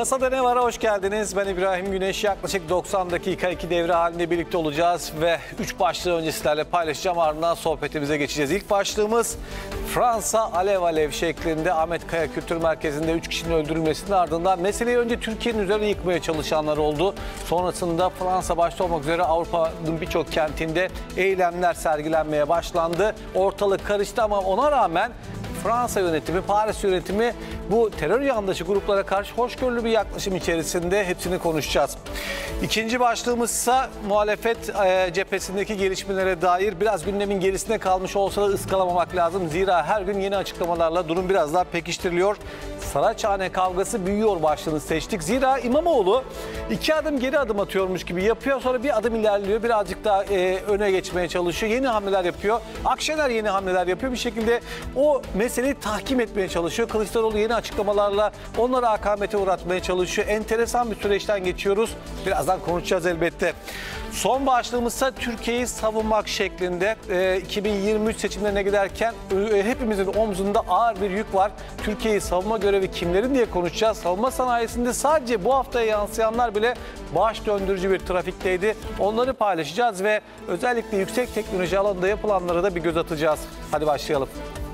Masada ne var? Hoş geldiniz. Ben İbrahim Güneş. Yaklaşık 90 dakika 2 devre halinde birlikte olacağız ve 3 başlığı önce sizlerle paylaşacağım. Ardından sohbetimize geçeceğiz. İlk başlığımız Fransa alev alev şeklinde Ahmet Kaya Kültür Merkezi'nde 3 kişinin öldürülmesinin ardından meseleyi önce Türkiye'nin üzerine yıkmaya çalışanlar oldu. Sonrasında Fransa başta olmak üzere Avrupa'nın birçok kentinde eylemler sergilenmeye başlandı. Ortalık karıştı ama ona rağmen Fransa yönetimi, Paris yönetimi bu terör yandaşı gruplara karşı hoşgörülü bir yaklaşım içerisinde, hepsini konuşacağız. İkinci başlığımız ise muhalefet cephesindeki gelişmelere dair. Biraz gündemin gerisine kalmış olsa da ıskalamamak lazım. Zira her gün yeni açıklamalarla durum biraz daha pekiştiriliyor. Saraçhane kavgası büyüyor başlığını seçtik. Zira İmamoğlu 2 adım geri adım atıyormuş gibi yapıyor. Sonra bir adım ilerliyor. Birazcık daha öne geçmeye çalışıyor. Yeni hamleler yapıyor. Akşener yeni hamleler yapıyor. Bir şekilde o meseleyi tahkim etmeye çalışıyor. Kılıçdaroğlu yeni açıklamalarla onları akamete uğratmaya çalışıyor. Enteresan bir süreçten geçiyoruz. Birazdan konuşacağız elbette. Son başlığımızsa Türkiye'yi savunmak şeklinde. 2023 seçimlerine giderken hepimizin omzunda ağır bir yük var. Türkiye'yi savunma görevi kimlerin diye konuşacağız. Savunma sanayisinde sadece bu haftaya yansıyanlar bile baş döndürücü bir trafikteydi. Onları paylaşacağız ve özellikle yüksek teknoloji alanında yapılanlara da bir göz atacağız. Hadi başlayalım.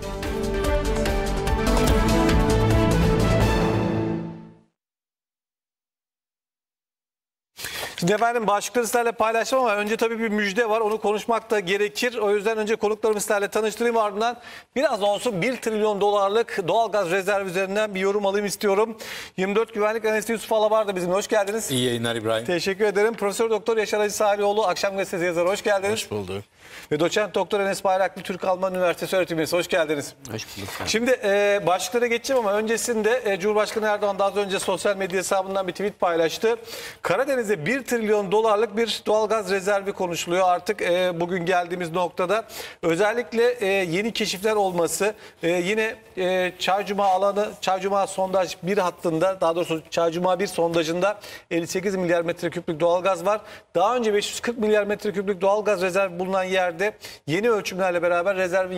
Şimdi efendim başlıkları sizlerle paylaşacağım ama önce tabii bir müjde var. Onu konuşmak da gerekir. O yüzden önce konuklarımı sizlerle tanıştırayım, ardından biraz olsun 1 trilyon dolarlık doğalgaz rezervi üzerinden bir yorum alayım istiyorum. 24 Güvenlik Analist Yusuf Alabar da bizimle. Hoş geldiniz. İyi yayınlar İbrahim. Teşekkür ederim. Profesör Doktor Yaşar Hacı Salioğlu, Akşam Gazetesi yazarı. Hoş geldiniz. Hoş bulduk. Ve Doçent Doktor Enes Bayraklı, Türk-Alman Üniversitesi öğretim üyesi. Hoş geldiniz. Hoş bulduk. Şimdi başlıklara geçeceğim ama öncesinde Cumhurbaşkanı Erdoğan daha önce sosyal medya hesabından bir tweet paylaştı. Karadeniz'de 1 trilyon dolarlık bir doğalgaz rezervi konuşuluyor artık bugün geldiğimiz noktada. Özellikle yeni keşifler olması, yine Çaycuma alanı, Çaycuma sondaj 1 hattında, daha doğrusu Çaycuma 1 sondajında 58 milyar metreküplük doğalgaz var. Daha önce 540 milyar metreküplük doğalgaz rezervi bulunan yerde yeni ölçümlerle beraber rezervin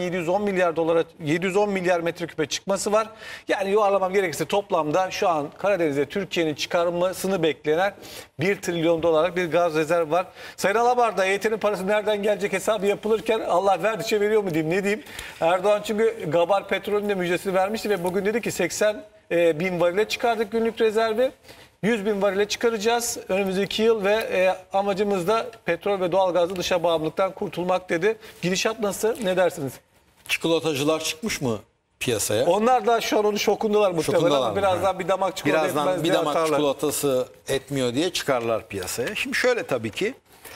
710 milyar metreküpe çıkması var. Yani yuvarlamam gerekirse toplamda şu an Karadeniz'de Türkiye'nin çıkarmasını beklenen 1 trilyon dolarlık bir gaz rezervi var. Sayın Alabar da EYT'nin parası nereden gelecek hesabı yapılırken Allah verdikçe veriyor mu diyeyim, ne diyeyim. Erdoğan çünkü Gabar Petrol'ün de müjdesini vermişti ve bugün dedi ki 80 bin varile çıkardık günlük rezervi. 100 bin varile çıkaracağız önümüzdeki yıl ve amacımız da petrol ve doğalgazlı dışa bağımlılıktan kurtulmak dedi. Gidişat nasıl? Ne dersiniz? Çikolatacılar çıkmış mı piyasaya? Onlar da şu an onun şokundalar muhtemelen ama birazdan bir damak çikolata Birazdan bir damak çikolatası etmiyor diye çıkarlar piyasaya. Şimdi şöyle, tabii ki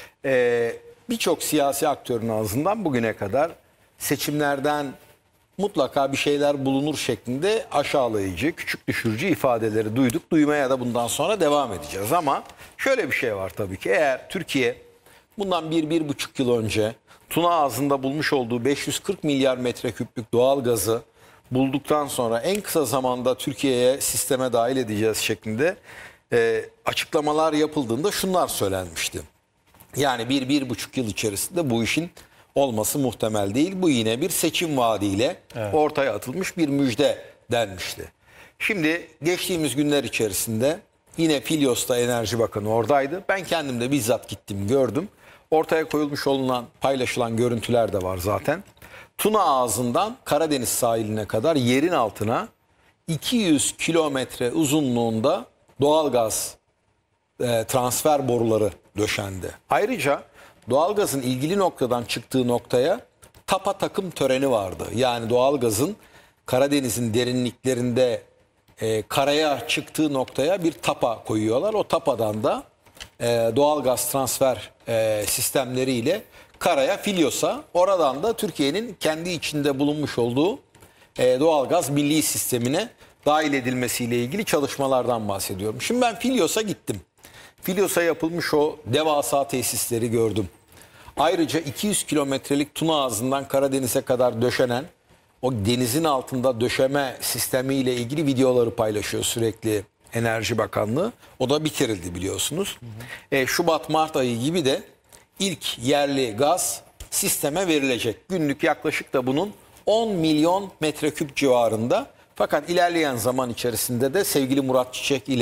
birçok siyasi aktörün ağzından bugüne kadar seçimlerden mutlaka bir şeyler bulunur şeklinde aşağılayıcı, küçük düşürücü ifadeleri duyduk. Duymaya da bundan sonra devam edeceğiz. Ama şöyle bir şey var tabii ki. Eğer Türkiye bundan 1-1,5 yıl önce Tuna Ağzı'nda bulmuş olduğu 540 milyar metreküplük doğal gazı bulduktan sonra en kısa zamanda Türkiye'ye sisteme dahil edeceğiz şeklinde açıklamalar yapıldığında şunlar söylenmişti. Yani 1-1,5 yıl içerisinde bu işin olması muhtemel değil. Bu yine bir seçim vaadiyle ortaya atılmış bir müjde denmişti. Şimdi geçtiğimiz günler içerisinde yine Filyos'ta Enerji Bakanı oradaydı. Ben kendim de bizzat gittim, gördüm. Ortaya koyulmuş olunan, paylaşılan görüntüler de var zaten. Tuna Ağzı'ndan Karadeniz sahiline kadar yerin altına 200 kilometre uzunluğunda doğalgaz transfer boruları döşendi. Ayrıca doğalgazın ilgili noktadan çıktığı noktaya tapa takım töreni vardı. Yani doğalgazın Karadeniz'in derinliklerinde karaya çıktığı noktaya bir tapa koyuyorlar. O tapadan da doğalgaz transfer sistemleriyle karaya, Filyos'a, oradan da Türkiye'nin kendi içinde bulunmuş olduğu doğalgaz milli sistemine dahil edilmesiyle ilgili çalışmalardan bahsediyorum. Şimdi ben Filyos'a gittim. Filyos'a yapılmış o devasa tesisleri gördüm. Ayrıca 200 kilometrelik Tuna Ağzı'ndan Karadeniz'e kadar döşenen o denizin altında döşeme sistemiyle ilgili videoları paylaşıyor sürekli Enerji Bakanlığı. O da bitirildi biliyorsunuz. Şubat-Mart ayı gibi de ilk yerli gaz sisteme verilecek. Günlük yaklaşık da bunun 10 milyon metreküp civarında. Fakat ilerleyen zaman içerisinde de sevgili Murat Çiçek ile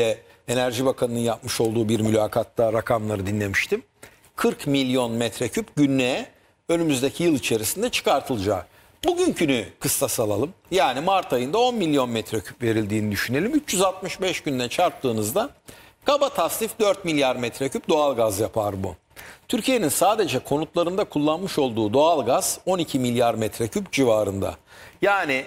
Enerji Bakanı'nın yapmış olduğu bir mülakatta rakamları dinlemiştim. 40 milyon metreküp günlüğe önümüzdeki yıl içerisinde çıkartılacağı. Bugünkünü kıstas alalım. Yani Mart ayında 10 milyon metreküp verildiğini düşünelim. 365 günle çarptığınızda kaba tasnif 4 milyar metreküp doğalgaz yapar bu. Türkiye'nin sadece konutlarında kullanmış olduğu doğalgaz 12 milyar metreküp civarında. Yani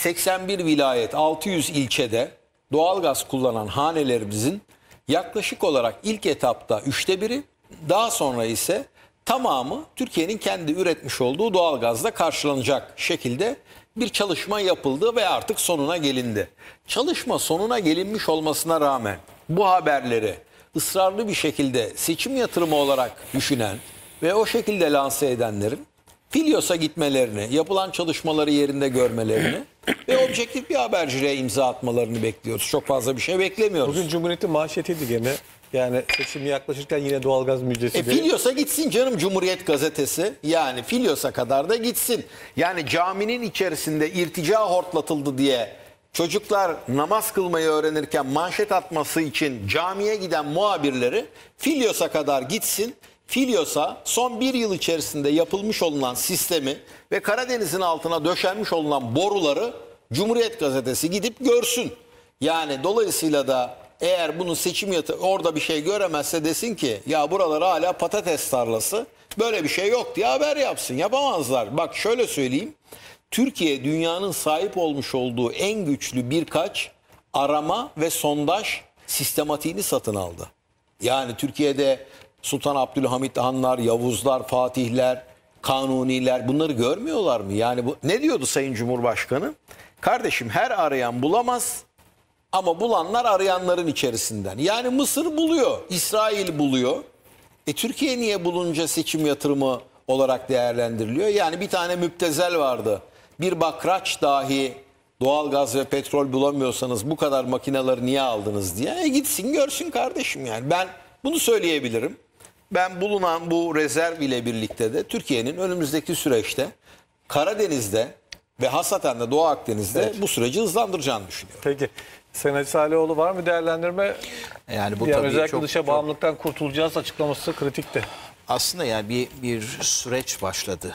81 vilayet 600 ilçede doğalgaz kullanan hanelerimizin yaklaşık olarak ilk etapta 1/3, daha sonra ise tamamı Türkiye'nin kendi üretmiş olduğu doğalgazla karşılanacak şekilde bir çalışma yapıldı ve artık sonuna gelindi. Çalışma sonuna gelinmiş olmasına rağmen bu haberleri ısrarlı bir şekilde seçim yatırımı olarak düşünen ve o şekilde lanse edenlerin Filyos'a gitmelerini, yapılan çalışmaları yerinde görmelerini ve objektif bir haberciliğe imza atmalarını bekliyoruz. Çok fazla bir şey beklemiyoruz. Bugün Cumhuriyet'in manşetiydi gene. Yani seçim yaklaşırken yine doğalgaz müjdesi de. Filyos'a gitsin canım Cumhuriyet gazetesi. Yani Filyos'a kadar da gitsin. Yani caminin içerisinde irtica hortlatıldı diye çocuklar namaz kılmayı öğrenirken manşet atması için camiye giden muhabirleri Filyos'a kadar gitsin. Filyos'a son bir yıl içerisinde yapılmış olunan sistemi ve Karadeniz'in altına döşenmiş olunan boruları Cumhuriyet gazetesi gidip görsün. Yani dolayısıyla da eğer bunun seçim orada bir şey göremezse desin ki ya buralar hala patates tarlası, böyle bir şey yok diye haber yapsın. Yapamazlar. Bak şöyle söyleyeyim. Türkiye dünyanın sahip olmuş olduğu en güçlü birkaç arama ve sondaj sistematiğini satın aldı. Yani Türkiye'de Sultan Abdülhamit Hanlar, Yavuzlar, Fatihler, Kanuniler bunları görmüyorlar mı? Yani bu ne diyordu Sayın Cumhurbaşkanı? Kardeşim her arayan bulamaz ama bulanlar arayanların içerisinden. Yani Mısır buluyor, İsrail buluyor. Türkiye niye bulunca seçim yatırımı olarak değerlendiriliyor? Yani bir tane müptezel vardı. Bir bakraç dahi doğalgaz ve petrol bulamıyorsanız bu kadar makineleri niye aldınız diye. Gitsin görsün kardeşim yani. Ben bunu söyleyebilirim. Ben bulunan bu rezerv ile birlikte de Türkiye'nin önümüzdeki süreçte Karadeniz'de ve hasaten de Doğu Akdeniz'de bu süreci hızlandıracağını düşünüyorum. Peki. Sayın Hacı Salihoğlu var mı değerlendirme? Yani bu Yani tabii özellikle dışa bağımlılıktan kurtulacağız açıklaması kritikti. aslında yani bir süreç başladı.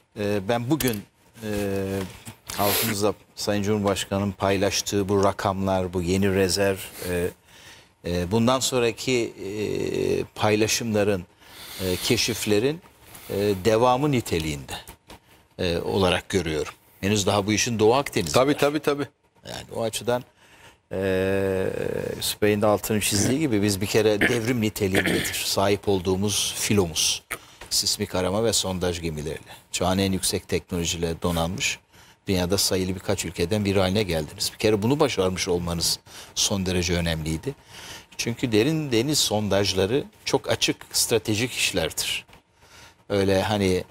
Ben bugün halkımızla Sayın Cumhurbaşkanı'nın paylaştığı bu rakamlar, bu yeni rezerv, bundan sonraki paylaşımların, keşiflerin devamı niteliğinde olarak görüyorum. Henüz daha bu işin Doğu Akdeniz'i var. Tabii. Yani o açıdan Süper'in de altını çizdiği gibi biz bir kere devrim niteliğindedir sahip olduğumuz filomuz. Sismik arama ve sondaj gemileriyle. Çağın en yüksek teknolojiyle donanmış. Dünyada sayılı birkaç ülkeden biri haline geldiniz. Bir kere bunu başarmış olmanız son derece önemliydi. Çünkü derin deniz sondajları çok açık stratejik işlerdir. Öyle hani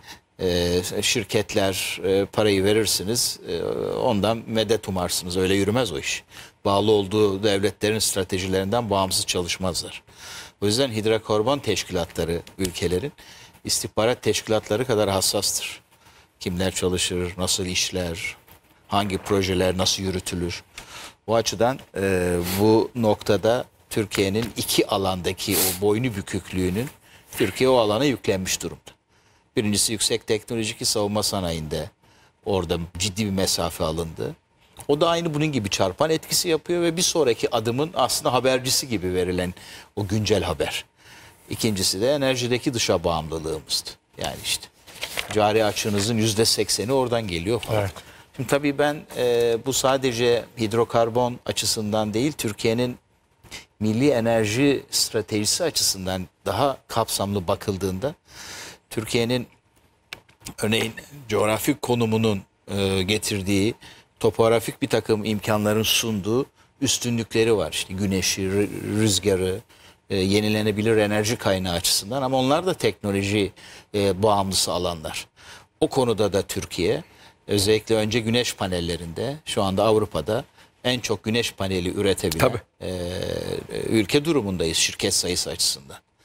şirketler parayı verirsiniz, ondan medet umarsınız. Öyle yürümez o iş. Bağlı olduğu devletlerin stratejilerinden bağımsız çalışmazlar. O yüzden hidrokarbon teşkilatları ülkelerin istihbarat teşkilatları kadar hassastır. Kimler çalışır, nasıl işler, hangi projeler nasıl yürütülür. O açıdan bu noktada Türkiye'nin iki alandaki o boynu büküklüğünün Türkiye o alana yüklenmiş durumda. Birincisi yüksek teknolojik savunma sanayinde orada ciddi bir mesafe alındı. O da aynı bunun gibi çarpan etkisi yapıyor ve bir sonraki adımın aslında habercisi gibi verilen o güncel haber. İkincisi de enerjideki dışa bağımlılığımızdı. Yani işte cari açığınızın %80'i oradan geliyor falan. Evet. Şimdi tabii ben bu sadece hidrokarbon açısından değil, Türkiye'nin milli enerji stratejisi açısından daha kapsamlı bakıldığında Türkiye'nin örneğin coğrafik konumunun getirdiği topografik bir takım imkanların sunduğu üstünlükleri var. İşte güneşi, rüzgarı, yenilenebilir enerji kaynağı açısından ama onlar da teknoloji bağımlısı alanlar. O konuda da Türkiye özellikle önce güneş panellerinde şu anda Avrupa'da en çok güneş paneli üretebilen ülke durumundayız şirket sayısı açısından.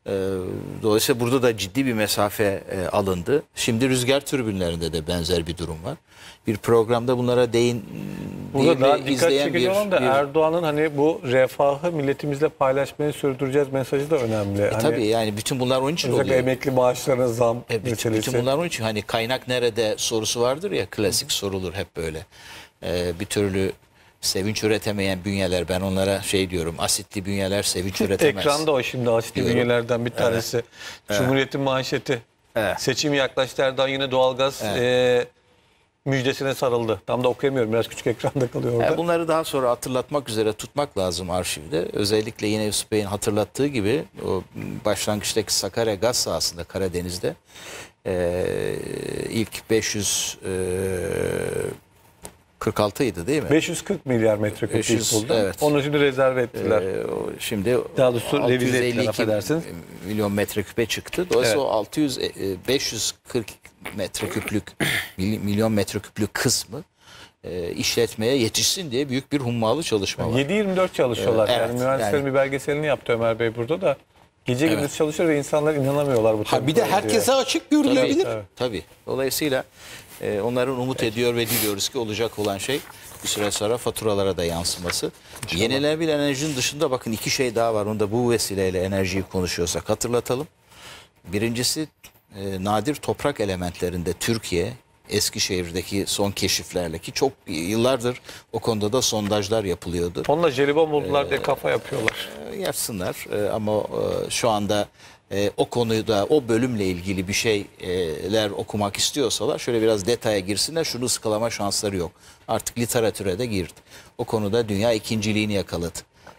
Dolayısıyla burada da ciddi bir mesafe alındı. Şimdi rüzgar türbinlerinde de benzer bir durum var. Bir programda bunlara Burada daha dikkat izleyen çekici olan da Erdoğan'ın hani bu refahı milletimizle paylaşmayı sürdüreceğiz mesajı da önemli. Hani tabii yani bütün bunlar onun için özellikle oluyor. emekli maaşlarına zam Bütün meselesi. bunlar onun için hani kaynak nerede sorusu vardır ya, klasik sorulur hep böyle. Bir türlü sevinç üretemeyen bünyeler, ben onlara şey diyorum, asitli bünyeler sevinç üretemez. Ekranda o şimdi asitli diyorum. bünyelerden bir tanesi. Cumhuriyet'in manşeti. Evet. Seçim yaklaştı, Erdoğan yine doğalgaz müjdesine sarıldı. Tam da okuyamıyorum, biraz küçük ekranda kalıyor orada. Bunları daha sonra hatırlatmak üzere tutmak lazım arşivde. Özellikle yine Yusuf Bey'in hatırlattığı gibi o başlangıçtaki Sakarya gaz sahasında Karadeniz'de ilk 546 idi değil mi? 540 milyar metreküp 500, buldu. evet. Onu şimdi rezerve ettiler. Şimdi Daha doğrusu revize ettiler, 652 affedersiniz. milyon metreküpe çıktı. Dolayısıyla Evet. o 540 metreküplük milyon metreküplük kısmı işletmeye yetişsin diye büyük bir hummalı çalışma var. 7/24 çalışıyorlar. Evet, Yani mühendislerin yani- bir belgeselini yaptı Ömer Bey burada da. Gece gündüz çalışıyor ve insanlar inanamıyorlar bu Ha bir de tempoya herkese diye. açık görülebilir. Evet. Tabii. Dolayısıyla onların umut ediyor ve diliyoruz ki olacak olan şey bir süre sonra faturalara da yansıması. Yenilenebilir enerjinin dışında bakın iki şey daha var. Onu da bu vesileyle enerjiyi konuşuyorsak hatırlatalım. Birincisi nadir toprak elementlerinde Türkiye, Eskişehir'deki son keşiflerle, ki çok yıllardır o konuda da sondajlar yapılıyordu. Onunla jelibon buldular diye kafa yapıyorlar. Yapsınlar ama şu anda o konuda, o bölümle ilgili bir şeyler okumak istiyorsalar şöyle biraz detaya girsinler. Şunu ıskalama şansları yok. Artık literatüre de girdi. O konuda dünya ikinciliğini yakaladı.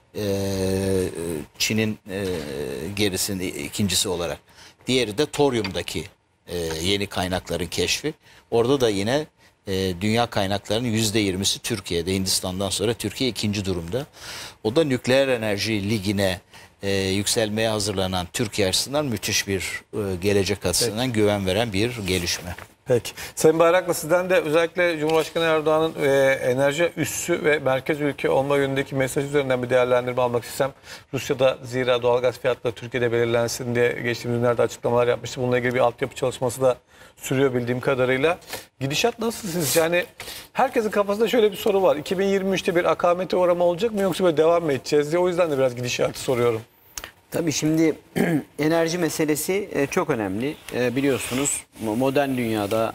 Çin'in gerisinde ikincisi olarak. Diğeri de toryumdaki yeni kaynakların keşfi. Orada da yine dünya kaynaklarının %20'si Türkiye'de. Hindistan'dan sonra Türkiye ikinci durumda. O da nükleer enerji ligine yükselmeye hazırlanan Türkiye açısından müthiş bir gelecek açısından güven veren bir gelişme. Peki. Sayın Bayraklı, sizden de özellikle Cumhurbaşkanı Erdoğan'ın enerji üssü ve merkez ülke olma yönündeki mesaj üzerinden bir değerlendirme almak istesem. Rusya'da zira doğalgaz fiyatları Türkiye'de belirlensin diye geçtiğimiz günlerde açıklamalar yapmıştı. Bununla ilgili bir altyapı çalışması da sürüyor bildiğim kadarıyla. Gidişat nasıl sizce? Yani herkesin kafasında şöyle bir soru var. 2023'te bir akamete uğrama olacak mı yoksa böyle devam mı edeceğiz diye. O yüzden de biraz gidişatı soruyorum. Tabii şimdi enerji meselesi çok önemli. Biliyorsunuz modern dünyada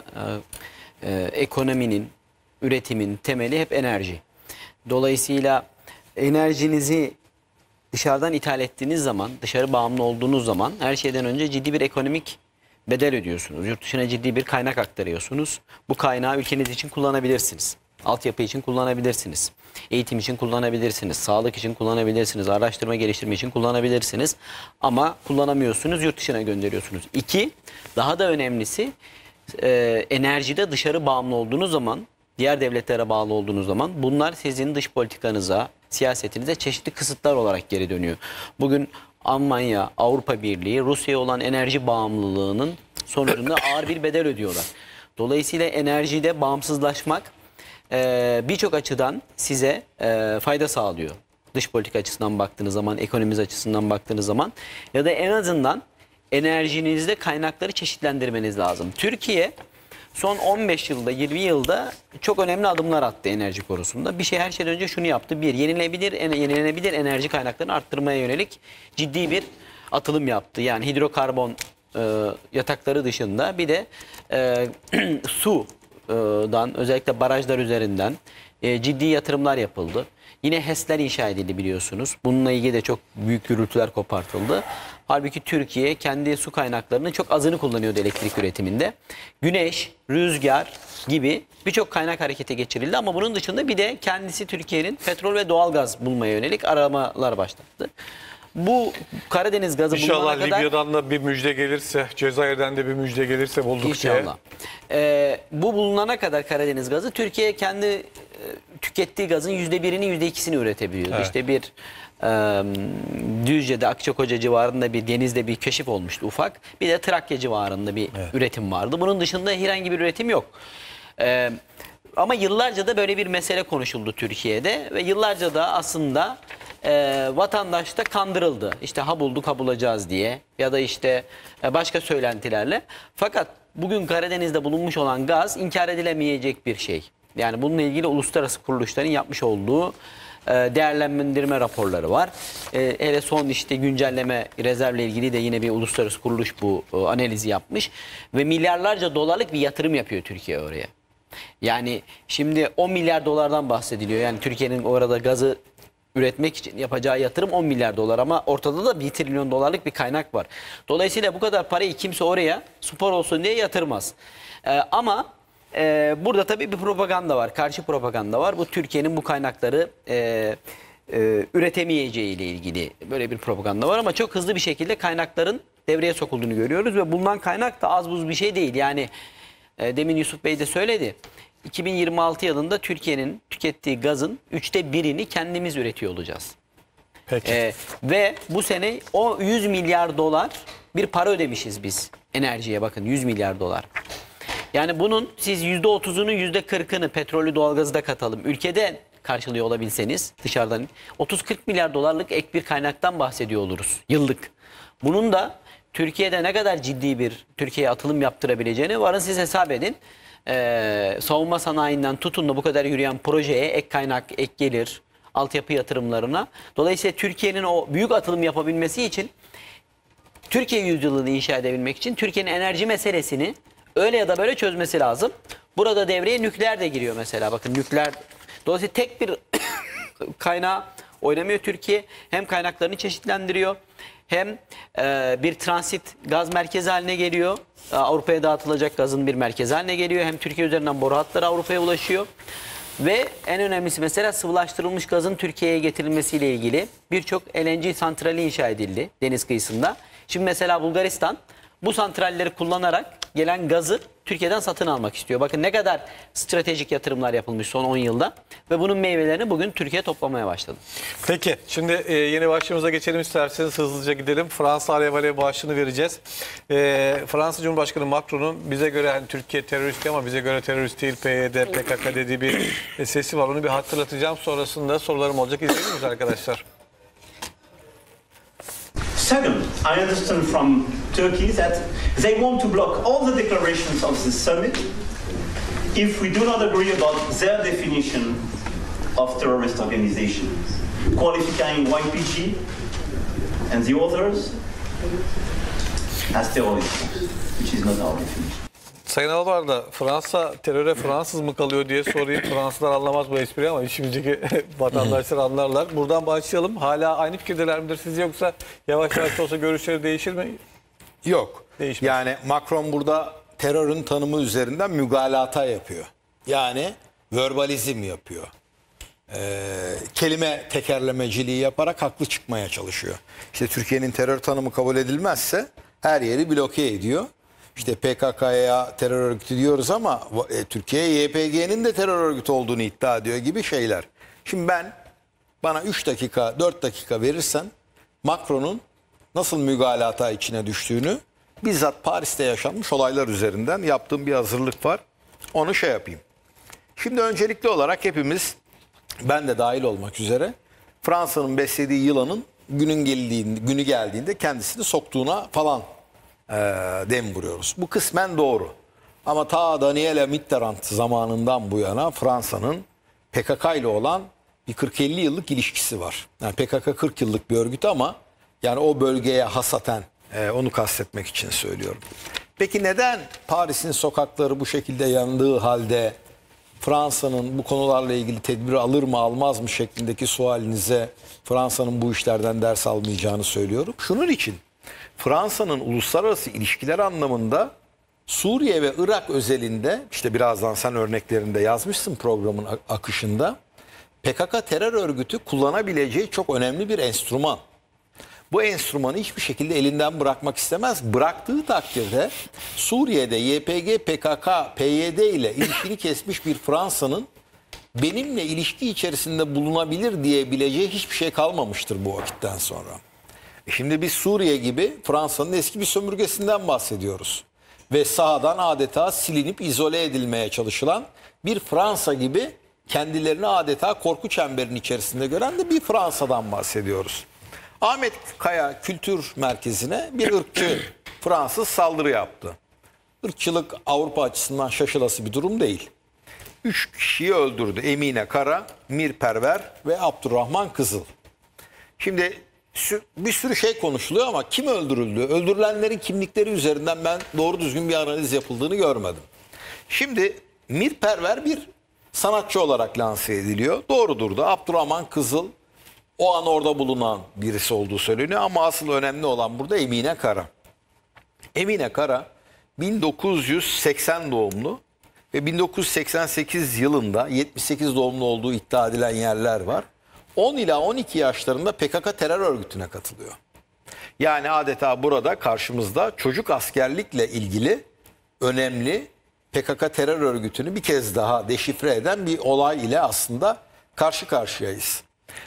ekonominin, üretimin temeli hep enerji. Dolayısıyla enerjinizi dışarıdan ithal ettiğiniz zaman, dışarı bağımlı olduğunuz zaman her şeyden önce ciddi bir ekonomik bedel ödüyorsunuz. Yurt dışına ciddi bir kaynak aktarıyorsunuz. Bu kaynağı ülkeniz için kullanabilirsiniz. Altyapı için kullanabilirsiniz. Eğitim için kullanabilirsiniz. Sağlık için kullanabilirsiniz. Araştırma geliştirme için kullanabilirsiniz. Ama kullanamıyorsunuz, yurt dışına gönderiyorsunuz. İki, daha da önemlisi enerjide dışarı bağımlı olduğunuz zaman, diğer devletlere bağlı olduğunuz zaman bunlar sizin dış politikanıza, siyasetinize çeşitli kısıtlar olarak geri dönüyor. Bugün Almanya, Avrupa Birliği, Rusya'ya olan enerji bağımlılığının sonucunda ağır bir bedel ödüyorlar. Dolayısıyla enerjide bağımsızlaşmak birçok açıdan size fayda sağlıyor. Dış politika açısından baktığınız zaman, ekonomimiz açısından baktığınız zaman ya da en azından enerjinizde kaynakları çeşitlendirmeniz lazım. Türkiye son 15 yılda, 20 yılda çok önemli adımlar attı enerji konusunda. Her şeyden önce şunu yaptı. Bir, yenilenebilir enerji kaynaklarını arttırmaya yönelik ciddi bir atılım yaptı. Yani hidrokarbon yatakları dışında bir de sudan, özellikle barajlar üzerinden ciddi yatırımlar yapıldı. Yine HES'ler inşa edildi biliyorsunuz. Bununla ilgili de çok büyük gürültüler kopartıldı. Halbuki Türkiye kendi su kaynaklarının çok azını kullanıyordu elektrik üretiminde. Güneş, rüzgar gibi birçok kaynak harekete geçirildi ama bunun dışında bir de kendisi Türkiye'nin petrol ve doğalgaz bulmaya yönelik aramalar başlattı. Bu Karadeniz gazı bulunana İnşallah kadar... Libya'dan da bir müjde gelirse, Cezayir'den de bir müjde gelirse bulduk diye. İnşallah. Bu bulunana kadar Karadeniz gazı Türkiye kendi tükettiği gazın %1'ini %2'sini üretebiliyordu. Evet. İşte bir Düzce'de, Akçakoca civarında bir denizde bir keşif olmuştu ufak. Bir de Trakya civarında bir üretim vardı. Bunun dışında herhangi bir üretim yok. Ama yıllarca da böyle bir mesele konuşuldu Türkiye'de ve yıllarca da aslında vatandaş da kandırıldı. İşte ha bulduk ha bulacağız diye ya da işte başka söylentilerle. Fakat bugün Karadeniz'de bulunmuş olan gaz inkar edilemeyecek bir şey. Yani bununla ilgili uluslararası kuruluşların yapmış olduğu değerlendirme raporları var. Hele son işte güncelleme rezervle ilgili de yine bir uluslararası kuruluş bu analizi yapmış. Ve milyarlarca dolarlık bir yatırım yapıyor Türkiye oraya. Yani şimdi 10 milyar dolardan bahsediliyor. Yani Türkiye'nin orada gazı üretmek için yapacağı yatırım 10 milyar dolar ama ortada da 1 trilyon dolarlık bir kaynak var. Dolayısıyla bu kadar parayı kimse oraya spor olsun diye yatırmaz. Ama burada tabii bir propaganda var, karşı propaganda var. Bu Türkiye'nin bu kaynakları üretemeyeceği ile ilgili böyle bir propaganda var ama çok hızlı bir şekilde kaynakların devreye sokulduğunu görüyoruz ve bulunan kaynak da az buz bir şey değil. Yani demin Yusuf Bey de söyledi. 2026 yılında Türkiye'nin tükettiği gazın 1/3'ünü kendimiz üretiyor olacağız. Peki. Ve bu sene o 100 milyar dolar bir para ödemişiz biz enerjiye, bakın 100 milyar dolar. Yani bunun siz %30'unu %40'ını petrolü doğalgazı da katalım. Ülkede karşılıyor olabilseniz dışarıdan 30-40 milyar dolarlık ek bir kaynaktan bahsediyor oluruz yıllık. Bunun da Türkiye'de ne kadar ciddi bir Türkiye'ye atılım yaptırabileceğini varın siz hesap edin. Savunma sanayinden tutun da bu kadar yürüyen projeye ek kaynak, ek gelir, altyapı yatırımlarına. Dolayısıyla Türkiye'nin o büyük atılım yapabilmesi için, Türkiye yüzyılını inşa edebilmek için Türkiye'nin enerji meselesini öyle ya da böyle çözmesi lazım. Burada devreye nükleer de giriyor mesela. Bakın nükleer. Dolayısıyla tek bir kaynağı oynamıyor Türkiye. Hem kaynaklarını çeşitlendiriyor hem bir transit gaz merkezi haline geliyor. Avrupa'ya dağıtılacak gazın bir merkezi haline geliyor. Hem Türkiye üzerinden boru hatları Avrupa'ya ulaşıyor. Ve en önemlisi mesela sıvılaştırılmış gazın Türkiye'ye getirilmesiyle ilgili birçok LNG santrali inşa edildi deniz kıyısında. Şimdi mesela Bulgaristan bu santralleri kullanarak gelen gazı Türkiye'den satın almak istiyor. Bakın ne kadar stratejik yatırımlar yapılmış son 10 yılda ve bunun meyvelerini bugün Türkiye toplamaya başladı. Peki şimdi yeni başlığımıza geçelim isterseniz hızlıca gidelim. Fransa alev başlığını vereceğiz. Fransa Cumhurbaşkanı Macron'un bize göre hani Türkiye terörist ama bize göre terörist değil PYD, PKK dediği bir sesi var. Onu bir hatırlatacağım. Sonrasında sorularım olacak. İzleyelim mi arkadaşlar? Second, I understand from Turkey that they want to block all the declarations of the summit if we do not agree about their definition of terrorist organization, qualifying YPG and the others as terrorists, which is not our definition. Sayın Alvar'da Fransa teröre Fransız mı kalıyor diye sorayım. Fransızlar anlamaz bu espriyi ama içimizdeki vatandaşlar anlarlar. Buradan başlayalım. Hala aynı fikirdeler midir siz yoksa yavaş yavaş olsa görüşleri değişir mi? Yok. Değişmez. Yani Macron burada terörün tanımı üzerinden mügalata yapıyor. Yani verbalizm yapıyor. Kelime tekerlemeciliği yaparak haklı çıkmaya çalışıyor. İşte Türkiye'nin terör tanımı kabul edilmezse her yeri bloke ediyor. İşte PKK'ya terör örgütü diyoruz ama Türkiye YPG'nin de terör örgütü olduğunu iddia ediyor gibi şeyler. Şimdi bana 3 dakika 4 dakika verirsen Macron'un nasıl mügalata içine düştüğünü bizzat Paris'te yaşanmış olaylar üzerinden yaptığım bir hazırlık var. Onu şey yapayım. Şimdi öncelikli olarak hepimiz, ben de dahil olmak üzere, Fransa'nın beslediği yılanın günü geldiğinde kendisini soktuğuna falan dem vuruyoruz. Bu kısmen doğru. Ama ta Daniela Mitterrand zamanından bu yana Fransa'nın PKK ile olan bir 40-50 yıllık ilişkisi var. Yani PKK 40 yıllık bir örgüt ama yani o bölgeye hasaten onu kastetmek için söylüyorum. Peki neden Paris'in sokakları bu şekilde yandığı halde Fransa'nın bu konularla ilgili tedbir alır mı almaz mı şeklindeki sualinize Fransa'nın bu işlerden ders almayacağını söylüyorum. Şunun için Fransa'nın uluslararası ilişkiler anlamında Suriye ve Irak özelinde, işte birazdan sen örneklerinde yazmışsın programın akışında, PKK terör örgütü kullanabileceği çok önemli bir enstrüman. Bu enstrümanı hiçbir şekilde elinden bırakmak istemez. Bıraktığı takdirde Suriye'de YPG, PKK, PYD ile ilişkini kesmiş bir Fransa'nın benimle ilişki içerisinde bulunabilir diyebileceği hiçbir şey kalmamıştır bu vakitten sonra. Şimdi biz Suriye gibi Fransa'nın eski bir sömürgesinden bahsediyoruz. Ve sahadan adeta silinip izole edilmeye çalışılan bir Fransa gibi kendilerini adeta korku çemberinin içerisinde gören de bir Fransa'dan bahsediyoruz. Ahmet Kaya Kültür Merkezi'ne bir ırkçı Fransız saldırı yaptı. Irkçılık Avrupa açısından şaşılası bir durum değil. 3 kişiyi öldürdü. Emine Kara, Mir Perver ve Abdurrahman Kızıl. Şimdi bir sürü şey konuşuluyor ama kim öldürüldü? Öldürülenlerin kimlikleri üzerinden ben doğru düzgün bir analiz yapıldığını görmedim. Şimdi Mir Perver bir sanatçı olarak lanse ediliyor. Doğrudur da Abdurrahman Kızıl o an orada bulunan birisi olduğu söyleniyor ama asıl önemli olan burada Emine Kara. Emine Kara 1980 doğumlu ve 1988 yılında 78 doğumlu olduğu iddia edilen yerler var. 10 ila 12 yaşlarında PKK terör örgütüne katılıyor. Yani adeta burada karşımızda çocuk askerlikle ilgili önemli PKK terör örgütünü bir kez daha deşifre eden bir olay ile aslında karşı karşıyayız.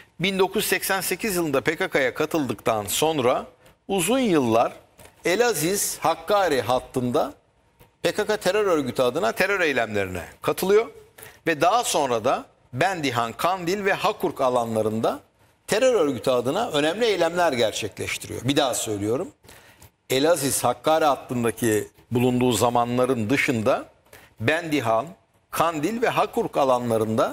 1988 yılında PKK'ya katıldıktan sonra uzun yıllar Elaziz Hakkari hattında PKK terör örgütü adına terör eylemlerine katılıyor ve daha sonra da Bendihan, Kandil ve Hakurk alanlarında terör örgütü adına önemli eylemler gerçekleştiriyor. Bir daha söylüyorum. Elaziz Hakkari hattındaki bulunduğu zamanların dışında Bendihan, Kandil ve Hakurk alanlarında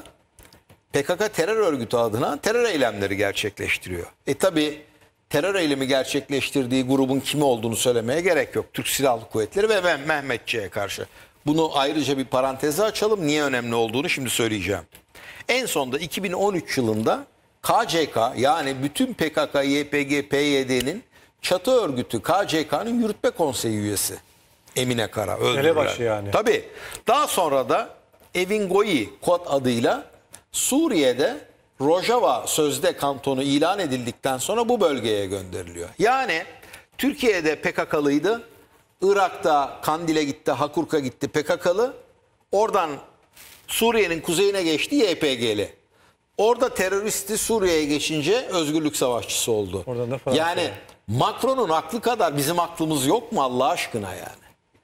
PKK terör örgütü adına terör eylemleri gerçekleştiriyor. Tabi terör eylemi gerçekleştirdiği grubun kimi olduğunu söylemeye gerek yok. Türk Silahlı Kuvvetleri ve Mehmetçiğe karşı. Bunu ayrıca bir paranteze açalım. Niye önemli olduğunu şimdi söyleyeceğim. En sonunda 2013 yılında KCK yani bütün PKK, YPG, PYD'nin çatı örgütü KCK'nın yürütme konseyi üyesi Emine Kara öldürülen. Elebaşı yani. Tabii. Daha sonra da Evin Goyi kod adıyla Suriye'de Rojava sözde kantonu ilan edildikten sonra bu bölgeye gönderiliyor. Yani Türkiye'de PKK'lıydı. Irak'ta Kandil'e gitti, Hakurk'a gitti PKK'lı. Oradan Suriye'nin kuzeyine geçti YPG'li. Orada teröristi Suriye'ye geçince özgürlük savaşçısı oldu. Oradan da Fransa'ya. Yani Macron'un aklı kadar bizim aklımız yok mu Allah aşkına yani?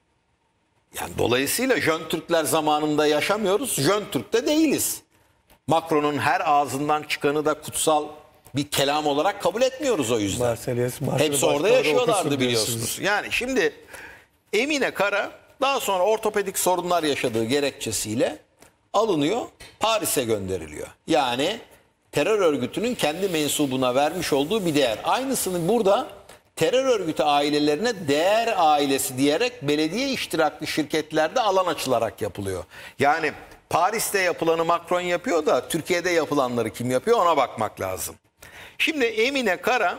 Yani dolayısıyla Jön Türkler zamanında yaşamıyoruz. Jön Türk de değiliz. Macron'un her ağzından çıkanı da kutsal bir kelam olarak kabul etmiyoruz o yüzden. Marselyes, Hepsi orada yaşıyorlardı biliyorsunuz. Yani şimdi Emine Kara daha sonra ortopedik sorunlar yaşadığı gerekçesiyle alınıyor, Paris'e gönderiliyor. Yani terör örgütünün kendi mensubuna vermiş olduğu bir değer. Aynısını burada terör örgütü ailelerine değer ailesi diyerek belediye iştiraklı şirketlerde alan açılarak yapılıyor. Yani Paris'te yapılanı Macron yapıyor da Türkiye'de yapılanları kim yapıyor ona bakmak lazım. Şimdi Emine Kara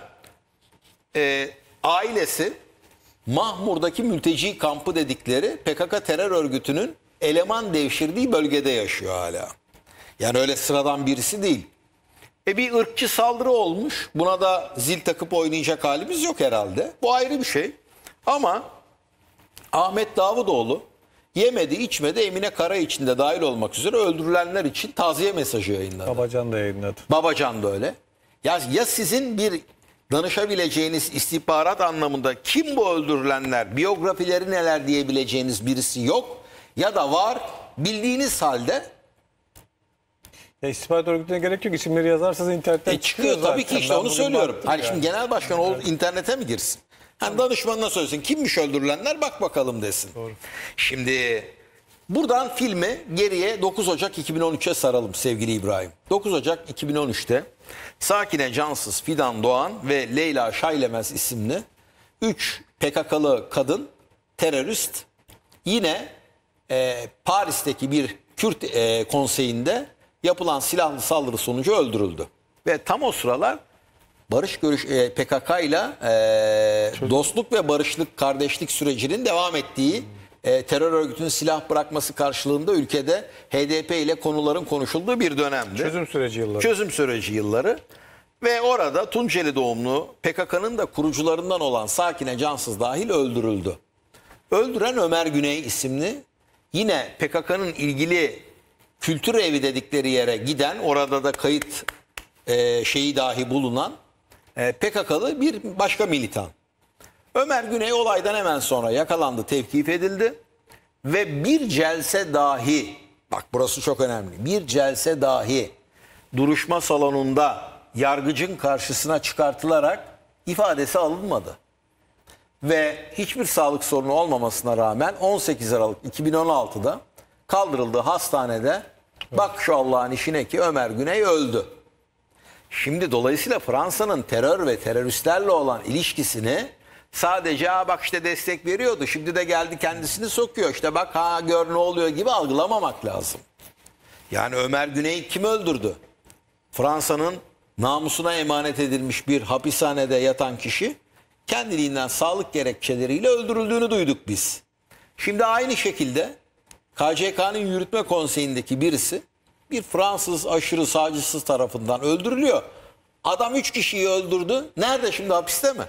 ailesi Mahmur'daki mülteci kampı dedikleri PKK terör örgütünün eleman devşirdiği bölgede yaşıyor hala. Yani öyle sıradan birisi değil. Bir ırkçı saldırı olmuş. Buna da zil takıp oynayacak halimiz yok herhalde. Bu ayrı bir şey. Ama Ahmet Davutoğlu yemedi içmedi Emine Kara için de dahil olmak üzere öldürülenler için taziye mesajı yayınladı. Babacan da yayınladı. Babacan da öyle. Ya sizin bir danışabileceğiniz istihbarat anlamında kim bu öldürülenler, biyografileri neler diyebileceğiniz birisi yok ya da var bildiğiniz halde. Ya istihbarat örgütüne gerek yok. İsimleri yazarsanız internetten Çıkıyor tabii ki zaten. işte Ben onu bugün söylüyorum. baktım Hani yani. şimdi genel başkan internete mi girsin? Hani danışmanına söylesin kimmiş öldürülenler bak bakalım desin. Doğru. Şimdi buradan filmi geriye 9 Ocak 2013'e saralım sevgili İbrahim. 9 Ocak 2013'te Sakine Cansız, Fidan Doğan ve Leyla Şaylemez isimli 3 PKK'lı kadın terörist yine Paris'teki bir Kürt konseyinde yapılan silahlı saldırı sonucu öldürüldü. Ve tam o sıralar PKK ile dostluk ve barışlık kardeşlik sürecinin devam ettiği terör örgütünün silah bırakması karşılığında ülkede HDP ile konuların konuşulduğu bir dönemdi. Çözüm süreci yılları. Çözüm süreci yılları. Ve orada Tunceli doğumlu PKK'nın da kurucularından olan Sakine Cansız dahil öldürüldü. Öldüren Ömer Güney isimli yine PKK'nın ilgili kültür evi dedikleri yere giden orada da kayıt şeyi dahi bulunan PKK'lı bir başka militan. Ömer Güney olaydan hemen sonra yakalandı, tevkif edildi ve bir celse dahi bak burası çok önemli. Bir celse dahi duruşma salonunda yargıcın karşısına çıkartılarak ifadesi alınmadı. Ve hiçbir sağlık sorunu olmamasına rağmen 18 Aralık 2016'da kaldırıldığı hastanede bak şu Allah'ın işine ki Ömer Güney öldü. Şimdi dolayısıyla Fransa'nın terör ve teröristlerle olan ilişkisini sadece bak işte destek veriyordu, şimdi de geldi kendisini sokuyor, işte bak ha gör ne oluyor gibi algılamamak lazım. Yani Ömer Güney'i kim öldürdü? Fransa'nın namusuna emanet edilmiş bir hapishanede yatan kişi kendiliğinden sağlık gerekçeleriyle öldürüldüğünü duyduk biz. Şimdi aynı şekilde KCK'nın yürütme konseyindeki birisi bir Fransız aşırı sağcısı tarafından öldürülüyor. Adam 3 kişiyi öldürdü. Nerede şimdi, hapiste mi?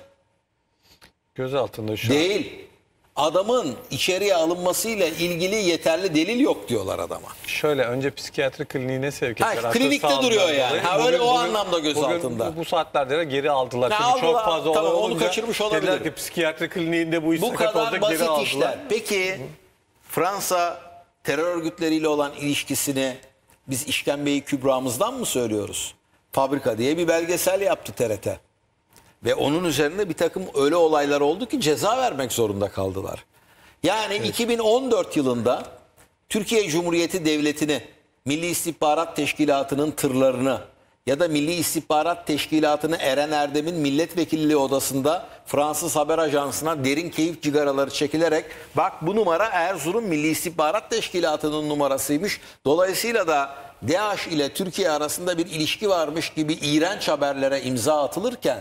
Gözaltında şu an. Değil. Adamın içeriye alınmasıyla ilgili yeterli delil yok diyorlar adama. Şöyle önce psikiyatri kliniğine sevk ettiler. Ha, Akıl klinikte sağlığından duruyor dolayı. yani. Ha, öyle o anlamda gözaltında. Bu saatlerde de geri aldılar. Ha, Çünkü çok aldılar. fazla Tamam, olay onu olunca kaçırmış olabilir. dediler ki psikiyatri kliniğinde bu iş Bu sakat kadar olacak, basit geri aldılar. işler. Peki Fransa terör örgütleriyle olan ilişkisini biz işkembeyi kübramızdan mı söylüyoruz? Fabrika diye bir belgesel yaptı TRT. Ve onun üzerinde bir takım öyle olaylar oldu ki ceza vermek zorunda kaldılar. Yani 2014 yılında Türkiye Cumhuriyeti Devleti'ni, Milli İstihbarat Teşkilatı'nın tırlarını ya da Milli İstihbarat Teşkilatı'nı Eren Erdem'in milletvekilliği odasında Fransız haber ajansına derin keyif cigaraları çekilerek bak bu numara Erzurum Milli İstihbarat Teşkilatı'nın numarasıymış. Dolayısıyla da DAEŞ ile Türkiye arasında bir ilişki varmış gibi iğrenç haberlere imza atılırken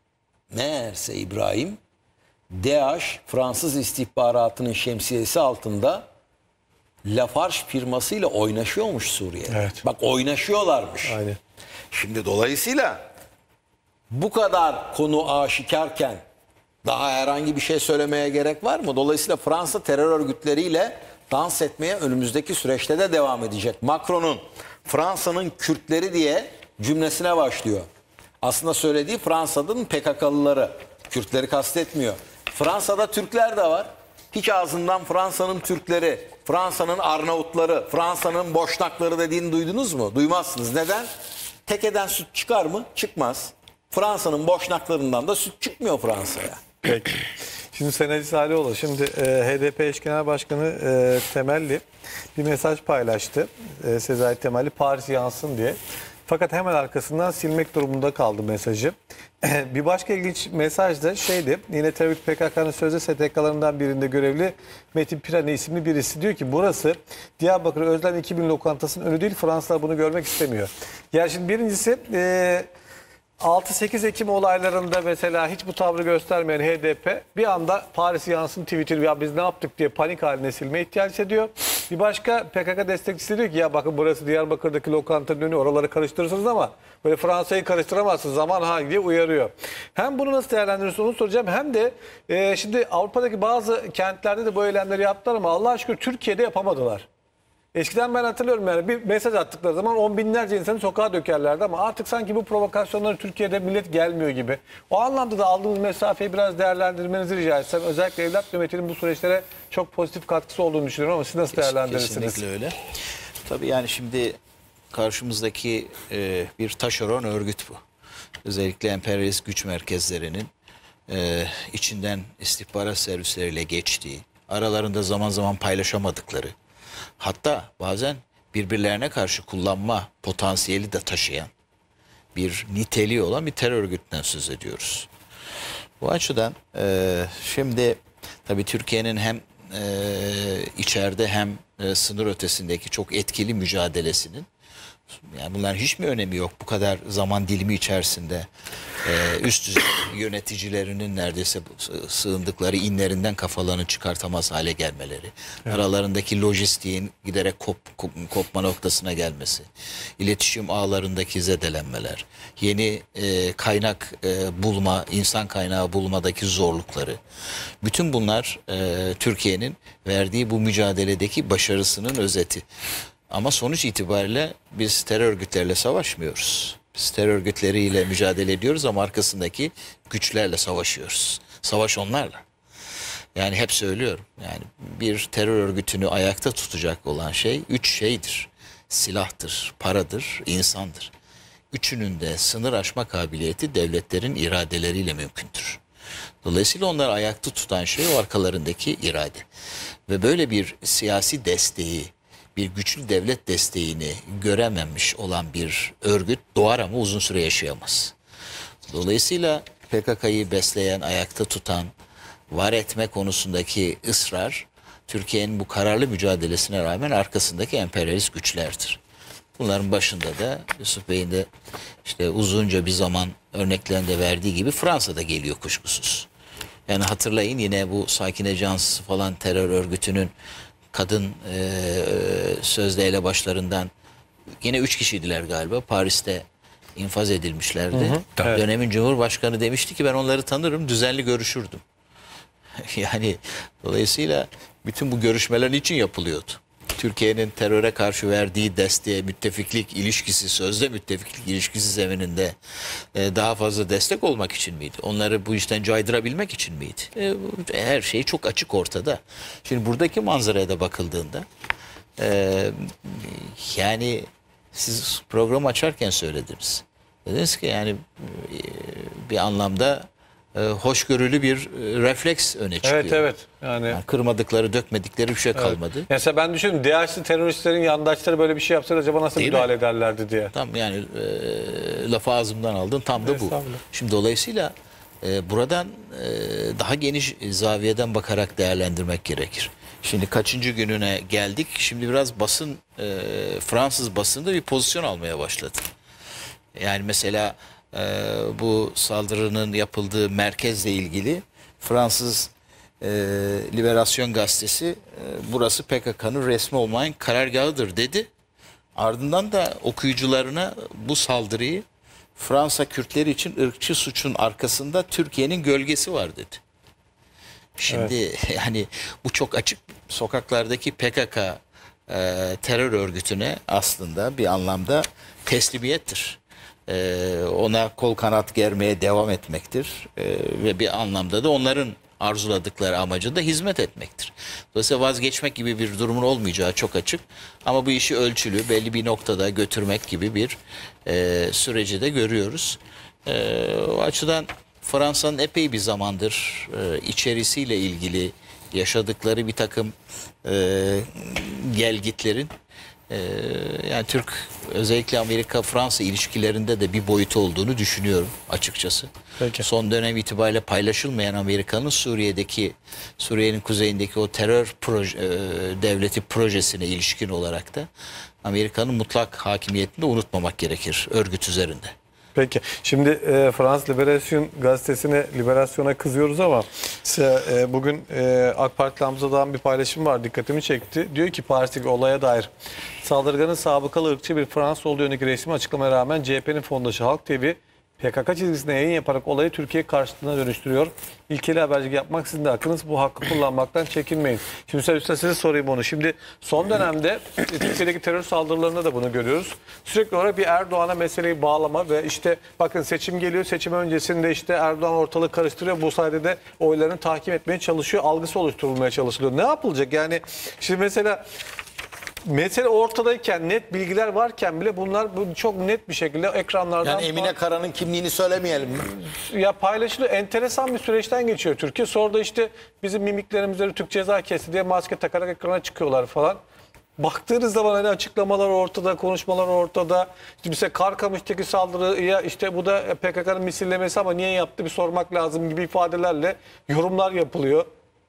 meğerse İbrahim, DAEŞ Fransız istihbaratının şemsiyesi altında Lafarge firmasıyla oynaşıyormuş Suriye'de. Evet. Bak oynaşıyorlarmış. Aynen. Şimdi dolayısıyla bu kadar konu aşikarken daha herhangi bir şey söylemeye gerek var mı? Dolayısıyla Fransa terör örgütleriyle dans etmeye önümüzdeki süreçte de devam edecek. Macron'un Fransa'nın Kürtleri diye cümlesine başlıyor. Aslında söylediği Fransa'nın PKK'lıları. Kürtleri kastetmiyor. Fransa'da Türkler de var. Hiç ağzından Fransa'nın Türkleri, Fransa'nın Arnavutları, Fransa'nın Boşnakları dediğini duydunuz mu? Duymazsınız. Neden? Tekeden süt çıkar mı? Çıkmaz. Fransa'nın Boşnaklarından da süt çıkmıyor Fransa'ya. Peki. Şimdi Senedi Salihoğlu, şimdi HDP eş genel başkanı Temelli bir mesaj paylaştı. Sezai Temelli, Paris yansın diye. Fakat hemen arkasından silmek durumunda kaldı mesajı. Bir başka ilginç mesaj da şeydi. Yine terör PKK'nın sözde STK'larından birinde görevli Metin Pirani isimli birisi diyor ki burası Diyarbakır Özlem 2000 lokantasının önü değil, Fransızlar bunu görmek istemiyor. Yani şimdi birincisi 6-8 Ekim olaylarında mesela hiç bu tavrı göstermeyen HDP bir anda Paris yansın Twitter ya biz ne yaptık diye panik haline silmeye ihtiyaç ediyor. Bir başka PKK destekçisi diyor ki ya bakın burası Diyarbakır'daki lokantanın önü, oraları karıştırırsınız ama böyle Fransa'yı karıştıramazsınız zaman ha diye uyarıyor. Hem bunu nasıl değerlendiriyorsunuz onu soracağım, hem de şimdi Avrupa'daki bazı kentlerde de bu eylemleri yaptılar ama Allah'a şükür Türkiye'de yapamadılar. Eskiden ben hatırlıyorum yani bir mesaj attıkları zaman on binlerce insanı sokağa dökerlerdi ama artık sanki bu provokasyonları Türkiye'de millet gelmiyor gibi. O anlamda da aldığımız mesafeyi biraz değerlendirmenizi rica etsem. Özellikle evlat yönetiminin bu süreçlere çok pozitif katkısı olduğunu düşünüyorum ama siz nasıl değerlendirirsiniz? Kesinlikle öyle. Tabii yani şimdi karşımızdaki bir taşeron örgüt bu. Özellikle emperyalist güç merkezlerinin içinden istihbarat servisleriyle geçtiği, aralarında zaman zaman paylaşamadıkları, hatta bazen birbirlerine karşı kullanma potansiyeli de taşıyan bir niteliği olan bir terör örgütünden söz ediyoruz. Bu açıdan şimdi tabii Türkiye'nin hem içeride hem sınır ötesindeki çok etkili mücadelesinin, yani bunların hiç mi önemi yok bu kadar zaman dilimi içerisinde üst düzey yöneticilerinin neredeyse sığındıkları inlerinden kafalarını çıkartamaz hale gelmeleri, evet, aralarındaki lojistiğin giderek kopma noktasına gelmesi, iletişim ağlarındaki zedelenmeler, yeni kaynak bulma, insan kaynağı bulmadaki zorlukları, bütün bunlar Türkiye'nin verdiği bu mücadeledeki başarısının özeti. Ama sonuç itibariyle biz terör örgütleriyle savaşmıyoruz. Biz terör örgütleriyle mücadele ediyoruz ama arkasındaki güçlerle savaşıyoruz. Savaş onlarla. Yani hep söylüyorum. Yani bir terör örgütünü ayakta tutacak olan şey 3 şeydir. Silahtır, paradır, insandır. Üçünün de sınır aşma kabiliyeti devletlerin iradeleriyle mümkündür. Dolayısıyla onları ayakta tutan şey o arkalarındaki irade. Ve böyle bir siyasi desteği, bir güçlü devlet desteğini görememiş olan bir örgüt doğar ama uzun süre yaşayamaz. Dolayısıyla PKK'yı besleyen, ayakta tutan, var etme konusundaki ısrar, Türkiye'nin bu kararlı mücadelesine rağmen arkasındaki emperyalist güçlerdir. Bunların başında da Yusuf Bey'in de işte uzunca bir zaman örneklerinde verdiği gibi Fransa'da geliyor kuşkusuz. Yani hatırlayın yine bu Sakine Cansız falan terör örgütünün kadın sözde elebaşlarından yine 3 kişiydiler galiba. Paris'te infaz edilmişlerdi. Dönemin Cumhurbaşkanı demişti ki ben onları tanırım, düzenli görüşürdüm. Yani dolayısıyla bütün bu görüşmeler için yapılıyordu. Türkiye'nin teröre karşı verdiği desteğe müttefiklik ilişkisi, sözde müttefiklik ilişkisi zemininde daha fazla destek olmak için miydi? Onları bu işten caydırabilmek için miydi? Her şey çok açık ortada. Şimdi buradaki manzaraya da bakıldığında yani siz programı açarken söylediniz. Dediniz ki yani bir anlamda hoşgörülü bir refleks öne çıkıyor. Evet. Yani kırmadıkları, dökmedikleri bir şey kalmadı. mesela ben düşündüm, DAEŞ'li teröristlerin yandaşları böyle bir şey yapsa acaba nasıl Değil müdahale mi? ederlerdi diye. Tam yani lafı ağzımdan aldın, tam da bu. Estağfurullah. Şimdi dolayısıyla buradan daha geniş zaviyeden bakarak değerlendirmek gerekir. Şimdi kaçıncı gününe geldik? Şimdi biraz basın, Fransız basında bir pozisyon almaya başladı. Yani mesela bu saldırının yapıldığı merkezle ilgili Fransız Liberasyon gazetesi burası PKK'nın resmi olmayan karargahıdır dedi. Ardından da okuyucularına bu saldırıyı Fransa Kürtleri için ırkçı suçun arkasında Türkiye'nin gölgesi var dedi. Şimdi yani bu çok açık, sokaklardaki PKK terör örgütüne aslında bir anlamda teslimiyettir. Ona kol kanat germeye devam etmektir ve bir anlamda da onların arzuladıkları amacı da hizmet etmektir. Dolayısıyla vazgeçmek gibi bir durumun olmayacağı çok açık ama bu işi ölçülü belli bir noktada götürmek gibi bir süreci de görüyoruz. O açıdan Fransa'nın epey bir zamandır içerisiyle ilgili yaşadıkları bir takım gelgitlerin yani Türk özellikle Amerika-Fransa ilişkilerinde de bir boyutu olduğunu düşünüyorum açıkçası. Peki. Son dönem itibariyle paylaşılmayan Amerika'nın Suriye'nin kuzeyindeki o terör devleti projesine ilişkin olarak da Amerika'nın mutlak hakimiyetini de unutmamak gerekir örgüt üzerinde. Peki. Şimdi Fransız Liberasyon'a kızıyoruz ama bugün AK Parti Hamza'dan bir paylaşım var. Dikkatimi çekti. Diyor ki Paris'teki olaya dair saldırganın sabıkalı ırkçı bir Fransız olduğu yönündeki resmi açıklamaya rağmen CHP'nin fondaşı Halk TV PKK çizgisine yayın yaparak olayı Türkiye karşıtına dönüştürüyor. İlkeli habercilik yapmak sizin de hakkınız. Bu hakkı kullanmaktan çekinmeyin. Şimdi size sorayım onu. Şimdi son dönemde Türkiye'deki terör saldırılarında da bunu görüyoruz. Sürekli olarak bir Erdoğan'a meseleyi bağlama ve işte bakın seçim geliyor. Seçim öncesinde işte Erdoğan ortalığı karıştırıyor. Bu sayede de oylarını takip etmeye çalışıyor. Algısı oluşturulmaya çalışılıyor. Ne yapılacak? Yani şimdi mesele ortadayken, net bilgiler varken bile bunlar çok net bir şekilde ekranlardan... Yani Emine Kara'nın kimliğini söylemeyelim mi? Ya paylaşılıyor. Enteresan bir süreçten geçiyor Türkiye. Sonra da işte bizim mimiklerimizde Türk ceza kesti diye maske takarak ekrana çıkıyorlar falan. Baktığınız zaman hani açıklamalar ortada, konuşmalar ortada. İşte mesela Karkamış'taki saldırıya işte bu da PKK'nın misillemesi ama niye yaptı bir sormak lazım gibi ifadelerle yorumlar yapılıyor.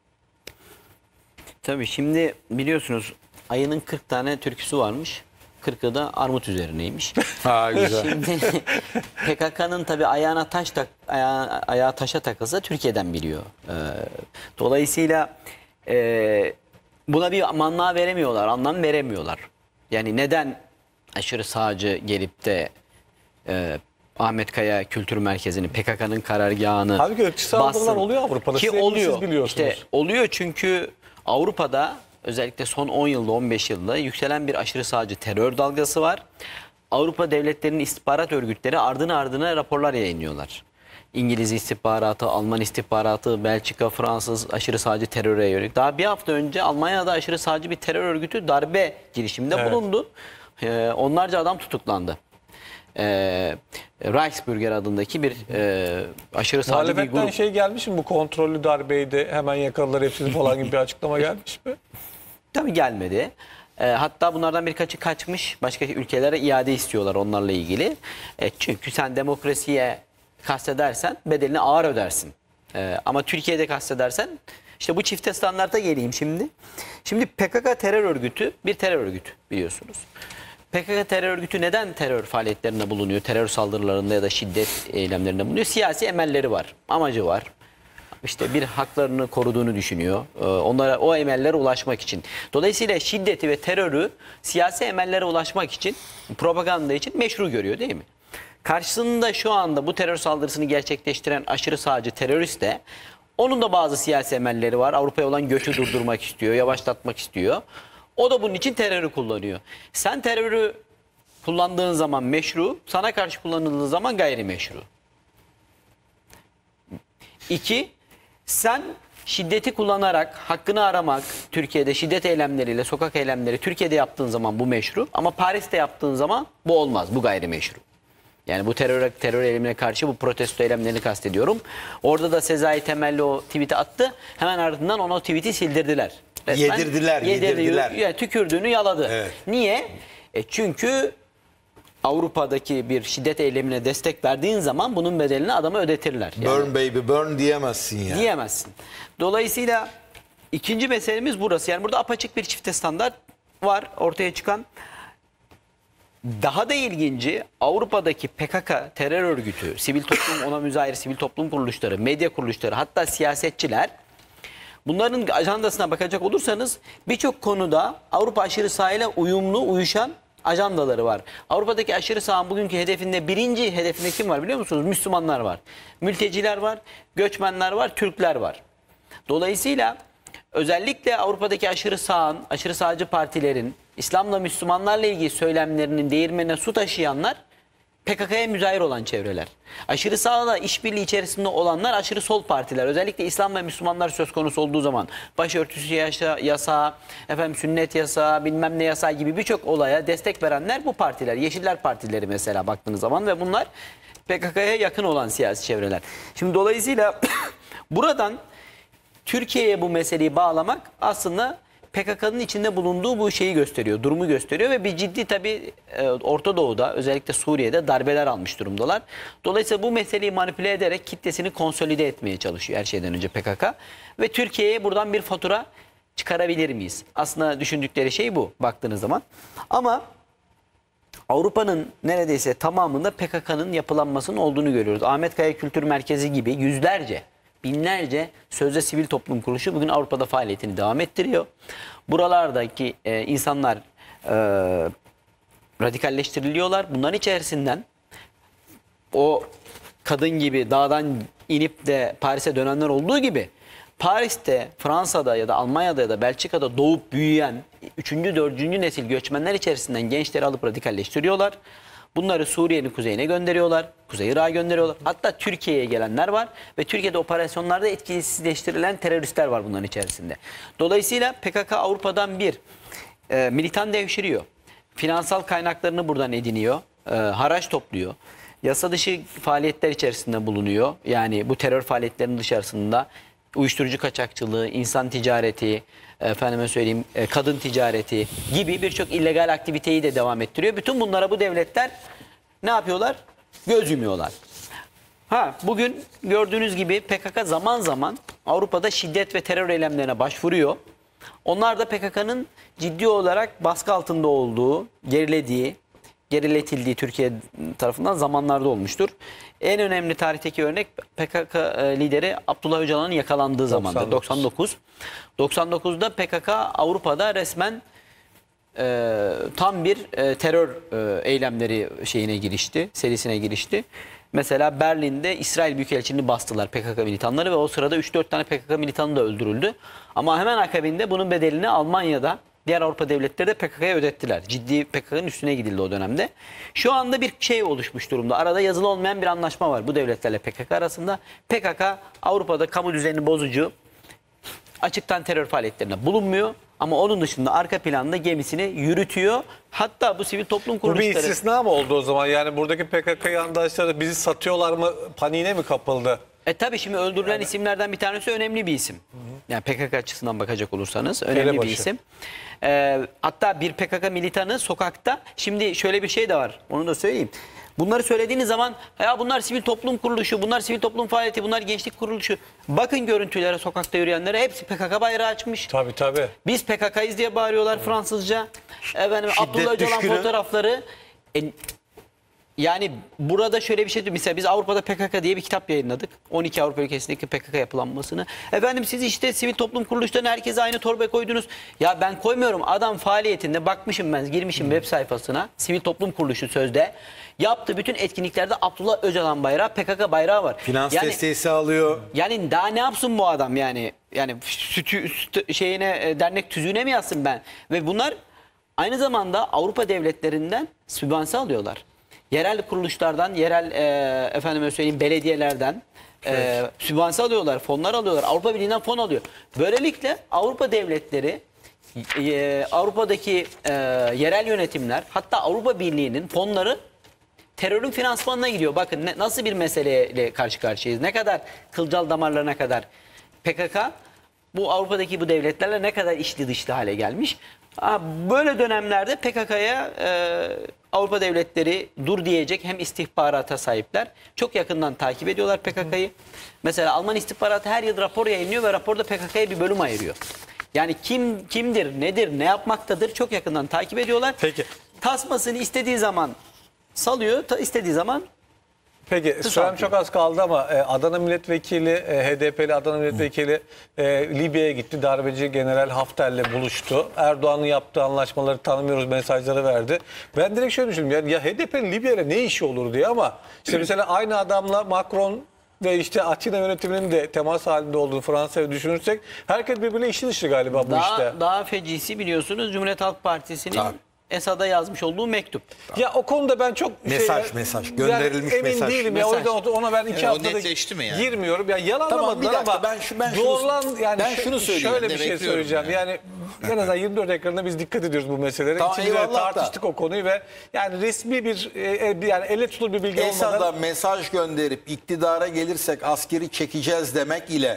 Tabii şimdi biliyorsunuz ayının 40 tane türküsü varmış. 40'ı da armut üzerineymiş. Ha güzel. Şimdi PKK'nın tabii ayağı taşa takılsa Türkiye'den biliyor. Dolayısıyla buna bir mana veremiyorlar, anlam veremiyorlar. Yani neden aşırı sağcı gelip de Ahmet Kaya Kültür Merkezi'ni, PKK'nın karargahını Halbuki ırkçı saldırılar oluyor Avrupa'da. Ki Siz oluyor. biliyorsunuz. İşte oluyor çünkü Avrupa'da özellikle son 10 yılda 15 yılda yükselen bir aşırı sağcı terör dalgası var. Avrupa devletlerinin istihbarat örgütleri ardına raporlar yayınlıyorlar. İngiliz istihbaratı, Alman istihbaratı, Belçika, Fransız aşırı sağcı teröre yönelik. Daha bir hafta önce Almanya'da aşırı sağcı bir terör örgütü darbe girişiminde bulundu. Onlarca adam tutuklandı. Reichsbürger adındaki bir aşırı sağcı bir Muhalefetten grup. şey gelmiş mi, bu kontrollü darbeydi hemen yakaladılar hepsini falan gibi bir açıklama gelmiş mi? Tabii gelmedi. Hatta bunlardan birkaçı kaçmış. Başka ülkelere iade istiyorlar onlarla ilgili. Çünkü sen demokrasiye kastedersen bedelini ağır ödersin. Ama Türkiye'de kastedersen işte bu çifte standarta geleyim şimdi. Şimdi PKK terör örgütü bir terör örgütü biliyorsunuz. PKK terör örgütü neden terör faaliyetlerinde bulunuyor? Terör saldırılarında ya da şiddet eylemlerinde bulunuyor. Siyasi emelleri var, amacı var. İşte bir haklarını koruduğunu düşünüyor. Onlara o emellere ulaşmak için. Dolayısıyla şiddeti ve terörü siyasi emellere ulaşmak için, propaganda için meşru görüyor değil mi? Karşısında şu anda bu terör saldırısını gerçekleştiren aşırı sağcı terörist de onun da bazı siyasi emelleri var. Avrupa'ya olan göçü durdurmak istiyor, yavaşlatmak istiyor. O da bunun için terörü kullanıyor. Sen terörü kullandığın zaman meşru, sana karşı kullanıldığı zaman gayrimeşru. 2. Sen şiddeti kullanarak hakkını aramak, Türkiye'de şiddet eylemleriyle, sokak eylemleri Türkiye'de yaptığın zaman bu meşru. Ama Paris'te yaptığın zaman bu olmaz, bu gayrimeşru. Yani bu terör eylemine karşı bu protesto eylemlerini kastediyorum. Orada da Sezai Temelli o tweet'i attı. Hemen ardından onu o tweet'i sildirdiler. Resmen Yedirdiler. Yani tükürdüğünü yaladı. Evet. Niye? Çünkü Avrupa'daki bir şiddet eylemine destek verdiğin zaman bunun bedelini adama ödetirler. Yani Burn baby burn diyemezsin ya. diyemezsin. Dolayısıyla ikinci meselemiz burası. Yani burada apaçık bir çifte standart var ortaya çıkan. Daha da ilginci, Avrupa'daki PKK terör örgütü, sivil toplum, ona müzahir sivil toplum kuruluşları, medya kuruluşları, hatta siyasetçiler, bunların ajandasına bakacak olursanız birçok konuda Avrupa aşırı sağıyla uyuşan ajandaları var. Avrupa'daki aşırı sağın bugünkü hedefinde, birinci hedefinde kim var biliyor musunuz? Müslümanlar var. Mülteciler var, göçmenler var, Türkler var. Dolayısıyla özellikle Avrupa'daki aşırı sağın, aşırı sağcı partilerin, İslam'la Müslümanlarla ilgili söylemlerinin değirmenine su taşıyanlar PKK'ya müzahir olan çevreler. Aşırı sağla işbirliği içerisinde olanlar aşırı sol partiler. Özellikle İslam ve Müslümanlar söz konusu olduğu zaman başörtüsü yasağı, sünnet yasağı, bilmem ne yasağı gibi birçok olaya destek verenler bu partiler. Yeşiller partileri mesela baktığınız zaman ve bunlar PKK'ya yakın olan siyasi çevreler. Şimdi dolayısıyla buradan Türkiye'ye bu meseleyi bağlamak aslında PKK'nın içinde bulunduğu bu şeyi gösteriyor, durumu gösteriyor ve bir ciddi tabii Orta Doğu'da, özellikle Suriye'de darbeler almış durumdalar. Dolayısıyla bu meseleyi manipüle ederek kitlesini konsolide etmeye çalışıyor her şeyden önce PKK ve Türkiye'ye buradan bir fatura çıkarabilir miyiz? Aslında düşündükleri şey bu baktığınız zaman. Ama Avrupa'nın neredeyse tamamında PKK'nın yapılanmasının olduğunu görüyoruz. Ahmet Kaya Kültür Merkezi gibi yüzlerce, binlerce sözde sivil toplum kuruluşu bugün Avrupa'da faaliyetini devam ettiriyor. Buralardaki insanlar radikalleştiriliyorlar. Bunların içerisinden o kadın gibi dağdan inip de Paris'e dönenler olduğu gibi Paris'te, Fransa'da ya da Almanya'da ya da Belçika'da doğup büyüyen 3. 4. nesil göçmenler içerisinden gençleri alıp radikalleştiriyorlar. Bunları Suriye'nin kuzeyine gönderiyorlar. Kuzey Irak'a gönderiyorlar. Hatta Türkiye'ye gelenler var. Ve Türkiye'de operasyonlarda etkisizleştirilen teröristler var bunların içerisinde. Dolayısıyla PKK Avrupa'dan bir militan devşiriyor. Finansal kaynaklarını buradan ediniyor. Haraç topluyor. Yasa dışı faaliyetler içerisinde bulunuyor. Yani bu terör faaliyetlerinin dışarısında uyuşturucu kaçakçılığı, insan ticareti, kadın ticareti gibi birçok illegal aktiviteyi de devam ettiriyor. Bütün bunlara bu devletler ne yapıyorlar? Göz yumuyorlar. Bugün gördüğünüz gibi PKK zaman zaman Avrupa'da şiddet ve terör eylemlerine başvuruyor. Onlar da PKK'nın ciddi olarak baskı altında olduğu, geriletildiği Türkiye tarafından zamanlarda olmuştur. En önemli tarihteki örnek PKK lideri Abdullah Öcalan'ın yakalandığı zamandır. 99. 99'da PKK Avrupa'da resmen tam bir terör eylemleri serisine girişti. Mesela Berlin'de İsrail Büyükelçiliğini bastılar PKK militanları ve o sırada 3-4 tane PKK militanı da öldürüldü. Ama hemen akabinde bunun bedelini Almanya'da Diğer Avrupa devletleri de PKK'ya ödettiler. Ciddi PKK'nın üstüne gidildi o dönemde. Şu anda bir şey oluşmuş durumda. Arada yazılı olmayan bir anlaşma var bu devletlerle PKK arasında. PKK Avrupa'da kamu düzenini bozucu, açıktan terör faaliyetlerinde bulunmuyor. Ama onun dışında arka planda gemisini yürütüyor. Hatta bu sivil toplum Bu bir kuruluşları... istisna mı oldu o zaman? Yani buradaki PKK yandaşları bizi satıyorlar mı paniğine mi kapıldı? Tabii şimdi öldürülen isimlerden bir tanesi önemli bir isim. Yani PKK açısından bakacak olursanız önemli Elebaşı. bir isim. Hatta bir PKK militanı sokakta, şimdi şöyle bir şey de var, onu da söyleyeyim. Bunları söylediğiniz zaman ya bunlar sivil toplum kuruluşu, bunlar sivil toplum faaliyeti, bunlar gençlik kuruluşu. Bakın görüntülere, sokakta yürüyenlere, hepsi PKK bayrağı açmış. Tabii tabii. Biz PKK'yız diye bağırıyorlar Fransızca. Efendim, Abdullah Öcalan düşkünü. fotoğrafları. Yani burada şöyle bir şey diyor. Mesela biz Avrupa'da PKK diye bir kitap yayınladık. 12 Avrupa ülkesindeki PKK yapılanmasını. Efendim siz işte sivil toplum kuruluşlarını herkese aynı torbaya koydunuz. Ya ben koymuyorum. Adam faaliyetinde bakmışım, ben girmişim web sayfasına. Sivil toplum kuruluşu sözde. Yaptığı bütün etkinliklerde Abdullah Öcalan bayrağı, PKK bayrağı var. Finans yani, desteği sağlıyor. yani daha ne yapsın bu adam yani? Yani dernek tüzüğüne mi yazsın ben? Ve bunlar aynı zamanda Avrupa devletlerinden sübvanse alıyorlar. Yerel kuruluşlardan, yerel efendime söyleyeyim belediyelerden sübvanse alıyorlar, fonlar alıyorlar. Avrupa Birliği'nden fon alıyor. Böylelikle Avrupa devletleri, Avrupa'daki yerel yönetimler, hatta Avrupa Birliği'nin fonları terörün finansmanına gidiyor. Bakın nasıl bir meseleyle karşı karşıyayız. Ne kadar kılcal damarlarına kadar PKK bu Avrupa'daki bu devletlerle ne kadar içli dışlı hale gelmiş. Böyle dönemlerde PKK'ya Avrupa devletleri dur diyecek hem istihbarata sahipler. Çok yakından takip ediyorlar PKK'yı. Mesela Alman istihbaratı her yıl rapor yayınlıyor ve raporda PKK'ya bir bölüm ayırıyor. Yani kimdir, nedir, ne yapmaktadır çok yakından takip ediyorlar. Peki. Tasmasını istediği zaman salıyor, istediği zaman Peki sürem çok az kaldı ama Adana Milletvekili, HDP'li Adana Milletvekili Libya'ya gitti. Darbeci General Hafter'le buluştu. Erdoğan'ın yaptığı anlaşmaları tanımıyoruz mesajları verdi. Ben direkt şöyle düşündüm. Yani, ya HDP'nin Libya'yla ne işi olur diye, ama işte mesela aynı adamla Macron ve işte Atina yönetiminin de temas halinde olduğunu Fransa'ya düşünürsek herkes birbirine işi dışı galiba bu işte. Daha fecisi biliyorsunuz Cumhuriyet Halk Partisi'nin Tabii. Esad'a yazmış olduğu mektup. Ya o konuda ben çok Mesaj, gönderilmiş emin mesaj. değilim ya. O Mesaj. yüzden ona ben 2 o haftada netleşti mi yani? girmiyorum. Ya yalanlamadılar bir dakika, ama ben şunu- doğrulan yani ben şunu söyleyeyim. şöyle Ben bir de şey bekliyorum söyleyeceğim. Yani en azından 24 ekranında biz dikkat ediyoruz bu meselelere. Tamam, İçimizde eyvallah da. tartıştık o konuyu ve yani resmi bir yani elle tutulur bir bilgi Esad'a olmadan mesaj gönderip iktidara gelirsek askeri çekeceğiz demek ile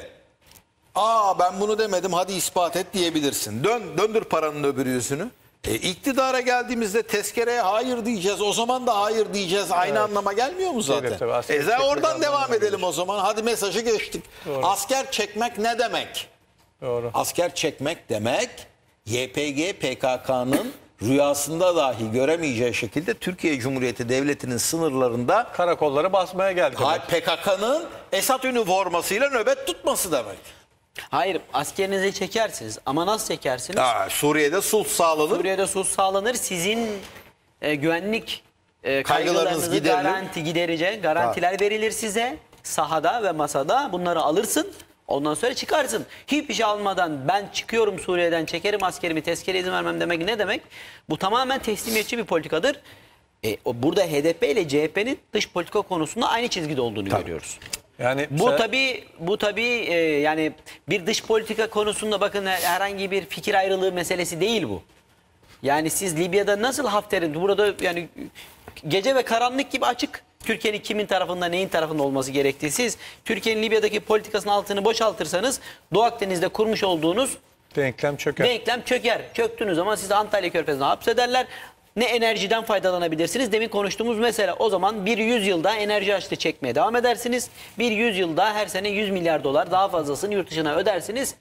ben bunu demedim hadi ispat et diyebilirsin. Döndür paranın öbür yüzünü. İktidara geldiğimizde tezkereye hayır diyeceğiz. O zaman da hayır diyeceğiz. Aynı anlama gelmiyor mu zaten? tabii, askeri çekmek Oradan anlamına devam gelir. edelim o zaman. Hadi mesajı geçtik. Asker çekmek ne demek? doğru. Asker çekmek demek YPG PKK'nın rüyasında dahi göremeyeceği şekilde Türkiye Cumhuriyeti Devleti'nin sınırlarında Karakolları basmaya geldi. PKK'nın Esad üniformasıyla nöbet tutması demek. Hayır, askerinizi çekersiniz ama nasıl çekersiniz? Suriye'de sulh sağlanır. Suriye'de sulh sağlanır. Sizin güvenlik Kaygılarınız kaygılarınızı giderilir. garantiler verilir size. Sahada ve masada bunları alırsın. Ondan sonra çıkarsın. Hiçbir şey almadan ben çıkıyorum Suriye'den, çekerim askerimi, tezkere izin vermem demek ne demek? Bu tamamen teslimiyetçi bir politikadır. Burada HDP ile CHP'nin dış politika konusunda aynı çizgide olduğunu görüyoruz. Yani Bu tabii yani bir dış politika konusunda bakın herhangi bir fikir ayrılığı meselesi değil bu. Yani siz Libya'da nasıl Hafter'in burada yani gece ve karanlık gibi açık Türkiye'nin kimin tarafında neyin tarafında olması gerektiği. Siz Türkiye'nin Libya'daki politikasının altını boşaltırsanız Doğu Akdeniz'de kurmuş olduğunuz denklem çöker. denklem çöker. Çöktüğünüz zaman sizi Antalya Körfezi'ne hapsederler. Ne enerjiden faydalanabilirsiniz? Demin konuştuğumuz mesele. O zaman bir 100 yılda enerji açlığı çekmeye devam edersiniz. Bir 100 yılda her sene 100 milyar dolar daha fazlasını yurt dışına ödersiniz.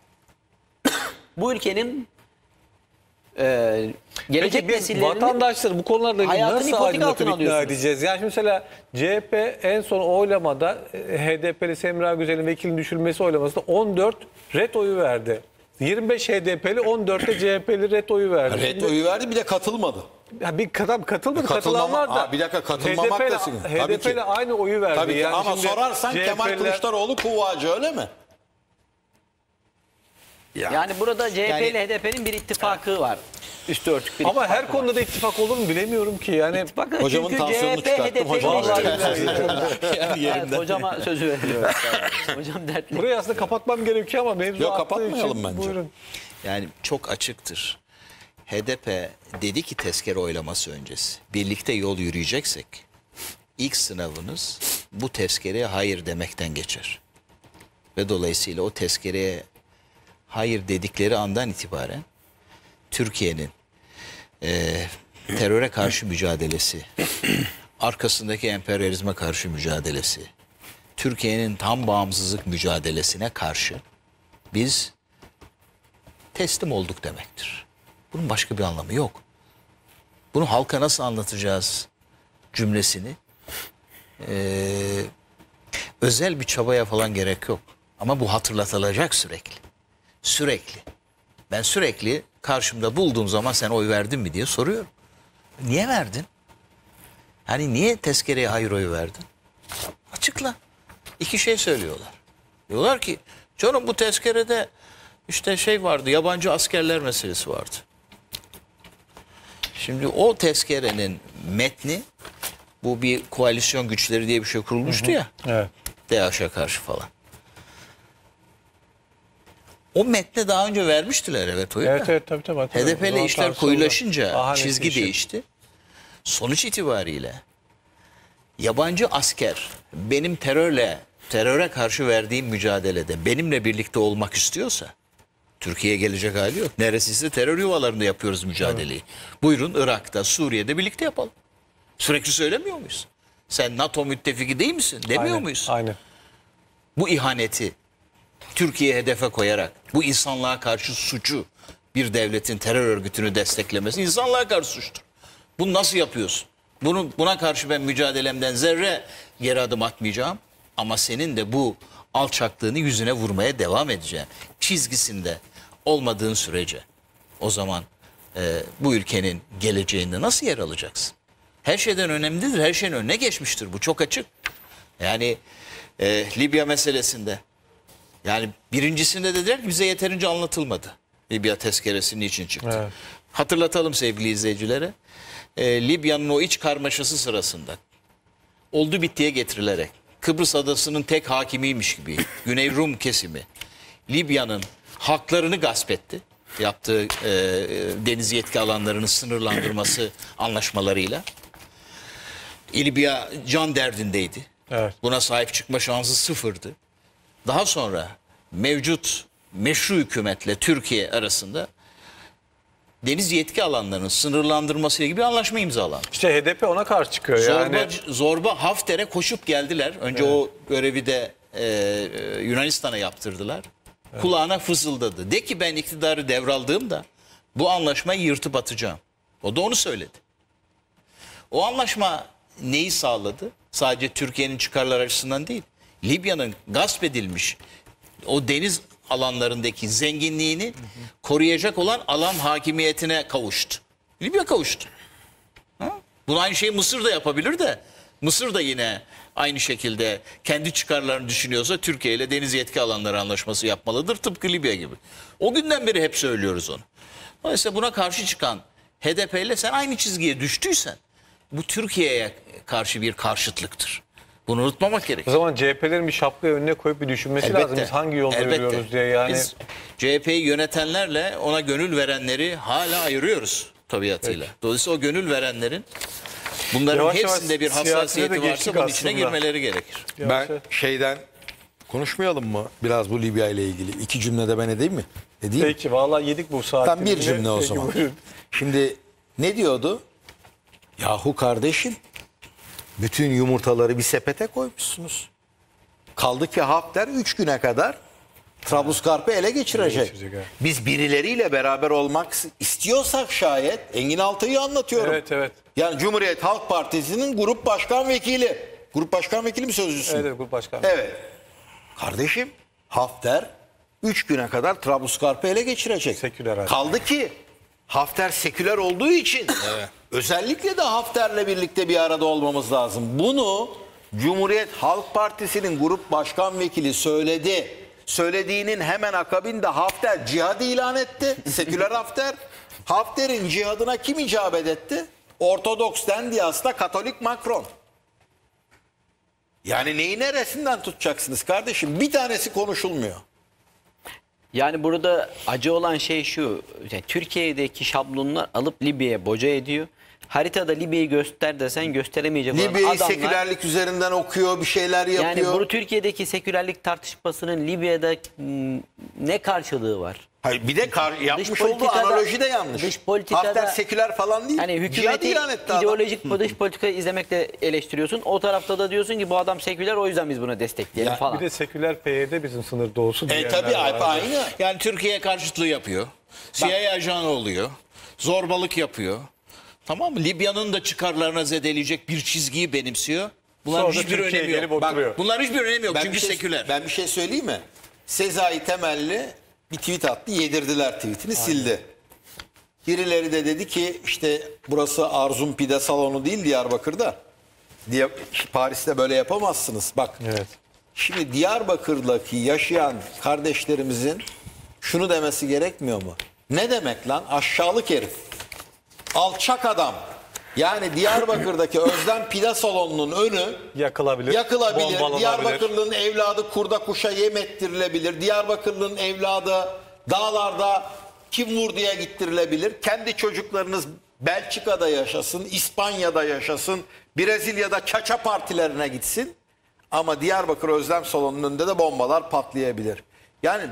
Bu ülkenin gelecek Peki biz nesillerinin vatandaşları bu konularla ilgili hayatını nasıl ipotek aydınlatıp altına ikna alıyorsunuz. edeceğiz? Yani şimdi mesela CHP en son oylamada HDP'li Semra Güzel'in vekilin düşürülmesi oylamasında 14 ret oyu verdi. 25 HDP'li 14'te CHP'li ret oyu verdi. Red oyu verdi bir de katılmadı. Ya bir kadam katılmadı, katılan var da. Bir dakika, katılmamaktasın. Tabii ki. HDP'li aynı oyu verdi. Tabii ki. Yani Ama şimdi sorarsan Kemal CHP'liler Kılıçdaroğlu kuvvacı öyle mi? Yani burada CHP Yani- ile HDP'nin bir ittifakı var. Üstü örtük bir Ama ittifakı her var. konuda da ittifak olur mu bilemiyorum ki. Yani Bakın Hocamın çünkü tansiyonunu CHP, çıkarttım. HDP Hocam Vallahi Evet, hocama sözü veriyorum. Hocam dertli. burayı aslında kapatmam gerekiyor ama mevzu Yok, arttığı kapatmayalım için bence. buyurun. Yani çok açıktır. HDP dedi ki tezkere oylaması öncesi. Birlikte yol yürüyeceksek ilk sınavınız bu tezkereye hayır demekten geçer. Ve dolayısıyla o tezkereye hayır dedikleri andan itibaren Türkiye'nin teröre karşı mücadelesi, arkasındaki emperyalizme karşı mücadelesi, Türkiye'nin tam bağımsızlık mücadelesine karşı biz teslim olduk demektir. Bunun başka bir anlamı yok. Bunu halka nasıl anlatacağız cümlesini özel bir çabaya falan gerek yok. Ama bu hatırlatılacak sürekli. Sürekli. Ben sürekli karşımda bulduğum zaman sen oy verdin mi diye soruyorum. Niye verdin? Hani niye tezkereye hayır oyu verdin? Açıkla. İki şey söylüyorlar. Diyorlar ki canım bu tezkerede işte şey vardı, yabancı askerler meselesi vardı. Şimdi o tezkerenin metni, bu bir koalisyon güçleri diye bir şey kurulmuştu ya. Evet. DAEŞ'e karşı falan. O metne daha önce vermiştiler evet oyu. Evet da. evet tabii hatırlıyorum. HDP ile Zaman işler tartışıldı. koyulaşınca Bahanesi çizgi işi. değişti. Sonuç itibariyle yabancı asker benim teröre karşı verdiğim mücadelede benimle birlikte olmak istiyorsa Türkiye'ye gelecek hali yok. Neresiyse terör yuvalarında yapıyoruz mücadeleyi. Buyurun Irak'ta, Suriye'de birlikte yapalım. Sürekli söylemiyor muyuz? Sen NATO müttefiki değil misin? Demiyor Aynen, muyuz? Aynen. Bu ihaneti Türkiye'ye hedefe koyarak bu insanlığa karşı suçu bir devletin terör örgütünü desteklemesi insanlığa karşı suçtur. Bunu nasıl yapıyorsun? Buna karşı ben mücadelemden zerre geri adım atmayacağım. Ama senin de bu alçaklığını yüzüne vurmaya devam edeceğim. Çizgisinde olmadığın sürece o zaman bu ülkenin geleceğinde nasıl yer alacaksın? Her şeyden önemlidir. Her şeyin önüne geçmiştir. Bu çok açık. Yani Libya meselesinde yani birincisinde dediler ki bize yeterince anlatılmadı. Libya tezkeresi niçin çıktı? Evet. Hatırlatalım sevgili izleyicilere. Libya'nın o iç karmaşası sırasında oldu bittiye getirilerek Kıbrıs adasının tek hakimiymiş gibi Güney Rum kesimi Libya'nın haklarını gasp etti. Yaptığı deniz yetki alanlarının sınırlandırması anlaşmalarıyla. Libya can derdindeydi. Evet. Buna sahip çıkma şansı sıfırdı. Daha sonra mevcut meşru hükümetle Türkiye arasında deniz yetki alanlarının sınırlandırması ile ilgili bir anlaşma imzalandı. İşte HDP ona karşı çıkıyor yani. Zorba Hafter'e koşup geldiler. Önce o görevi de Yunanistan'a yaptırdılar. Kulağına fısıldadı. De ki ben iktidarı devraldığımda bu anlaşmayı yırtıp atacağım. O da onu söyledi. O anlaşma neyi sağladı? Sadece Türkiye'nin çıkarları açısından değil. Libya'nın gasp edilmiş o deniz alanlarındaki zenginliğini koruyacak olan alan hakimiyetine kavuştu. Libya kavuştu. Ha? Bunu aynı şeyi Mısır da yapabilir de Mısır da yine aynı şekilde kendi çıkarlarını düşünüyorsa Türkiye ile deniz yetki alanları anlaşması yapmalıdır tıpkı Libya gibi. O günden beri hep söylüyoruz onu. Dolayısıyla buna karşı çıkan HDP ile sen aynı çizgiye düştüysen bu Türkiye'ye karşı bir karşıtlıktır. Bunu unutmamak O gerekiyor. zaman CHP'lerin bir şapkayı önüne koyup bir düşünmesi lazım. Biz hangi yolda yürüyoruz diye yani. Biz CHP'yi yönetenlerle ona gönül verenleri hala ayırıyoruz tabiatıyla. Dolayısıyla o gönül verenlerin bunların Yavaş yavaş hepsinde bir siyasete de hassasiyeti varsa geçtik bunun içine aslında. girmeleri gerekir. Ben şeyden konuşmayalım mı biraz bu Libya ile ilgili? İki cümlede ben edeyim mi? Edeyim mi? Peki vallahi yedik bu saati. Tam bir cümle o zaman. Şimdi ne diyordu? Yahu kardeşim bütün yumurtaları bir sepete koymuşsunuz. Kaldı ki Hafter 3 güne kadar Trablusgarp'ı ele geçirecek. Evet. Biz birileriyle beraber olmak istiyorsak şayet Engin Altay'ı anlatıyorum. Evet evet. Yani Cumhuriyet Halk Partisi'nin grup başkan vekili. Grup başkan vekili mi sözcüsü? Evet Grup Başkanı. Evet. Kardeşim Hafter 3 güne kadar Trablusgarp'ı ele geçirecek. Seküler halde. Kaldı ki Hafter seküler olduğu için özellikle de Hafter'le birlikte bir arada olmamız lazım. Bunu Cumhuriyet Halk Partisi'nin grup başkan vekili söyledi. söylediğinin hemen akabinde Hafter cihad ilan etti. Seküler Hafter. Hafter'in cihadına kim icabet etti? Ortodoks Dendias'ta Katolik Macron. Yani neyi neresinden tutacaksınız kardeşim? Bir tanesi konuşulmuyor. Yani burada acı olan şey şu. Yani Türkiye'deki şablonlar alıp Libya'ya boca ediyor. Haritada Libya'yı göster desen gösteremeyecek olan Libya'yı adamlar. sekülerlik üzerinden okuyor, bir şeyler yapıyor. Yani bu Türkiye'deki sekülerlik tartışmasının Libya'da ne karşılığı var? Hayır, bir de yapmış olduğu politikada- analoji de yanlış. dış politikada- Hafter seküler falan değil. Yani Cihad hükümeti ilan etti adam. ideolojik dış politika izlemekle eleştiriyorsun. O tarafta da diyorsun ki bu adam seküler, o yüzden biz bunu destekleyelim Ya falan. Bir de seküler PYD bizim sınır doğusu diyenler Tabii var. aynı. Yani Türkiye karşıtlığı yapıyor. CIA ajanı oluyor. Zorbalık yapıyor. Tamam mı? Libya'nın da çıkarlarına zedeleyecek bir çizgiyi benimsiyor. Bunların Sonra da hiçbir Türkiye'ye önemi gelip yok. oturuyor. Bunların hiçbir önemi yok çünkü bir şey, seküler. Ben bir şey söyleyeyim mi? Sezai Temelli bir tweet attı, yedirdiler tweetini, sildi. Birileri de dedi ki işte burası Arzum Pide Salonu değil Diyarbakır'da. Paris'te böyle yapamazsınız. Bak Evet. şimdi Diyarbakır'daki yaşayan kardeşlerimizin şunu demesi gerekmiyor mu? Ne demek lan? Aşağılık herif. Alçak adam. Yani Diyarbakır'daki Özlem Pide Salonu'nun önü Yakılabilir. yakılabilir. bombalanabilir. Diyarbakırlı'nın evladı kurda kuşa yem ettirilebilir. Diyarbakırlı'nın evladı dağlarda kim vurduya gittirilebilir. Kendi çocuklarınız Belçika'da yaşasın, İspanya'da yaşasın, Brezilya'da çaça partilerine gitsin. Ama Diyarbakır Özlem Salonu'nun önünde de bombalar patlayabilir. Yani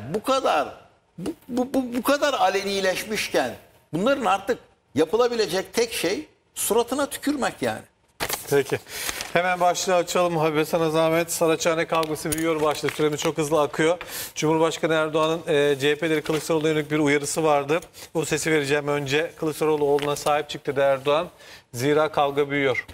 bu kadar alenileşmişken bunların artık yapılabilecek tek şey suratına tükürmek yani. Peki. Hemen başlığı açalım. Habibe sana zahmet. Saraçhane kavgası büyüyor başlığı. Süremiz çok hızlı akıyor. Cumhurbaşkanı Erdoğan'ın CHP'leri Kılıçdaroğlu'na yönelik bir uyarısı vardı. O sesi vereceğim önce. Kılıçdaroğlu oğluna sahip çıktı dedi Erdoğan. Zira kavga büyüyor.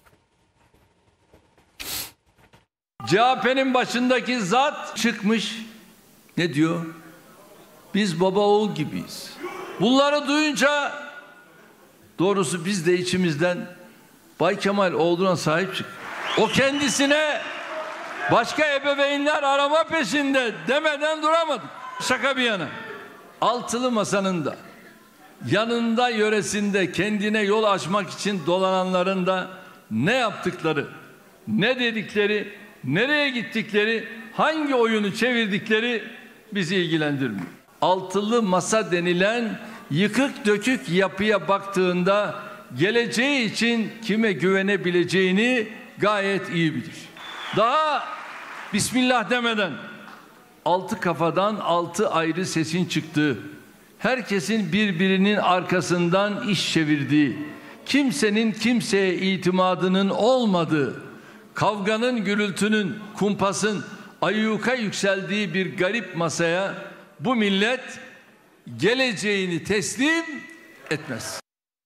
CHP'nin başındaki zat çıkmış. Ne diyor? Biz baba oğul gibiyiz. Bunları duyunca doğrusu biz de içimizden Bay Kemal oğluna sahip çık. O kendisine başka ebeveynler arama peşinde demeden duramadık. Şaka bir yana. Altılı masanın da yanında yöresinde kendine yol açmak için dolananların da ne yaptıkları, ne dedikleri, nereye gittikleri, hangi oyunu çevirdikleri bizi ilgilendirmiyor. Altılı masa denilen yıkık dökük yapıya baktığında geleceği için kime güvenebileceğini gayet iyi bilir. Daha Bismillah demeden 6 kafadan 6 ayrı sesin çıktığı, herkesin birbirinin arkasından iş çevirdiği, kimsenin kimseye itimadının olmadığı, kavganın, gürültünün, kumpasın ayyuka yükseldiği bir garip masaya bu millet geleceğini teslim etmez.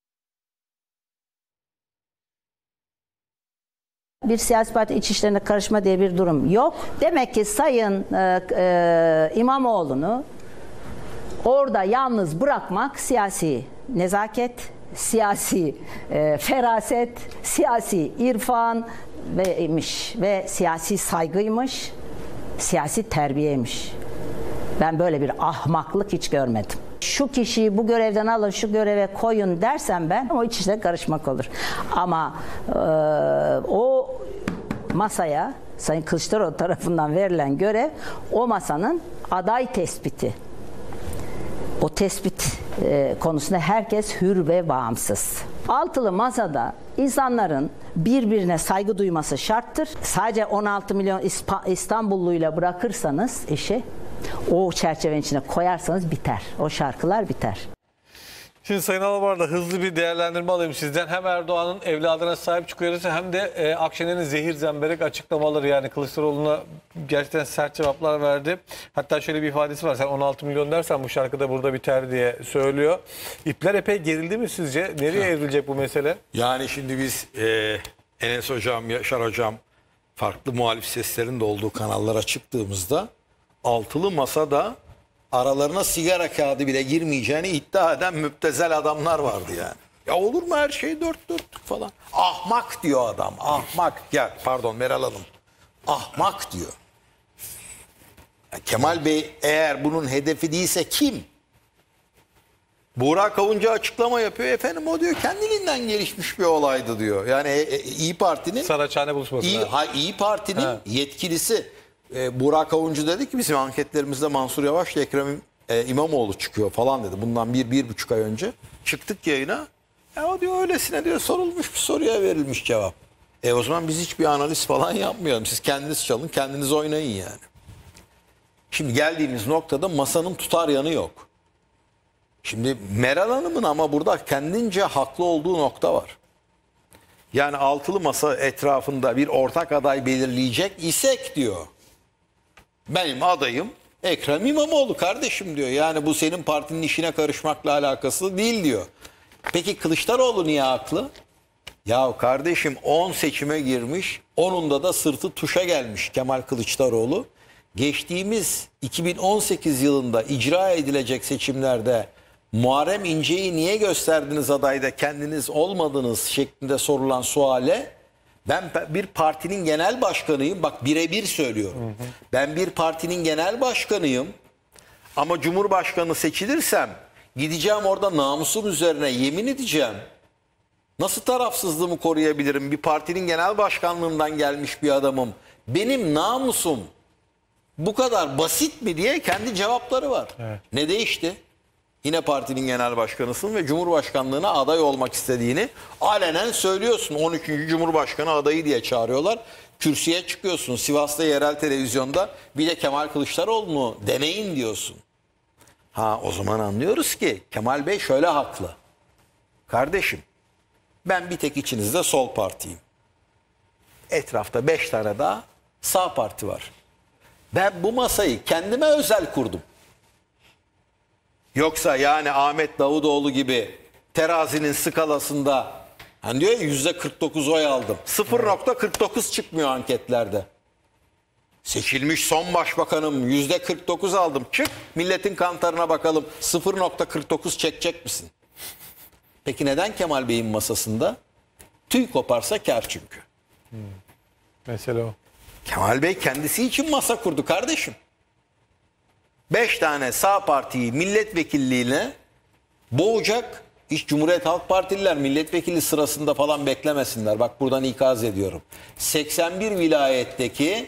Bir siyasi parti iç işlerine karışma diye bir durum yok. Demek ki Sayın İmamoğlu'nu orada yalnız bırakmak siyasi nezaket, siyasi feraset, siyasi irfan ve siyasi saygıymış, siyasi terbiyeymiş. Ben böyle bir ahmaklık hiç görmedim. Şu kişiyi bu görevden alın, şu göreve koyun dersem ben o iç işe karışmak olur. Ama o masaya Sayın Kılıçdaroğlu tarafından verilen görev o masanın aday tespiti. O tespit konusunda herkes hür ve bağımsız. Altılı masada insanların birbirine saygı duyması şarttır. Sadece 16 milyon İstanbulluyla bırakırsanız işi, o çerçevenin içine koyarsanız biter. O şarkılar biter. Şimdi Sayın Alabar'da hızlı bir değerlendirme alayım sizden. Hem Erdoğan'ın evladına sahip çıkıyor hem de Akşener'in zehir zemberek açıklamaları, yani Kılıçdaroğlu'na gerçekten sert cevaplar verdi. Hatta şöyle bir ifadesi var, sen 16 milyon dersen bu şarkıda burada biter diye söylüyor. İpler epey gerildi mi sizce? Nereye evrilecek bu mesele? Yani şimdi biz Enes Hocam, Yaşar Hocam farklı muhalif seslerin de olduğu kanallara çıktığımızda altılı masada aralarına sigara kağıdı bile girmeyeceğini iddia eden müptezel adamlar vardı yani. Ya olur mu her şey dört dörtlük falan. Ahmak diyor adam, ahmak. Ya pardon Meral Hanım. Ahmak diyor. Kemal Bey eğer bunun hedefi değilse kim? Burak Avuncu açıklama yapıyor. Efendim o diyor kendiliğinden gelişmiş bir olaydı diyor. Yani İyi Parti'nin Saraçhane buluşması. İyi Parti'nin yetkilisi Burak Avuncu dedi ki bizim anketlerimizde Mansur Yavaş'la Ekrem İmamoğlu çıkıyor falan dedi. Bundan 1,5 ay önce çıktık yayına. O diyor öylesine diyor sorulmuş bir soruya verilmiş cevap. O zaman biz hiçbir analiz falan yapmayalım. Siz kendiniz çalın, kendiniz oynayın yani. Şimdi geldiğimiz noktada masanın tutar yanı yok. Şimdi Meral Hanım'ın ama burada kendince haklı olduğu nokta var. Yani altılı masa etrafında bir ortak aday belirleyecek isek diyor. Benim adayım Ekrem İmamoğlu kardeşim diyor. Yani bu senin partinin işine karışmakla alakası değil diyor. Peki Kılıçdaroğlu niye haklı? Ya kardeşim 10 seçime girmiş, 10'unda da sırtı tuşa gelmiş Kemal Kılıçdaroğlu. Geçtiğimiz 2018 yılında icra edilecek seçimlerde Muharrem İnce'yi niye gösterdiniz adayda kendiniz olmadınız şeklinde sorulan suale ben bir partinin genel başkanıyım, bak birebir söylüyorum. Ben bir partinin genel başkanıyım ama Cumhurbaşkanı seçilirsem gideceğim orada namusum üzerine yemin edeceğim. Nasıl tarafsızlığımı koruyabilirim? Bir partinin genel başkanlığından gelmiş bir adamım. Benim namusum bu kadar basit mi diye kendi cevapları var. Evet. Ne değişti? Yine partinin genel başkanısın ve Cumhurbaşkanlığına aday olmak istediğini alenen söylüyorsun. 13. Cumhurbaşkanı adayı diye çağırıyorlar. Kürsüye çıkıyorsun. Sivas'ta yerel televizyonda bir de Kemal Kılıçdaroğlu'nu deneyin diyorsun. O zaman anlıyoruz ki Kemal Bey şöyle haklı. Kardeşim ben bir tek içinizde sol partiyim. Etrafta 5 tane daha sağ parti var. Ben bu masayı kendime özel kurdum. Yoksa yani Ahmet Davutoğlu gibi terazinin skalasında hani diyor ya %49 oy aldım. 0,49 çıkmıyor anketlerde. Seçilmiş son başbakanım %49 aldım. Çık milletin kantarına bakalım 0,49 çekecek misin? Peki neden Kemal Bey'in masasında? Tüy koparsa kâr çünkü. Mesela o. Kemal Bey kendisi için masa kurdu kardeşim. 5 tane sağ partiyi milletvekilliğine boğacak. Hiç Cumhuriyet Halk Partililer milletvekili sırasında falan beklemesinler. Bak buradan ikaz ediyorum. 81 vilayetteki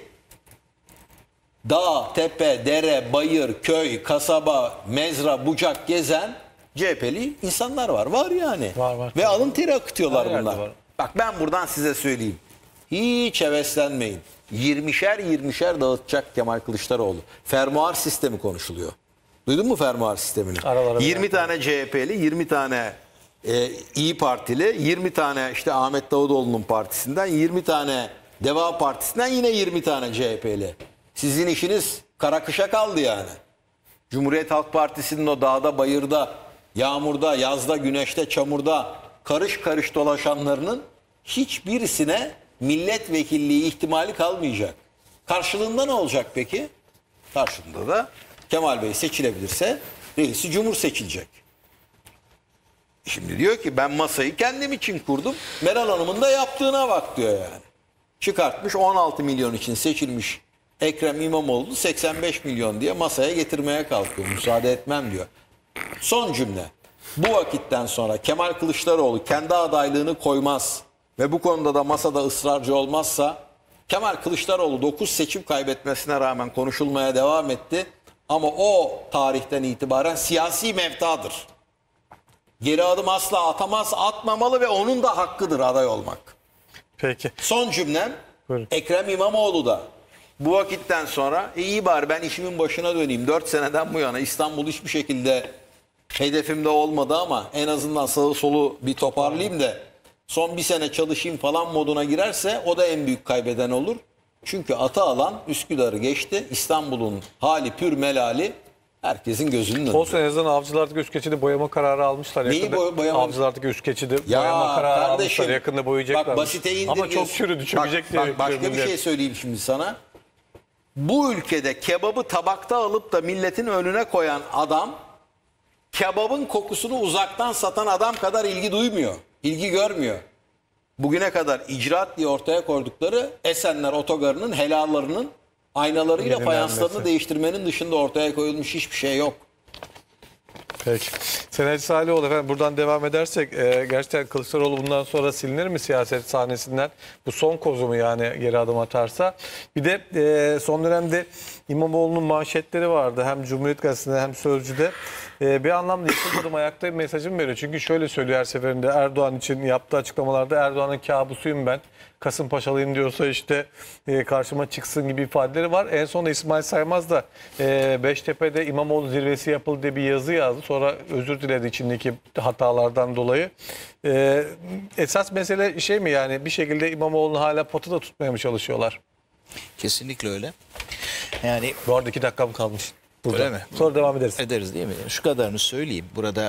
dağ, tepe, dere, bayır, köy, kasaba, mezra, bucak gezen CHP'li insanlar var. Var yani. Var. Ve alın teri akıtıyorlar Her bunlar. var. Bak ben buradan size söyleyeyim. Hiç heveslenmeyin. 20'şer dağıtacak Kemal Kılıçdaroğlu. Fermuar sistemi konuşuluyor. Duydun mu fermuar sistemini? Aralara 20 tane CHP'li, 20 tane İyi Partili, 20 tane işte Ahmet Davutoğlu'nun partisinden, 20 tane Deva Partisi'nden yine 20 tane CHP'li. Sizin işiniz kara kışa kaldı yani. Cumhuriyet Halk Partisi'nin o dağda, bayırda, yağmurda, yazda, güneşte, çamurda karış karış dolaşanlarının hiçbirisine milletvekilliği ihtimali kalmayacak. Karşılığında ne olacak peki? Karşılığında da Kemal Bey seçilebilirse reisi cumhur seçilecek. Şimdi diyor ki ben masayı kendim için kurdum. Meral Hanım'ın da yaptığına bak diyor yani. Çıkartmış 16 milyon için seçilmiş Ekrem İmamoğlu 85 milyon diye masaya getirmeye kalkıyor. Müsaade etmem diyor. Son cümle. Bu vakitten sonra Kemal Kılıçdaroğlu kendi adaylığını koymaz ve bu konuda da masada ısrarcı olmazsa Kemal Kılıçdaroğlu 9 seçim kaybetmesine rağmen konuşulmaya devam etti. Ama o tarihten itibaren siyasi mevtadır. Geri adım asla atamaz, atmamalı ve onun da hakkıdır aday olmak. Peki. Son cümlem Buyurun. Ekrem İmamoğlu da bu vakitten sonra iyi bari ben işimin başına döneyim. 4 seneden bu yana İstanbul hiçbir şekilde hedefimde olmadı ama en azından sağı solu bir toparlayayım da son bir sene çalışayım falan moduna girerse o da en büyük kaybeden olur. Çünkü ata alan Üsküdar'ı geçti. İstanbul'un hali pür melali herkesin gözünün önünde. Olsun en azından Avcılar'daki üst geçidi boyama kararı almışlar. Neyi boyama? Avcılar'daki üst geçidi Ya boyama kararı kardeşim, almışlar. Yakında boyayacaklar. bak basite indirmiyorsun. Ama çok çürüdü, çökecek diye. Bak başka bir şey söyleyeyim şimdi sana. Bu ülkede kebabı tabakta alıp da milletin önüne koyan adam kebabın kokusunu uzaktan satan adam kadar ilgi duymuyor. İlgi görmüyor. Bugüne kadar icraat diye ortaya koydukları Esenler Otogarı'nın helallarının Aynalarıyla Yenilenmesi. fayanslarını değiştirmenin dışında ortaya koyulmuş hiçbir şey yok. Peki. Senatçı Salihoğlu, efendim buradan devam edersek gerçekten Kılıçdaroğlu bundan sonra silinir mi siyaset sahnesinden? Bu son kozu mu yani geri adım atarsa? Bir de son dönemde İmamoğlu'nun manşetleri vardı. Hem Cumhuriyet Gazetesi'nde hem Sözcü'de. Bir anlamda yıkılmadım ayaktayım mesajımı veriyor. Çünkü şöyle söylüyor her seferinde Erdoğan için yaptığı açıklamalarda Erdoğan'ın kabusuyum ben. Kasımpaşalıyım diyorsa işte karşıma çıksın gibi ifadeleri var. En son İsmail Saymaz da Beştepe'de İmamoğlu zirvesi yapıldı diye bir yazı yazdı. Sonra özür diledi içindeki hatalardan dolayı. Esas mesele şey mi yani bir şekilde İmamoğlu'nu hala potada tutmaya mı çalışıyorlar? Kesinlikle öyle. Yani Bu arada 2 dakikam kalmış. Burada. öyle mi? Sonra devam ederiz. Ederiz değil mi? Şu kadarını söyleyeyim. Burada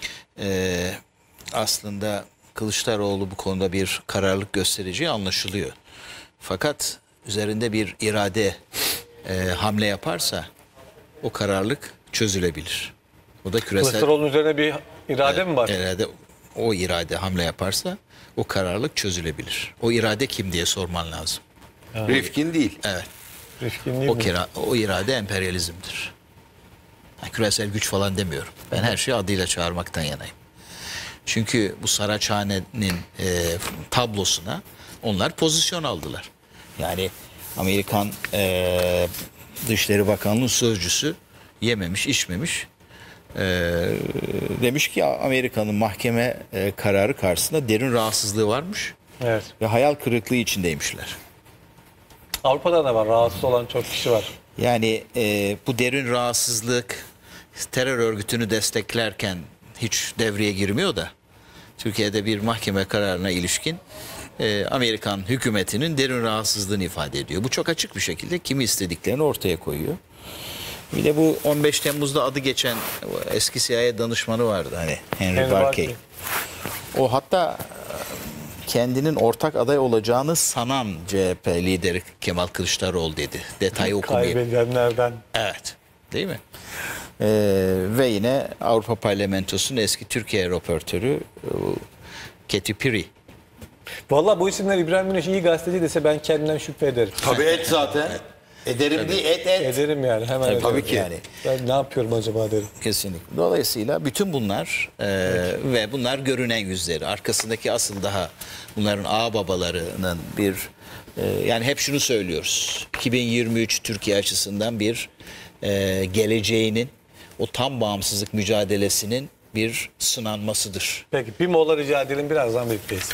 aslında Kılıçdaroğlu bu konuda bir kararlılık göstereceği anlaşılıyor. Fakat üzerinde bir irade hamle yaparsa o kararlılık çözülebilir. O da küresel Kılıçdaroğlu'nun üzerine bir irade mi var? o irade hamle yaparsa o kararlılık çözülebilir. O irade kim diye sorman lazım. Rifkin değil. Evet. Rifkin değil mi? O irade emperyalizmdir. Küresel güç falan demiyorum. Ben her şeyi adıyla çağırmaktan yanayım. Çünkü bu Saraçhane'nin tablosuna onlar pozisyon aldılar. Yani Amerikan Dışişleri Bakanlığı sözcüsü yememiş, içmemiş. Demiş ki Amerika'nın mahkeme kararı karşısında derin rahatsızlığı varmış. Evet. Ve hayal kırıklığı içindeymişler. Avrupa'da da var. Rahatsız olan çok kişi var. Yani bu derin rahatsızlık terör örgütünü desteklerken hiç devreye girmiyor da Türkiye'de bir mahkeme kararına ilişkin Amerikan hükümetinin derin rahatsızlığını ifade ediyor. Bu çok açık bir şekilde kimi istediklerini ortaya koyuyor. Bir de bu 15 Temmuz'da adı geçen eski CIA danışmanı vardı hani Henry Barkey. O hatta kendinin ortak aday olacağını sanan CHP lideri Kemal Kılıçdaroğlu dedi. Detayı okumayayım. Kaybedenlerden. Evet. Değil mi? Ve yine Avrupa Parlamentosu'nun eski Türkiye raportörü Katy Perry. Vallahi bu isimler İbrahim Güneş iyi gazeteci dese ben kendimden şüphe ederim. Tabii et zaten. Ederim değil et. Ederim yani hemen ederim. Tabii ki. Yani Ben ne yapıyorum acaba derim. kesinlikle. Dolayısıyla bütün bunlar ve bunlar görünen yüzleri. Arkasındaki asıl daha bunların ağababalarının bir yani hep şunu söylüyoruz. 2023 Türkiye açısından bir geleceğinin o tam bağımsızlık mücadelesinin bir sınanmasıdır. Peki bir mola rica edelim birazdan birlikteyiz.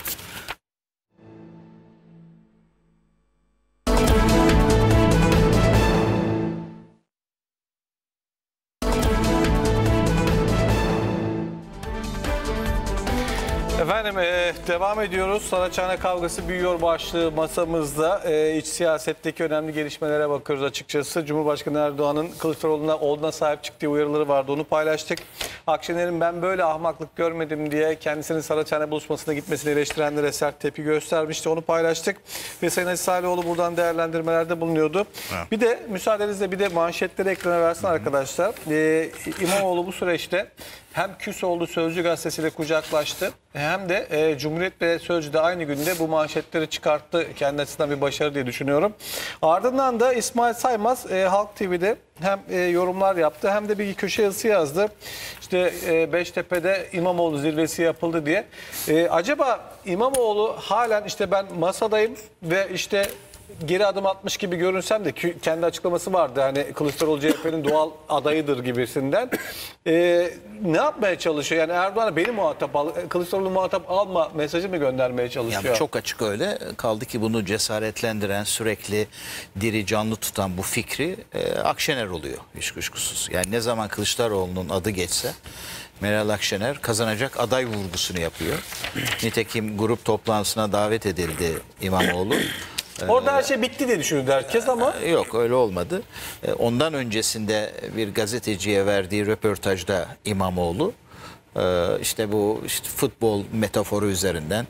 Efendim devam ediyoruz. Saraçhane kavgası büyüyor başlığı masamızda. İç siyasetteki önemli gelişmelere bakıyoruz açıkçası. Cumhurbaşkanı Erdoğan'ın Kılıçdaroğlu'na oğluna sahip çıktığı uyarıları vardı. Onu paylaştık. Akşener'in ben böyle ahmaklık görmedim diye kendisinin Saraçhane buluşmasına gitmesini eleştirenlere sert tepki göstermişti. Onu paylaştık. Ve Sayın Aziz Salihoğlu buradan değerlendirmelerde bulunuyordu. Evet. Bir de müsaadenizle bir de manşetleri ekrana versin arkadaşlar. İmamoğlu bu süreçte hem küs oldu Sözcü gazetesiyle kucaklaştı hem de Cumhuriyet ve Sözcü'de aynı günde bu manşetleri çıkarttı. Kendi açısından bir başarı diye düşünüyorum. Ardından da İsmail Saymaz Halk TV'de hem yorumlar yaptı hem de bir köşe yazısı yazdı. İşte Beştepe'de İmamoğlu zirvesi yapıldı diye. Acaba İmamoğlu halen işte ben masadayım ve işte geri adım atmış gibi görünsem de kendi açıklaması vardı. Hani Kılıçdaroğlu CHP'nin doğal adayıdır gibisinden. Ne yapmaya çalışıyor? Yani Erdoğan'a beni muhatap al, Kılıçdaroğlu muhatap alma mesajı mı göndermeye çalışıyor? Yani çok açık öyle. Kaldı ki bunu cesaretlendiren, sürekli diri canlı tutan bu fikri Akşener oluyor hiç kuşkusuz. Yani ne zaman Kılıçdaroğlu'nun adı geçse Meral Akşener kazanacak aday vurgusunu yapıyor. Nitekim grup toplantısına davet edildi İmamoğlu. Orada her şey bitti diye düşünüyordu herkes ama. Yok öyle olmadı. Ondan öncesinde bir gazeteciye verdiği röportajda İmamoğlu işte bu futbol metaforu üzerinden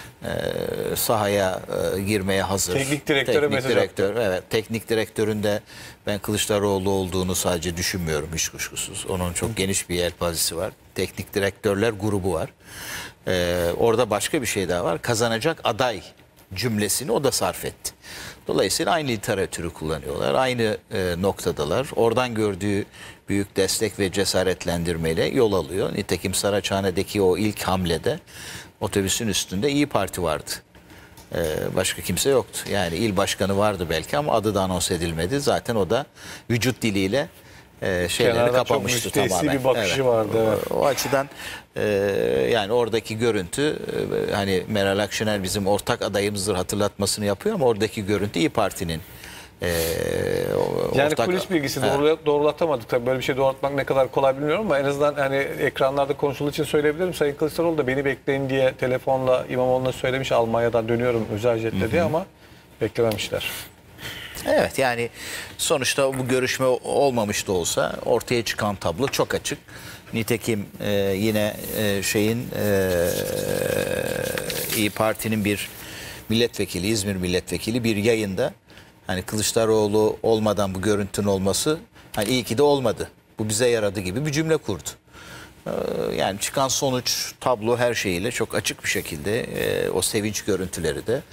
sahaya girmeye hazır. Teknik direktöre mesaj attı. Evet, teknik direktörün de ben Kılıçdaroğlu olduğunu sadece düşünmüyorum hiç kuşkusuz. Onun çok geniş bir yelpazesi var. Teknik direktörler grubu var. Orada başka bir şey daha var. Kazanacak aday cümlesini o da sarf etti. Dolayısıyla aynı literatürü kullanıyorlar. Aynı noktadalar. Oradan gördüğü büyük destek ve cesaretlendirmeyle yol alıyor. Nitekim Saraçhane'deki o ilk hamlede otobüsün üstünde İyi Parti vardı. Başka kimse yoktu. Yani il başkanı vardı belki ama adı da anons edilmedi. Zaten o da vücut diliyle şeyleri Kenardan kapamıştı çok müstehsi tamamen. bir bakışı vardı. Evet. O açıdan yani oradaki görüntü hani Meral Akşener bizim ortak adayımızdır hatırlatmasını yapıyor ama oradaki görüntü İyi Parti'nin Yani ortak... kulis bilgisi Evet. doğrulatamadık. Tabii böyle bir şey doğrulatmak ne kadar kolay bilmiyorum ama en azından hani ekranlarda konuşulduğu için söyleyebilirim. Sayın Kılıçdaroğlu da beni bekleyin diye telefonla İmamoğlu'na söylemiş, Almanya'dan dönüyorum özel jetle diye ama beklememişler. Evet, yani sonuçta bu görüşme olmamış da olsa ortaya çıkan tablo çok açık. Nitekim yine İyi Parti'nin bir milletvekili, İzmir milletvekili bir yayında hani Kılıçdaroğlu olmadan bu görüntünün olması hani iyi ki de olmadı. Bu bize yaradı gibi bir cümle kurdu. Yani çıkan sonuç, tablo her şeyiyle çok açık bir şekilde o sevinç görüntüleri de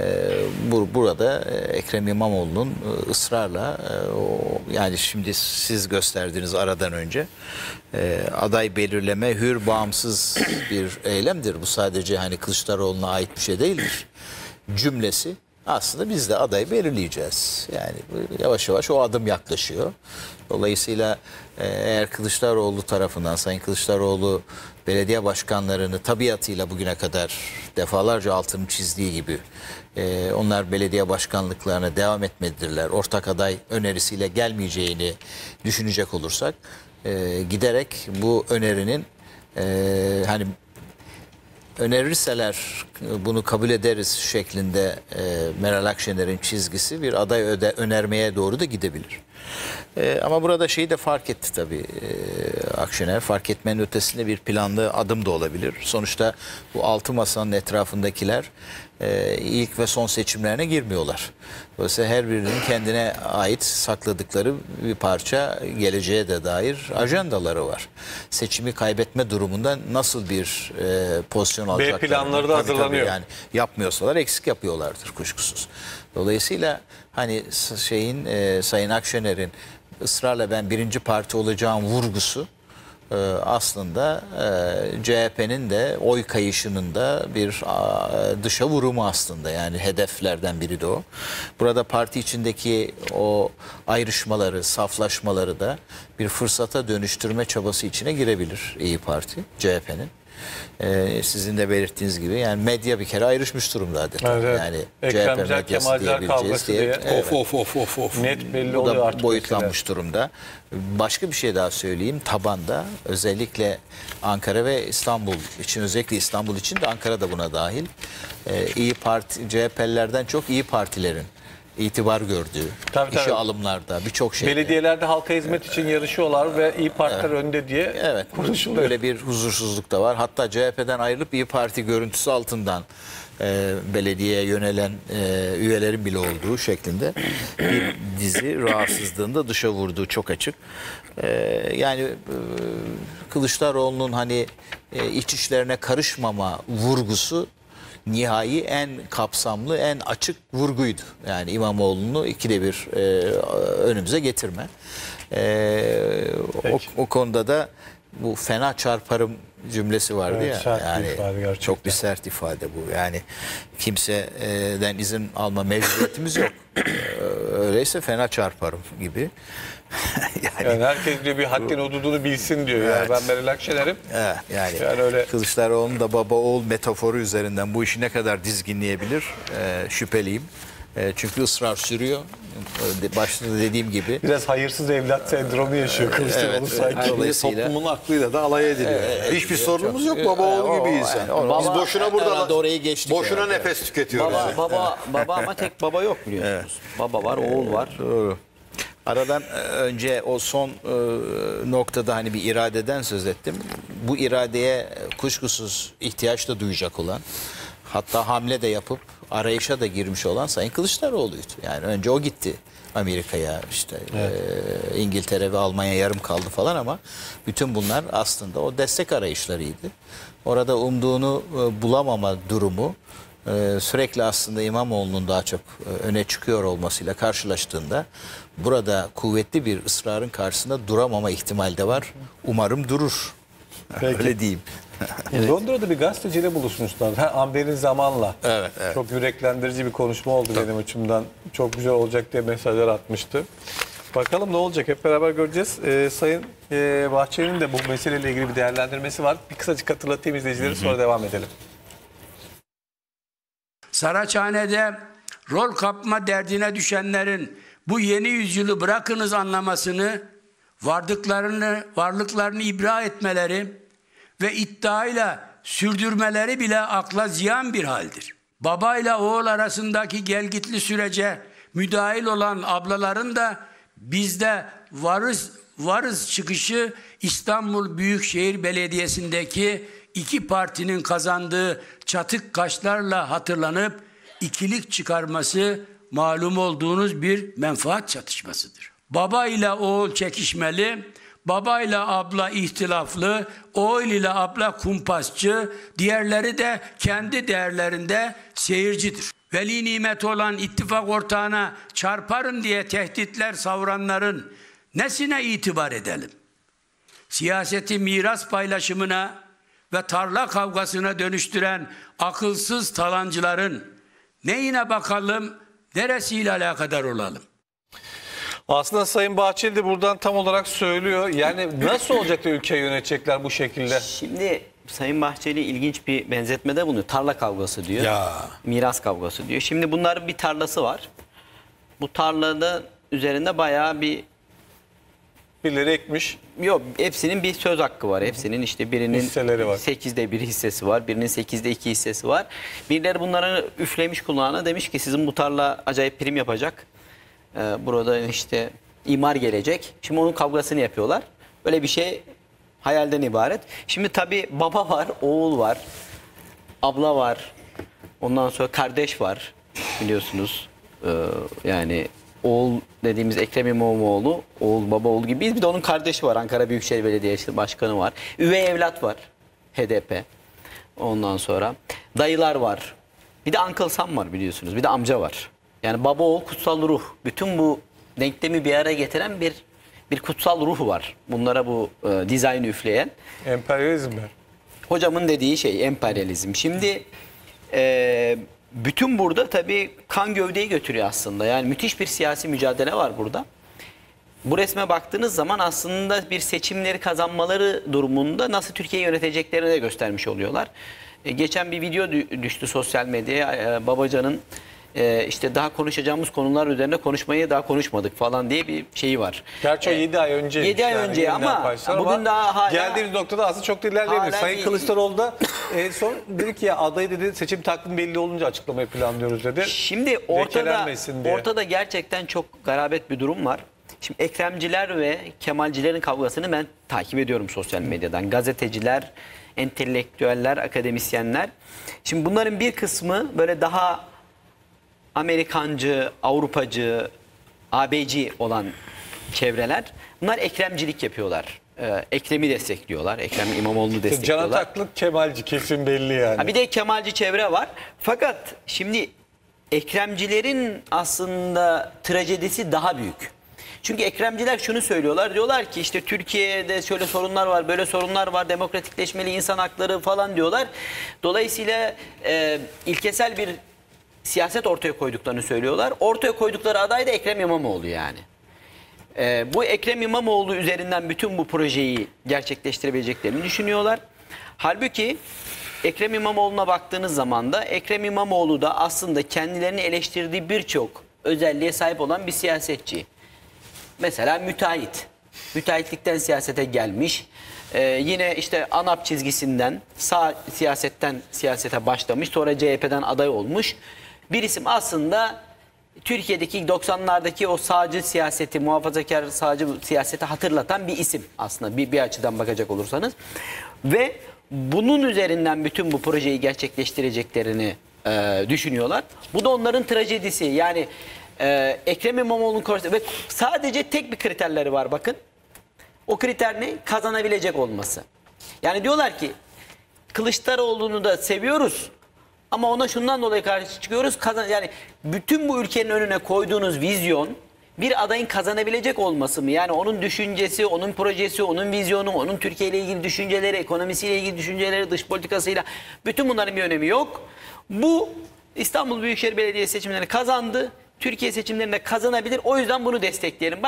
burada Ekrem İmamoğlu'nun ısrarla yani şimdi siz gösterdiğiniz aradan önce aday belirleme hür, bağımsız bir eylemdir. Bu sadece hani Kılıçdaroğlu'na ait bir şey değildir. Cümlesi aslında biz de aday belirleyeceğiz. Yani yavaş yavaş o adım yaklaşıyor. Dolayısıyla eğer Kılıçdaroğlu tarafından, Sayın Kılıçdaroğlu belediye başkanlarını tabiatıyla bugüne kadar defalarca altını çizdiği gibi onlar belediye başkanlıklarına devam etmediler. Ortak aday önerisiyle gelmeyeceğini düşünecek olursak giderek bu önerinin hani önerirseler bunu kabul ederiz şeklinde Meral Akşener'in çizgisi bir aday önermeye doğru da gidebilir. Ama burada şeyi de fark etti tabii Akşener. Fark etmenin ötesinde bir planlı adım da olabilir. Sonuçta bu altı masanın etrafındakiler ilk ve son seçimlerine girmiyorlar. Dolayısıyla her birinin kendine ait sakladıkları bir parça geleceğe de dair ajandaları var. Seçimi kaybetme durumunda nasıl bir pozisyon alacaklar? B planları da hazırlanıyor. Yani yapmıyorsalar eksik yapıyorlardır kuşkusuz. Dolayısıyla hani Sayın Akşener'in ısrarla ben birinci parti olacağım vurgusu aslında CHP'nin de oy kayışının da bir dışa vurumu aslında, yani hedeflerden biri de o. Burada parti içindeki o ayrışmaları, saflaşmaları da bir fırsata dönüştürme çabası içine girebilir İyi Parti, CHP'nin. Sizin de belirttiğiniz gibi yani medya bir kere ayrışmış durumda adeta. Evet. Yani Ekremciler, CHP medyası Kemalciler diyebileceğiz kavgası diye. diye. Evet. Of. Net belli Bu oluyor da artık. boyutlanmış durumda. Başka bir şey daha söyleyeyim. Tabanda özellikle Ankara ve İstanbul için, özellikle İstanbul için de Ankara da buna dahil. İyi Parti, CHP'lilerden çok İyi Partilerin itibar gördüğü, Tabii. işe alımlarda, birçok şeyde. Belediyelerde halka hizmet için yarışıyorlar ve İyi Partiler önde diye konuşuluyor. Böyle bir huzursuzluk da var. Hatta CHP'den ayrılıp İyi Parti görüntüsü altından belediyeye yönelen üyelerin bile olduğu şeklinde bir dizi rahatsızlığında dışa vurduğu çok açık. Yani Kılıçdaroğlu'nun hani iç işlerine karışmama vurgusu nihai en kapsamlı, en açık vurguydu. Yani İmamoğlu'nu ikide bir önümüze getirme. O konuda da bu fena çarparım cümlesi vardı, Evet, ya. sert bir Yani ifade gerçekten. çok bir sert ifade bu. Yani kimseden izin alma mecburiyetimiz yok. Öyleyse fena çarparım gibi. Yani herkes diyor bir haddin hududunu bilsin diyor. Evet. Yani ben Meral Akşener'im. Evet, yani öyle. Kılıçdaroğlu'nun da baba oğul metaforu üzerinden bu işi ne kadar dizginleyebilir şüpheliyim. Çünkü ısrar sürüyor. Başta da dediğim gibi. Biraz hayırsız evlat sendromu yaşıyor Kılıçdaroğlu sanki. Dolayısıyla Toplumun aklıyla da alay ediliyor. Hiçbir sorunumuz yok. Baba oğul gibiyiz. Biz boşuna burada orayı geçtik. boşuna nefes tüketiyoruz. Baba ama tek baba yok biliyorsunuz. Baba var, oğul var. Doğru. Aradan önce o son noktada hani bir iradeden söz ettim. Bu iradeye kuşkusuz ihtiyaç da duyacak olan, hatta hamle de yapıp arayışa da girmiş olan Sayın Kılıçdaroğlu'ydu. Yani önce o gitti Amerika'ya, işte İngiltere ve Almanya yarım kaldı falan, ama bütün bunlar aslında o destek arayışlarıydı. Orada umduğunu bulamama durumu sürekli aslında İmamoğlu'nun daha çok öne çıkıyor olmasıyla karşılaştığında burada kuvvetli bir ısrarın karşısında duramama ihtimali de var. Umarım durur. Öyle diyeyim. Londra'da bir gazeteciyle buluşmuşlar. Amber'in Zaman'la. Evet. Çok yüreklendirici bir konuşma oldu benim açımdan. Çok güzel olacak diye mesajlar atmıştı. Bakalım ne olacak, hep beraber göreceğiz. Sayın Bahçeli'nin de bu meseleyle ilgili bir değerlendirmesi var. Bir kısacık hatırlatayım izleyicileri, sonra devam edelim. Saraçhane'de rol kapma derdine düşenlerin bu yeni yüzyılı bırakınız anlamasını, varlıklarını ibra etmeleri ve iddiayla sürdürmeleri bile akla ziyan bir haldir. Babayla oğul arasındaki gelgitli sürece müdahil olan ablaların da bizde varız çıkışı İstanbul Büyükşehir Belediyesi'ndeki iki partinin kazandığı çatık kaşlarla hatırlanıp ikilik çıkarması malum olduğunuz bir menfaat çatışmasıdır. Baba ile oğul çekişmeli, baba ile abla ihtilaflı, oğul ile abla kumpasçı, diğerleri de kendi değerlerinde seyircidir. Veli nimet olan ittifak ortağına çarparım diye tehditler savuranların nesine itibar edelim? Siyaseti miras paylaşımına ve tarla kavgasına dönüştüren akılsız talancıların neyine bakalım, neresiyle alakadar olalım? Aslında Sayın Bahçeli de buradan tam olarak söylüyor. Yani nasıl olacak da ülkeyi yönetecekler bu şekilde? Şimdi Sayın Bahçeli ilginç bir benzetmede bulunuyor. Tarla kavgası diyor. Miras kavgası diyor. Şimdi bunların bir tarlası var. Bu tarlada üzerinde bayağı bir... Birileri ekmiş. Yok, hepsinin bir söz hakkı var. Hepsinin işte birinin Hisseleri var. 8'de 1 hissesi var. Birinin 8'de 2 hissesi var. Birileri bunları üflemiş kulağına, demiş ki sizin bu tarla acayip prim yapacak. Burada işte imar gelecek. Şimdi onun kavgasını yapıyorlar. Böyle bir şey hayalden ibaret. Şimdi tabii baba var, oğul var, abla var. Ondan sonra kardeş var biliyorsunuz. Yani oğul dediğimiz Ekrem İmamoğlu, oğul baba oğul gibiyiz. Bir de onun kardeşi var, Ankara Büyükşehir Belediyesi Başkanı var. Üvey evlat var, HDP. Ondan sonra dayılar var. Bir de Uncle Sam var biliyorsunuz. Bir de amca var. Yani baba oğul kutsal ruh. Bütün bu denklemi bir araya getiren bir kutsal ruh var. Bunlara bu dizaynı üfleyen. Emperyalizm mi? Hocamın dediği şey emperyalizm. Şimdi bütün burada tabii kan gövdeyi götürüyor aslında. Yani müthiş bir siyasi mücadele var burada. Bu resme baktığınız zaman aslında bir seçimleri kazanmaları durumunda nasıl Türkiye'yi yöneteceklerini de göstermiş oluyorlar. Geçen bir video düştü sosyal medyaya. Babacan'ın işte daha konuşacağımız konular üzerine konuşmayı daha konuşmadık falan diye bir şeyi var. Gerçi o 7 ay önce. 7 ay önce ama bugün daha hala... Geldiğimiz noktada aslında çok da ilerleyemiyor. Sayın Kılıçdaroğlu da son dedi ki ya adayı dedi seçim takvimi belli olunca açıklamayı planlıyoruz dedi. Şimdi ortada gerçekten çok garabet bir durum var. Şimdi Ekremciler ve Kemalcilerin kavgasını ben takip ediyorum sosyal medyadan. Gazeteciler, entelektüeller, akademisyenler. Şimdi bunların bir kısmı böyle daha Amerikancı, Avrupacı, AB'ci olan çevreler. Bunlar Ekremcilik yapıyorlar. Ekrem'i destekliyorlar. Ekrem İmamoğlu'nu destekliyorlar. Can Ataklık Kemalci kesin belli yani. Bir de Kemalci çevre var. Fakat şimdi Ekremcilerin aslında trajedisi daha büyük. Çünkü Ekremciler şunu söylüyorlar. Diyorlar ki işte Türkiye'de şöyle sorunlar var, böyle sorunlar var, demokratikleşmeli, insan hakları falan diyorlar. Dolayısıyla ilkesel bir siyaset ortaya koyduklarını söylüyorlar. Ortaya koydukları aday da Ekrem İmamoğlu yani. Bu Ekrem İmamoğlu üzerinden bütün bu projeyi gerçekleştirebileceklerini düşünüyorlar. Halbuki Ekrem İmamoğlu'na baktığınız zaman da Ekrem İmamoğlu da aslında kendilerini eleştirdiği birçok özelliğe sahip olan bir siyasetçi. Mesela müteahhit. Müteahhitlikten siyasete gelmiş. Yine işte ANAP çizgisinden sağ siyasetten siyasete başlamış. Sonra CHP'den aday olmuş. Bir isim aslında Türkiye'deki 90'lardaki o sağcı siyaseti, muhafazakar sağcı siyaseti hatırlatan bir isim aslında bir açıdan bakacak olursanız. Ve bunun üzerinden bütün bu projeyi gerçekleştireceklerini düşünüyorlar. Bu da onların trajedisi. Yani Ekrem İmamoğlu'nun karşısında ve sadece tek bir kriterleri var bakın. O kriter ne? Kazanabilecek olması. Yani diyorlar ki Kılıçdaroğlu'nu da seviyoruz Ama ona şundan dolayı karşı çıkıyoruz. Yani bütün bu ülkenin önüne koyduğunuz vizyon bir adayın kazanabilecek olması mı? Yani onun düşüncesi, onun projesi, onun vizyonu, onun Türkiye ile ilgili düşünceleri, ekonomisiyle ilgili düşünceleri, dış politikasıyla, bütün bunların bir önemi yok. Bu İstanbul Büyükşehir Belediyesi seçimlerini kazandı. Türkiye seçimlerinde kazanabilir. O yüzden bunu destekleyelim.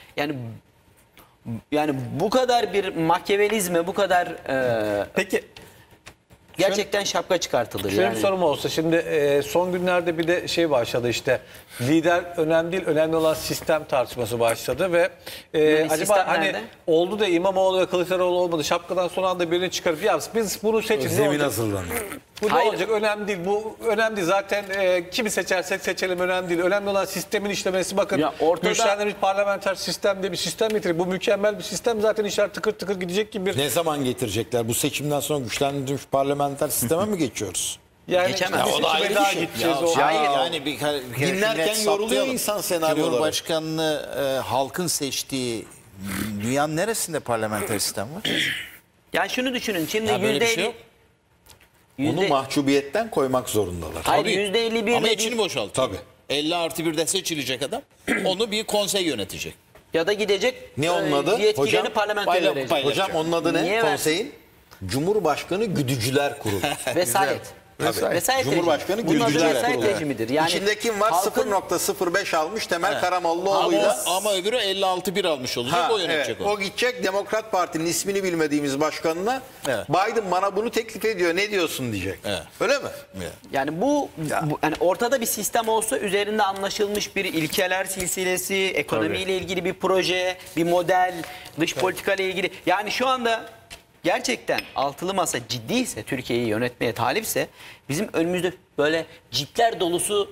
Yani bu kadar bir makyavelizme, bu kadar Peki gerçekten şapka çıkartılır. şöyle Yani. bir sorum olsa şimdi son günlerde bir de şey başladı işte lider önemli değil önemli olan sistem tartışması başladı ve acaba sistem hani nerede? oldu da İmamoğlu ve Kılıçdaroğlu olmadı şapkadan son anda birini çıkarıp ya biz bunu seçin ne Zemin olacak? hazırlanıyor. Bu ne Hayır. olacak önemli değil bu önemli değil zaten kimi seçersek seçelim önemli değil önemli olan sistemin işlemesi bakın Ya ortada- güçlendirilmiş parlamenter sistem diye bir sistem getirir bu mükemmel bir sistem zaten işler tıkır tıkır gidecek gibi bir Ne zaman getirecekler? Bu seçimden sonra güçlendirilmiş parlamenter sisteme mi geçiyoruz? yani Geçemez. işte Ya o da ayrı bir daha şey. gideceğiz Ya, o. hayır yani bir kere Dinlerken net yoruluyor saptayalım. insan senaryoları. Cumhurbaşkanını halkın seçtiği dünyanın neresinde parlamenter sistem var? Yani şunu düşünün. Şimdi Ya böyle bir şey %50 yok. Onu mahcubiyetten koymak zorundalar. Hayır, Tabii. %51 Ama de içini değil. boşaltıyor. Tabii. 50+1'de seçilecek adam. Onu bir konsey yönetecek. ya da gidecek Ne onun adı? yetkilerini Hocam, parlamentoya verecek. Hocam onun adı ne? Niye Konseyin? Cumhurbaşkanı Güdücüler Kurulu. Vesayet. Vesayet Cumhurbaşkanı rejimi. Bunun adı Güdücüler vesayet Kurulu. rejimidir. Yani İçinde kim var? halkın- 0.05 almış Temel Karamollaoğlu'yla. Ama öbürü 56-1 almış olacak. Ha, o yönetecek evet. onu. O gidecek Demokrat Parti'nin ismini bilmediğimiz başkanına Evet. Biden bana bunu teklif ediyor ne diyorsun diyecek. Evet. Öyle mi? Yani bu yani ortada bir sistem olsa üzerinde anlaşılmış bir ilkeler silsilesi, ekonomiyle ilgili bir proje, bir model, dış politika ile ilgili. Yani şu anda gerçekten altılı masa ciddiyse, Türkiye'yi yönetmeye talipse bizim önümüzde böyle cipler dolusu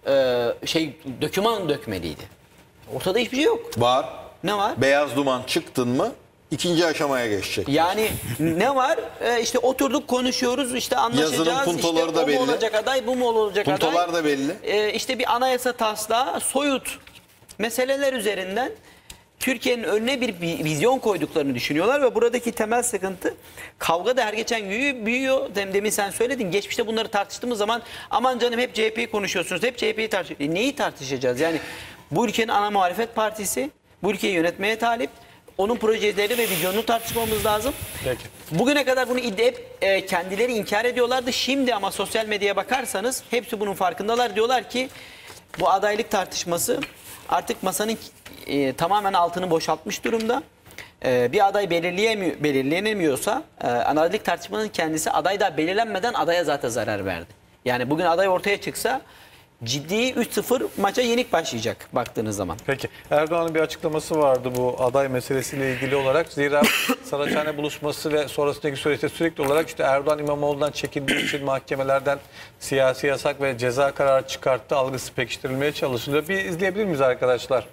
döküman dökmeliydi. Ortada hiçbir şey yok. Var. Ne var? Beyaz duman çıktın mı ikinci aşamaya geçecek. Yani ne var? İşte oturduk konuşuyoruz, işte anlaşacağız. Yazının puntoları işte da o belli. mu olacak aday, bu mu olacak aday? Puntolar da belli. İşte bir anayasa taslağı, soyut meseleler üzerinden Türkiye'nin önüne bir vizyon koyduklarını düşünüyorlar ve buradaki temel sıkıntı kavga da her geçen gün büyüyor. Demin sen söyledin. Geçmişte bunları tartıştığımız zaman aman canım hep CHP'yi konuşuyorsunuz. Hep CHP'yi tartışıyorsunuz. Neyi tartışacağız? Yani bu ülkenin ana muhalefet partisi bu ülkeyi yönetmeye talip. Onun projeleri ve vizyonunu tartışmamız lazım. Peki. Bugüne kadar bunu hep kendileri inkar ediyorlardı. Şimdi ama sosyal medyaya bakarsanız hepsi bunun farkındalar. Diyorlar ki bu adaylık tartışması artık masanın tamamen altını boşaltmış durumda. Bir aday belirlenemiyorsa adaylık tartışmanın kendisi aday da belirlenmeden adaya zaten zarar verdi. Yani bugün aday ortaya çıksa ciddi 3-0 maça yenik başlayacak baktığınız zaman. Peki Erdoğan'ın bir açıklaması vardı bu aday meselesiyle ilgili olarak. Zira Saraçhane buluşması ve sonrasındaki süreçte sürekli olarak işte Erdoğan İmamoğlu'ndan çekindiği için mahkemelerden siyasi yasak ve ceza kararı çıkarttı algısı pekiştirilmeye çalışılıyor. Bir izleyebilir miyiz arkadaşlar?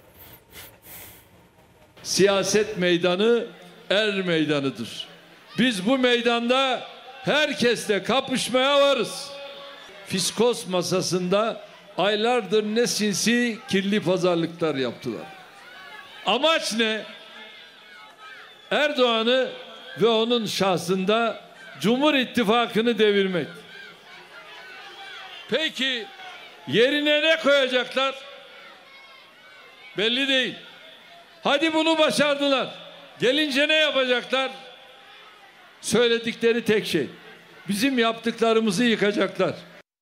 Siyaset meydanı er meydanıdır. Biz bu meydanda herkesle kapışmaya varız. Fiskos masasında aylardır ne sinsi kirli pazarlıklar yaptılar. Amaç ne? Erdoğan'ı ve onun şahsında Cumhur İttifakı'nı devirmek. Peki yerine ne koyacaklar? Belli değil. Hadi bunu başardılar. Gelince ne yapacaklar? Söyledikleri tek şey. Bizim yaptıklarımızı yıkacaklar.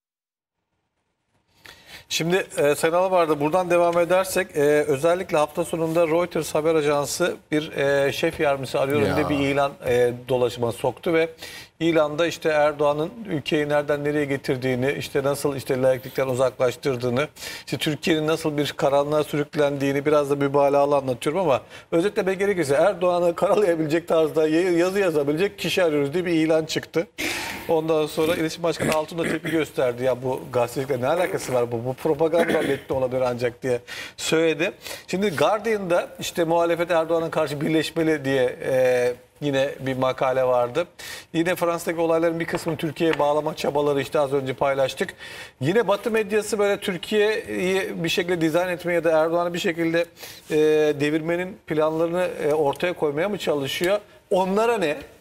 Şimdi Sayın Alabar'da buradan devam edersek özellikle hafta sonunda Reuters haber ajansı bir şef yardımcısı arıyorum diye bir ilan dolaşıma soktu ve ilanda işte Erdoğan'ın ülkeyi nereden nereye getirdiğini, işte nasıl işte laiklikten uzaklaştırdığını, işte Türkiye'nin nasıl bir karanlığa sürüklendiğini biraz da mübalağalı anlatıyorum ama özetlemek gerekirse Erdoğan'ı karalayabilecek tarzda yazı yazabilecek kişi arıyoruz diye bir ilan çıktı. Ondan sonra İletişim Başkanı Altun da tepki gösterdi. Ya bu gazetecilikle ne alakası var bu? Bu propaganda metni olabilir ancak diye söyledi. Şimdi Guardian'da işte muhalefet Erdoğan'a karşı birleşmeli diye yine bir makale vardı. Yine Fransa'daki olayların bir kısmını Türkiye'ye bağlama çabaları işte az önce paylaştık. Yine Batı medyası böyle Türkiye'yi bir şekilde dizayn etmeye ya da Erdoğan'ı bir şekilde devirmenin planlarını ortaya koymaya mı çalışıyor? Onlara ne?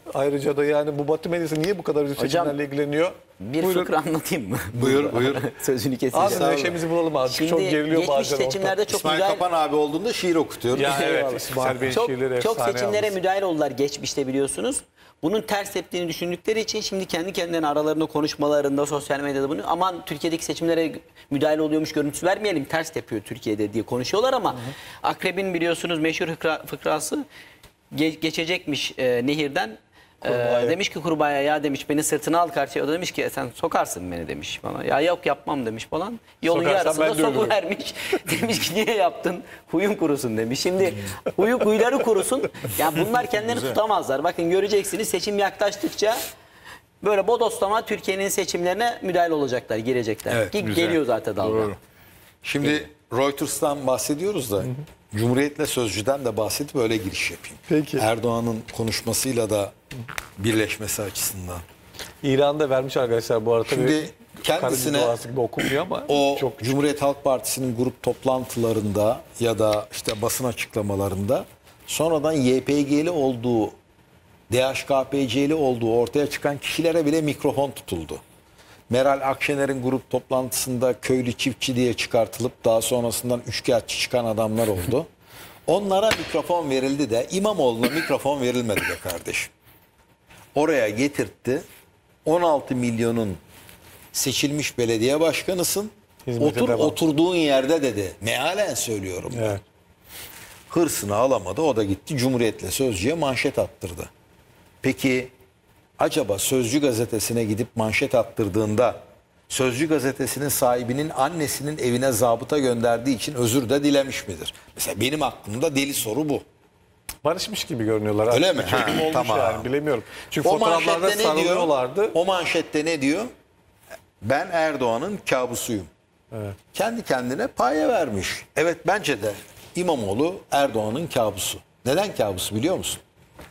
Ayrıca da yani bu Batı medyası niye bu kadar seçimlerle ilgileniyor? Bir Buyurun. fıkra anlatayım mı? Buyur. Sözünü keseceğim. Abi neşemizi bulalım azıcık. Şimdi Çok geriliyor geçmiş bazen seçimlerde çok İsmail müdahale... Kapan abi olduğunda şiir okutuyorum. Ya evet, İsmail Bey'in şiirleri Çok efsane seçimlere yalnız. müdahil oldular geçmişte biliyorsunuz. Bunun ters teptiğini düşündükleri için şimdi kendi kendilerine aralarında konuşmalarında, sosyal medyada bunu aman Türkiye'deki seçimlere müdahale oluyormuş görüntüsü vermeyelim, ters tepiyor Türkiye'de diye konuşuyorlar ama Akrep'in biliyorsunuz meşhur fıkrası geçecekmiş nehirden. Demiş ki kurbağaya ya demiş beni sırtına al karşıya. O da demiş ki sen sokarsın beni demiş bana. Ya yok yapmam demiş falan. Yolun Sokarsan yarısında ben de ölürüm. sokuvermiş. Demiş ki niye yaptın? Huyun kurusun demiş. Şimdi huyları kurusun. Ya bunlar kendilerini tutamazlar. Bakın göreceksiniz seçim yaklaştıkça böyle bodoslama Türkiye'nin seçimlerine müdahale olacaklar, girecekler. Evet, Ki güzel. geliyor zaten dalga. Doğru. Şimdi Reuters'tan bahsediyoruz da Cumhuriyet'le Sözcü'den de bahsedip öyle giriş yapayım. Peki. Erdoğan'ın konuşmasıyla da birleşmesi açısından. İran'da vermiş arkadaşlar bu arada. Şimdi kendisine Karınca duası gibi okunmuyor ama o çok Cumhuriyet Halk Partisi'nin grup toplantılarında ya da işte basın açıklamalarında sonradan YPG'li olduğu, DHKPC'li olduğu ortaya çıkan kişilere bile mikrofon tutuldu. Meral Akşener'in grup toplantısında köylü çiftçi diye çıkartılıp daha sonrasından üçkağıtçı çıkan adamlar oldu. Onlara mikrofon verildi de İmamoğlu'na mikrofon verilmedi be kardeşim. Oraya getirtti. 16 milyonun seçilmiş belediye başkanısın. Hizmete devam. Oturduğun yerde dedi. Mealen söylüyorum ben. evet. Hırsını alamadı. O da gitti Cumhuriyet'le Sözcü'ye manşet attırdı. Peki acaba Sözcü gazetesine gidip manşet attırdığında Sözcü gazetesinin sahibinin annesinin evine zabıta gönderdiği için özür de dilemiş midir? Mesela benim aklımda deli soru bu. Barışmış gibi görünüyorlar. Öyle Artık mi? bir çekim Ha, olmuş tamam. yani bilemiyorum. Çünkü O fotoğraflarda manşette ne diyor? sarılıyorlardı. O manşette ne diyor? Ben Erdoğan'ın kabusuyum. Evet. Kendi kendine paye vermiş. Evet bence de İmamoğlu Erdoğan'ın kabusu. Neden kabusu biliyor musun?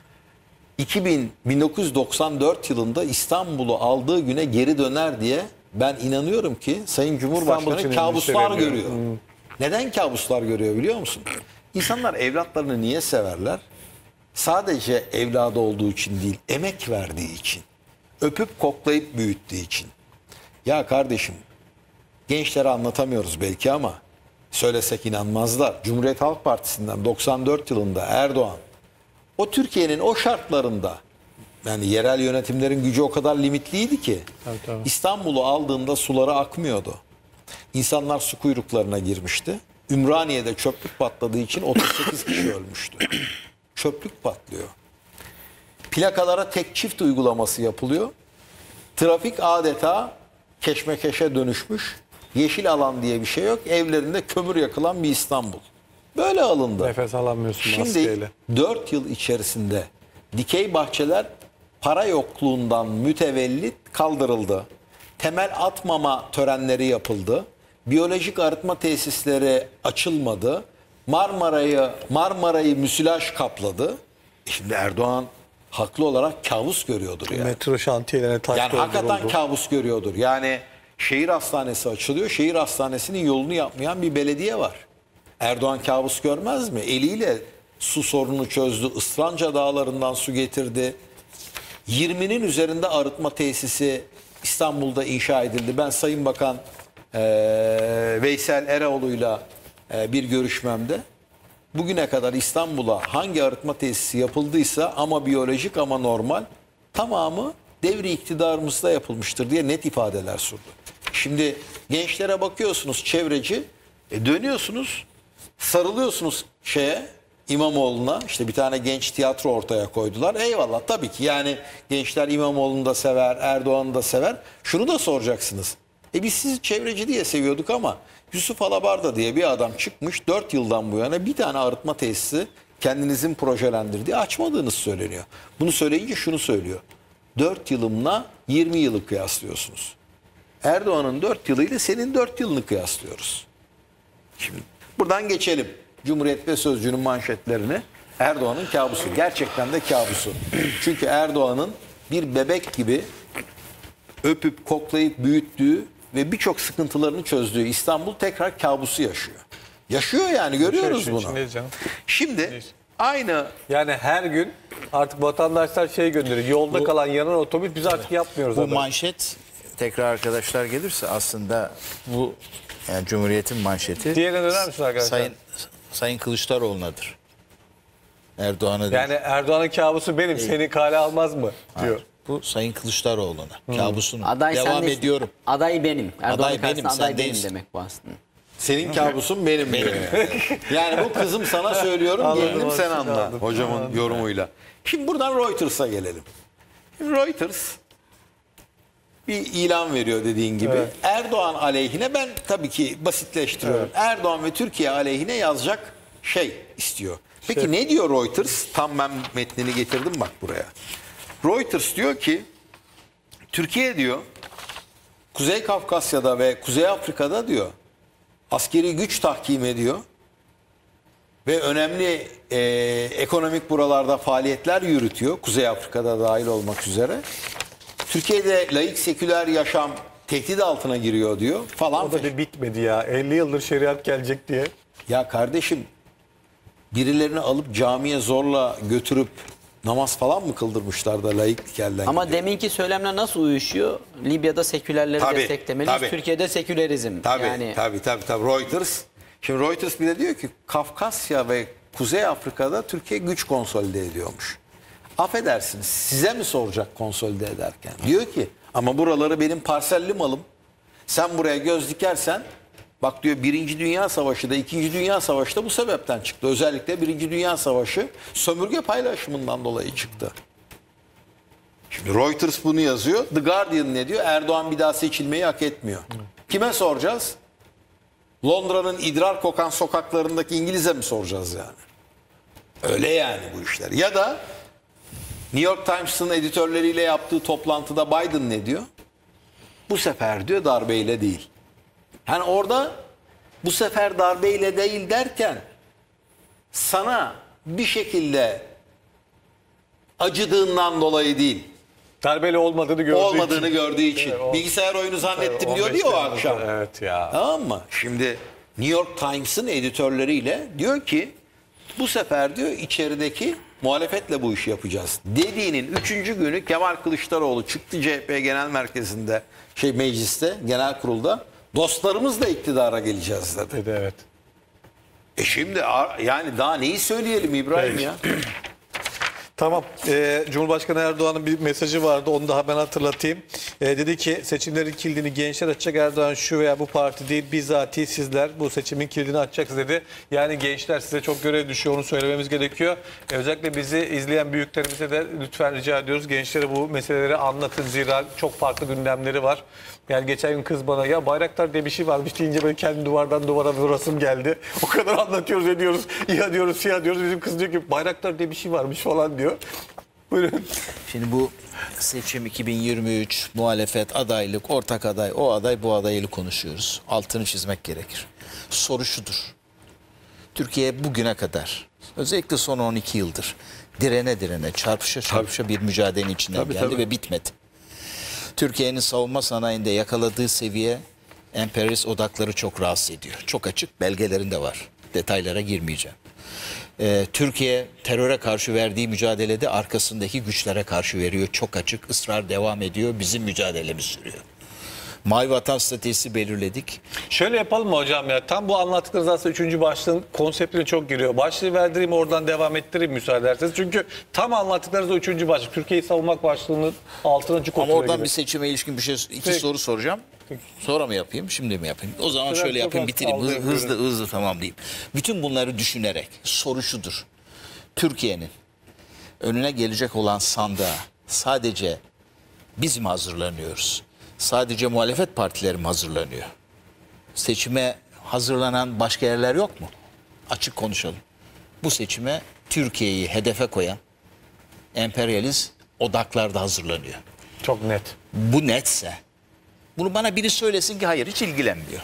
1994 yılında İstanbul'u aldığı güne geri döner diye ben inanıyorum ki Sayın İstanbul Cumhurbaşkanı için kabuslar endişe veriyor. görüyor. Neden kabuslar görüyor biliyor musun? İnsanlar evlatlarını niye severler? Sadece evladı olduğu için değil, emek verdiği için. Öpüp koklayıp büyüttüğü için. Ya kardeşim, gençlere anlatamıyoruz belki ama söylesek inanmazlar. Cumhuriyet Halk Partisi'nden 94 yılında Erdoğan o Türkiye'nin o şartlarında yani yerel yönetimlerin gücü o kadar limitliydi ki tabii. İstanbul'u aldığında suları akmıyordu. İnsanlar su kuyruklarına girmişti. Ümraniye'de çöplük patladığı için 38 kişi ölmüştü. Çöplük patlıyor. Plakalara tek çift uygulaması yapılıyor. Trafik adeta keşmekeşe dönüşmüş. Yeşil alan diye bir şey yok. Evlerinde kömür yakılan bir İstanbul. Böyle alındı. Nefes alamıyorsun Şimdi maskeyle. 4 yıl içerisinde dikey bahçeler para yokluğundan mütevellit kaldırıldı. Temel atmama törenleri yapıldı. Biyolojik arıtma tesisleri açılmadı. Marmara'yı müsilaj kapladı. Şimdi Erdoğan haklı olarak kabus görüyordur yani. Metro şantiyelerine taş Yani dolduruldu. hakikaten kabus görüyordur. Yani şehir hastanesi açılıyor. Şehir hastanesinin yolunu yapmayan bir belediye var. Erdoğan kabus görmez mi? Eliyle su sorununu çözdü. Islanca dağlarından su getirdi. 20'nin üzerinde arıtma tesisi İstanbul'da inşa edildi. Ben Sayın Bakan Veysel Eroğlu'yla bir görüşmemde bugüne kadar İstanbul'a hangi arıtma tesisi yapıldıysa ama biyolojik ama normal tamamı devri iktidarımızda yapılmıştır diye net ifadeler sundu. Şimdi gençlere bakıyorsunuz çevreci dönüyorsunuz sarılıyorsunuz İmamoğlu'na işte bir tane genç tiyatro ortaya koydular. Eyvallah tabii ki yani gençler İmamoğlu'nu da sever Erdoğan'ı da sever. Şunu da soracaksınız. Biz sizi çevreci diye seviyorduk ama Yusuf Alabarda diye bir adam çıkmış 4 yıldan bu yana bir tane arıtma tesisi kendinizin projelendirdiği açmadığınız söyleniyor. Bunu söyleyince şunu söylüyor. 4 yılımla 20 yılı kıyaslıyorsunuz. Erdoğan'ın 4 yılıyla senin 4 yılını kıyaslıyoruz. Şimdi buradan geçelim. Cumhuriyet ve Sözcü'nün manşetlerini. Erdoğan'ın kabusu. Gerçekten de kabusu. Çünkü Erdoğan'ın bir bebek gibi öpüp koklayıp büyüttüğü ve birçok sıkıntılarını çözdüğü İstanbul tekrar kabusu yaşıyor. Yaşıyor yani görüyoruz bunu. içindeyiz canım. Şimdi Aynı Yani her gün artık vatandaşlar şey gönderiyor. Yolda kalan yanan otobüs biz artık yapmıyoruz. Bu haber. manşet tekrar arkadaşlar gelirse aslında bu yani Cumhuriyet'in manşeti Diğerine döner misin arkadaşlar? Sayın Kılıçdaroğlu'nadır. Erdoğan'a değil. Yani Erdoğan'ın kabusu benim. Seni kale almaz mı? Diyor. Bu Sayın Kılıçdaroğlu'na. Kabusunu. Aday Devam sen değilsin. ediyorum. Aday benim. Erdoğan'ın Aday benim, karşısında sen aday benim değilsin. demek bu aslında. senin kabusun benim diyor. Yani bu kızım sana söylüyorum, Anladım, gelinim sen anladım. anla hocamın yorumuyla. Şimdi buradan Reuters'a gelelim. Şimdi Reuters bir ilan veriyor dediğin gibi. Evet. Erdoğan aleyhine, ben tabii ki basitleştiriyorum. Erdoğan ve Türkiye aleyhine yazacak şey istiyor. Peki ne diyor Reuters? Tam ben metnini getirdim bak buraya. Reuters diyor ki Türkiye diyor Kuzey Kafkasya'da ve Kuzey Afrika'da diyor askeri güç tahkim ediyor ve önemli ekonomik buralarda faaliyetler yürütüyor. Kuzey Afrika'da dahil olmak üzere. Türkiye'de laik seküler yaşam tehdit altına giriyor diyor falan. O da bir bitmedi ya. 50 yıldır şeriat gelecek diye. Ya kardeşim, birilerini alıp camiye zorla götürüp namaz falan mı kıldırmışlar da laiklik elden Ama gidiyor? deminki söylemle nasıl uyuşuyor? Libya'da sekülerleri Tabii, desteklemeliyiz. tabii. Türkiye'de sekülerizm. Tabii, Yani tabii. Reuters. Şimdi Reuters bile diyor ki Kafkasya ve Kuzey Afrika'da Türkiye güç konsolide ediyormuş. Affedersiniz, size mi soracak konsolide ederken? Diyor ki ama buraları benim parselli malım. Sen buraya göz dikersen, bak diyor, Birinci Dünya Savaşı da İkinci Dünya Savaşı da bu sebepten çıktı. Özellikle Birinci Dünya Savaşı sömürge paylaşımından dolayı çıktı. Şimdi Reuters bunu yazıyor. The Guardian ne diyor? Erdoğan bir daha seçilmeyi hak etmiyor. Kime soracağız? Londra'nın idrar kokan sokaklarındaki İngiliz'e mi soracağız yani? Öyle yani bu işler. Ya da New York Times'ın editörleriyle yaptığı toplantıda Biden ne diyor? Bu sefer diyor darbeyle değil. Yani orada bu sefer darbeyle değil derken sana bir şekilde acıdığından dolayı değil, Darbeyle olmadığını gördüğü olmadığını için. gördüğü için. Evet, Bilgisayar oyunu zannettim 15 diyordu ya o Temmuz'da, akşam. Evet ya. Tamam mı? Şimdi New York Times'ın editörleriyle diyor ki bu sefer diyor içerideki muhalefetle bu işi yapacağız. Dediğinin 3. günü Kemal Kılıçdaroğlu çıktı CHP Genel Merkezi'nde, mecliste, genel kurulda, dostlarımızla iktidara geleceğiz dedi. Dedi, evet. Şimdi yani daha neyi söyleyelim İbrahim Peki. ya? Tamam. Cumhurbaşkanı Erdoğan'ın bir mesajı vardı. Onu daha ben hatırlatayım. Dedi ki seçimlerin kilidini gençler açacak. Erdoğan şu veya bu parti değil, bizatihi sizler bu seçimin kilidini açacaksınız dedi. Yani gençler, size çok görev düşüyor, onu söylememiz gerekiyor. Özellikle bizi izleyen büyüklerimize de lütfen rica ediyoruz. Gençlere bu meseleleri anlatın. Zira çok farklı gündemleri var. Yani geçen gün kız bana ya Bayraktar diye bir şey varmış deyince böyle kendi duvardan duvara vurasım geldi. O kadar anlatıyoruz, ediyoruz. Ya diyoruz, ya diyoruz. Bizim kız diyor ki Bayraktar diye bir şey varmış falan diyor. Buyurun. Şimdi bu seçim 2023, muhalefet, adaylık, ortak aday, o aday, bu adaylı konuşuyoruz. Altını çizmek gerekir. Soru şudur. Türkiye bugüne kadar, özellikle son 12 yıldır direne direne, çarpışa çarpışa bir mücadelenin içinden geldi ve bitmedi. Türkiye'nin savunma sanayinde yakaladığı seviye emperyalist odakları çok rahatsız ediyor. Çok açık, belgelerinde var. Detaylara girmeyeceğim. Türkiye teröre karşı verdiği mücadelede arkasındaki güçlere karşı veriyor. Çok açık, ısrar devam ediyor. Bizim mücadelemiz sürüyor. Mavi Vatan stratejisi belirledik. Şöyle yapalım mı hocam ya? Tam bu anlattıklarınız aslında 3. başlığın konseptine çok giriyor. Başlığı verdireyim, oradan devam ettireyim müsaade ederseniz. Çünkü tam anlattıklarınız o 3. başlık. Türkiye'yi savunmak başlığının altına açık Ama oturuyor oradan gibi. bir seçime ilişkin bir şey, iki Peki. soru soracağım. Sonra mı yapayım, şimdi mi yapayım? O zaman Süren şöyle çok yapayım, az bitireyim. kaldı, Hızlı tamamlayayım. Bütün bunları düşünerek soru şudur. Türkiye'nin önüne gelecek olan sandığa sadece biz mi hazırlanıyoruz? Sadece muhalefet partileri mi hazırlanıyor? Seçime hazırlanan başka yerler yok mu? Açık konuşalım. Bu seçime Türkiye'yi hedefe koyan emperyalist odaklar da hazırlanıyor. Çok net. Bu netse, bunu bana biri söylesin ki hayır, hiç ilgilenmiyor.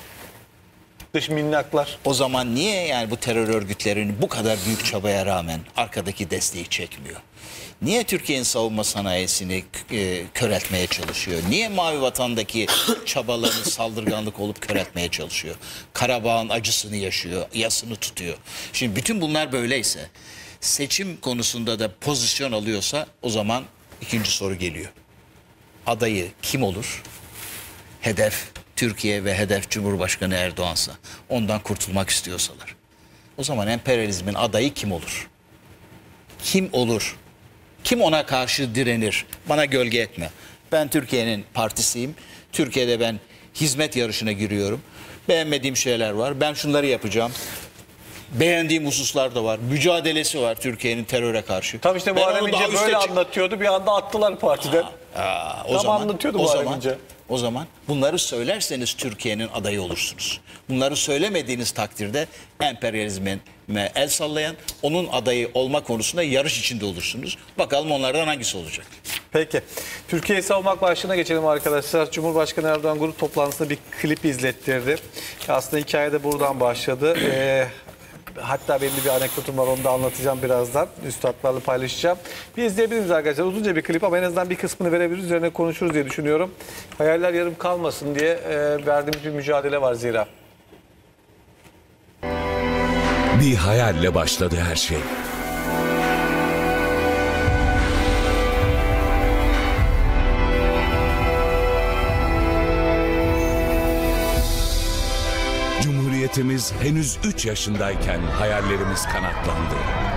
Dış minnaklar. O zaman niye yani bu terör örgütlerinin bu kadar büyük çabaya rağmen arkadaki desteği çekmiyor? Niye Türkiye'nin savunma sanayisini köreltmeye çalışıyor? Niye Mavi Vatan'daki çabalarını saldırganlık olup köreltmeye çalışıyor? Karabağ'ın acısını yaşıyor, yasını tutuyor. Şimdi bütün bunlar böyleyse seçim konusunda da pozisyon alıyorsa o zaman ikinci soru geliyor. Adayı kim olur? Hedef Türkiye ve hedef Cumhurbaşkanı Erdoğan'sa, ondan kurtulmak istiyorsalar. O zaman emperyalizmin adayı kim olur? Kim olur? Kim ona karşı direnir? Bana gölge etme. Ben Türkiye'nin partisiyim. Türkiye'de ben hizmet yarışına giriyorum. Beğenmediğim şeyler var. Ben şunları yapacağım. Beğendiğim hususlar da var. Mücadelesi var Türkiye'nin teröre karşı. Tam işte Ben Muharrem onu daha İnce üste böyle çık- anlatıyordu. Bir anda attılar partiden. Tam anlatıyordu Muharrem İnce. O zaman bunları söylerseniz Türkiye'nin adayı olursunuz. Bunları söylemediğiniz takdirde emperyalizme el sallayan, onun adayı olma konusunda yarış içinde olursunuz. Bakalım onlardan hangisi olacak? Peki. Türkiye'yi savunmak başlığına geçelim arkadaşlar. Cumhurbaşkanı Erdoğan grup toplantısında bir klip izlettirdi. Aslında hikaye de buradan başladı. Hatta benim de bir anekdotum var, onu da anlatacağım birazdan. Üstadlarla paylaşacağım. Bir izleyebiliriz arkadaşlar. Uzunca bir klip ama en azından bir kısmını verebiliriz. Üzerine konuşuruz diye düşünüyorum. Hayaller yarım kalmasın diye verdiğimiz bir mücadele var zira. Bir hayalle başladı her şey. Cumhuriyetimiz henüz 3 yaşındayken hayallerimiz kanatlandı.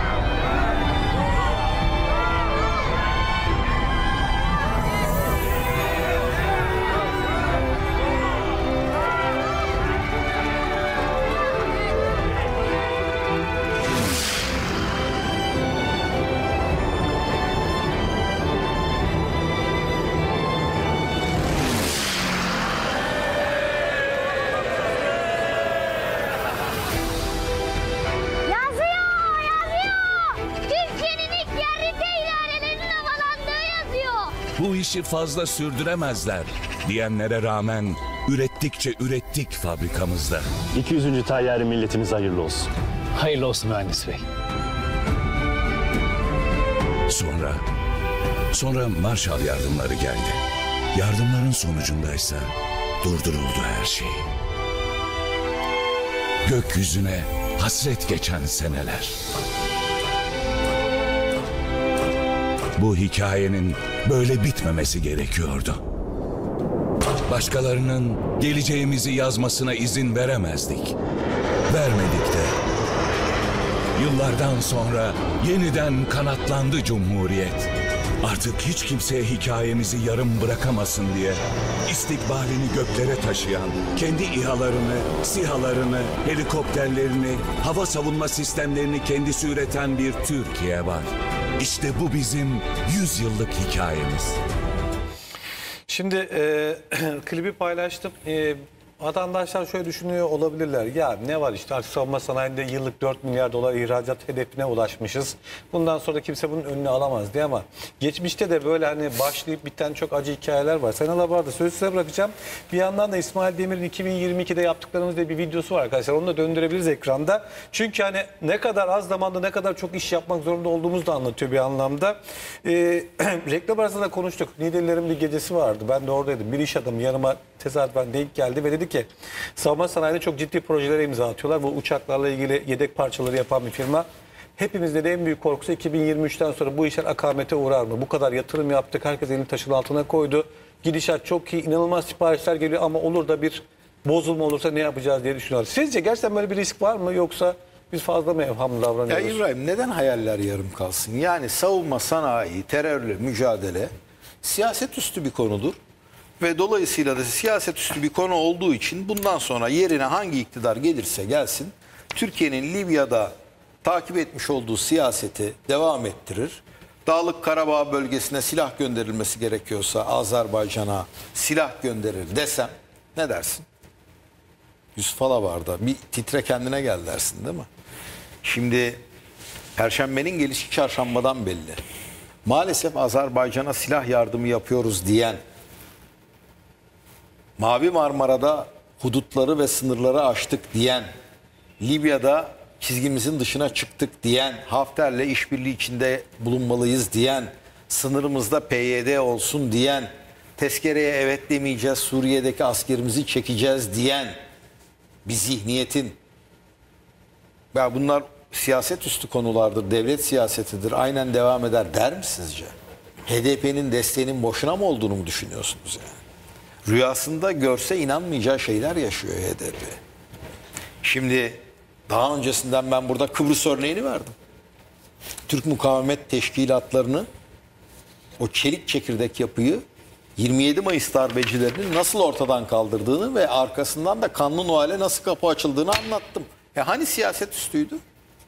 Bu işi fazla sürdüremezler diyenlere rağmen ürettikçe ürettik fabrikamızda. 200. tayyare milletimiz hayırlı olsun. Hayırlı olsun mühendis bey. Sonra Marshall yardımları geldi. Yardımların sonucundaysa durduruldu her şey. Gökyüzüne hasret geçen seneler. Bu hikayenin böyle bitmemesi gerekiyordu. Başkalarının geleceğimizi yazmasına izin veremezdik. Vermedik de. Yıllardan sonra yeniden kanatlandı Cumhuriyet. Artık hiç kimseye hikayemizi yarım bırakamasın diye istikbalini göklere taşıyan, kendi İHA'larını, SİHA'larını, helikopterlerini, hava savunma sistemlerini kendisi üreten bir Türkiye var. İşte bu bizim 100 yıllık hikayemiz. Şimdi klibi paylaştım. Vatandaşlar şöyle düşünüyor olabilirler. Ya ne var işte artık savunma sanayinde yıllık 4 milyar dolar ihracat hedefine ulaşmışız. Bundan sonra kimse bunun önüne alamaz diye ama geçmişte de böyle hani başlayıp biten çok acı hikayeler var. Senalar vardı. Sözü size bırakacağım. Bir yandan da İsmail Demir'in 2022'de yaptıklarımız diye bir videosu var arkadaşlar. Onu da döndürebiliriz ekranda. Çünkü hani ne kadar az zamanda ne kadar çok iş yapmak zorunda olduğumuzu da anlatıyor bir anlamda. Reklam arasında konuştuk. Niğdelilerin bir gecesi vardı. Ben de oradaydım. Bir iş adamı yanıma tesadüfen denk geldi ve dedi ki savunma sanayinde çok ciddi projelere imza atıyorlar. Bu uçaklarla ilgili yedek parçaları yapan bir firma. Hepimizde de en büyük korkusu 2023'ten sonra bu işler akamete uğrar mı? Bu kadar yatırım yaptık. Herkes elini taşın altına koydu. Gidişat çok iyi. İnanılmaz siparişler geliyor ama olur da bir bozulma olursa ne yapacağız diye düşünüyorlar. Sizce gerçekten böyle bir risk var mı yoksa biz fazla mı evhamlı davranıyoruz? Ya İbrahim, neden hayaller yarım kalsın? Yani savunma sanayi, terörle mücadele siyaset üstü bir konudur. Ve dolayısıyla da siyaset üstü bir konu olduğu için bundan sonra yerine hangi iktidar gelirse gelsin Türkiye'nin Libya'da takip etmiş olduğu siyaseti devam ettirir. Dağlık Karabağ bölgesine silah gönderilmesi gerekiyorsa Azerbaycan'a silah gönderir desem ne dersin? Yusuf Alabar'da bir titre kendine gel dersin değil mi? Şimdi Perşembenin gelişi çarşambadan belli. Maalesef Azerbaycan'a silah yardımı yapıyoruz diyen, Mavi Marmara'da hudutları ve sınırları aştık diyen, Libya'da çizgimizin dışına çıktık diyen, Hafter'le işbirliği içinde bulunmalıyız diyen, sınırımızda PYD olsun diyen, tezkereye evet demeyeceğiz, Suriye'deki askerimizi çekeceğiz diyen bir zihniyetin, ya bunlar siyaset üstü konulardır, devlet siyasetidir, aynen devam eder der mi sizce? HDP'nin desteğinin boşuna mı olduğunu mu düşünüyorsunuz yani? Rüyasında görse inanmayacağı şeyler yaşıyor HDP. Şimdi daha öncesinden ben burada Kıbrıs örneğini verdim. Türk mukavemet teşkilatlarını, o çelik çekirdek yapıyı 27 Mayıs darbecilerinin nasıl ortadan kaldırdığını ve arkasından da kanlı Noel'e nasıl kapı açıldığını anlattım. Hani siyaset üstüydü?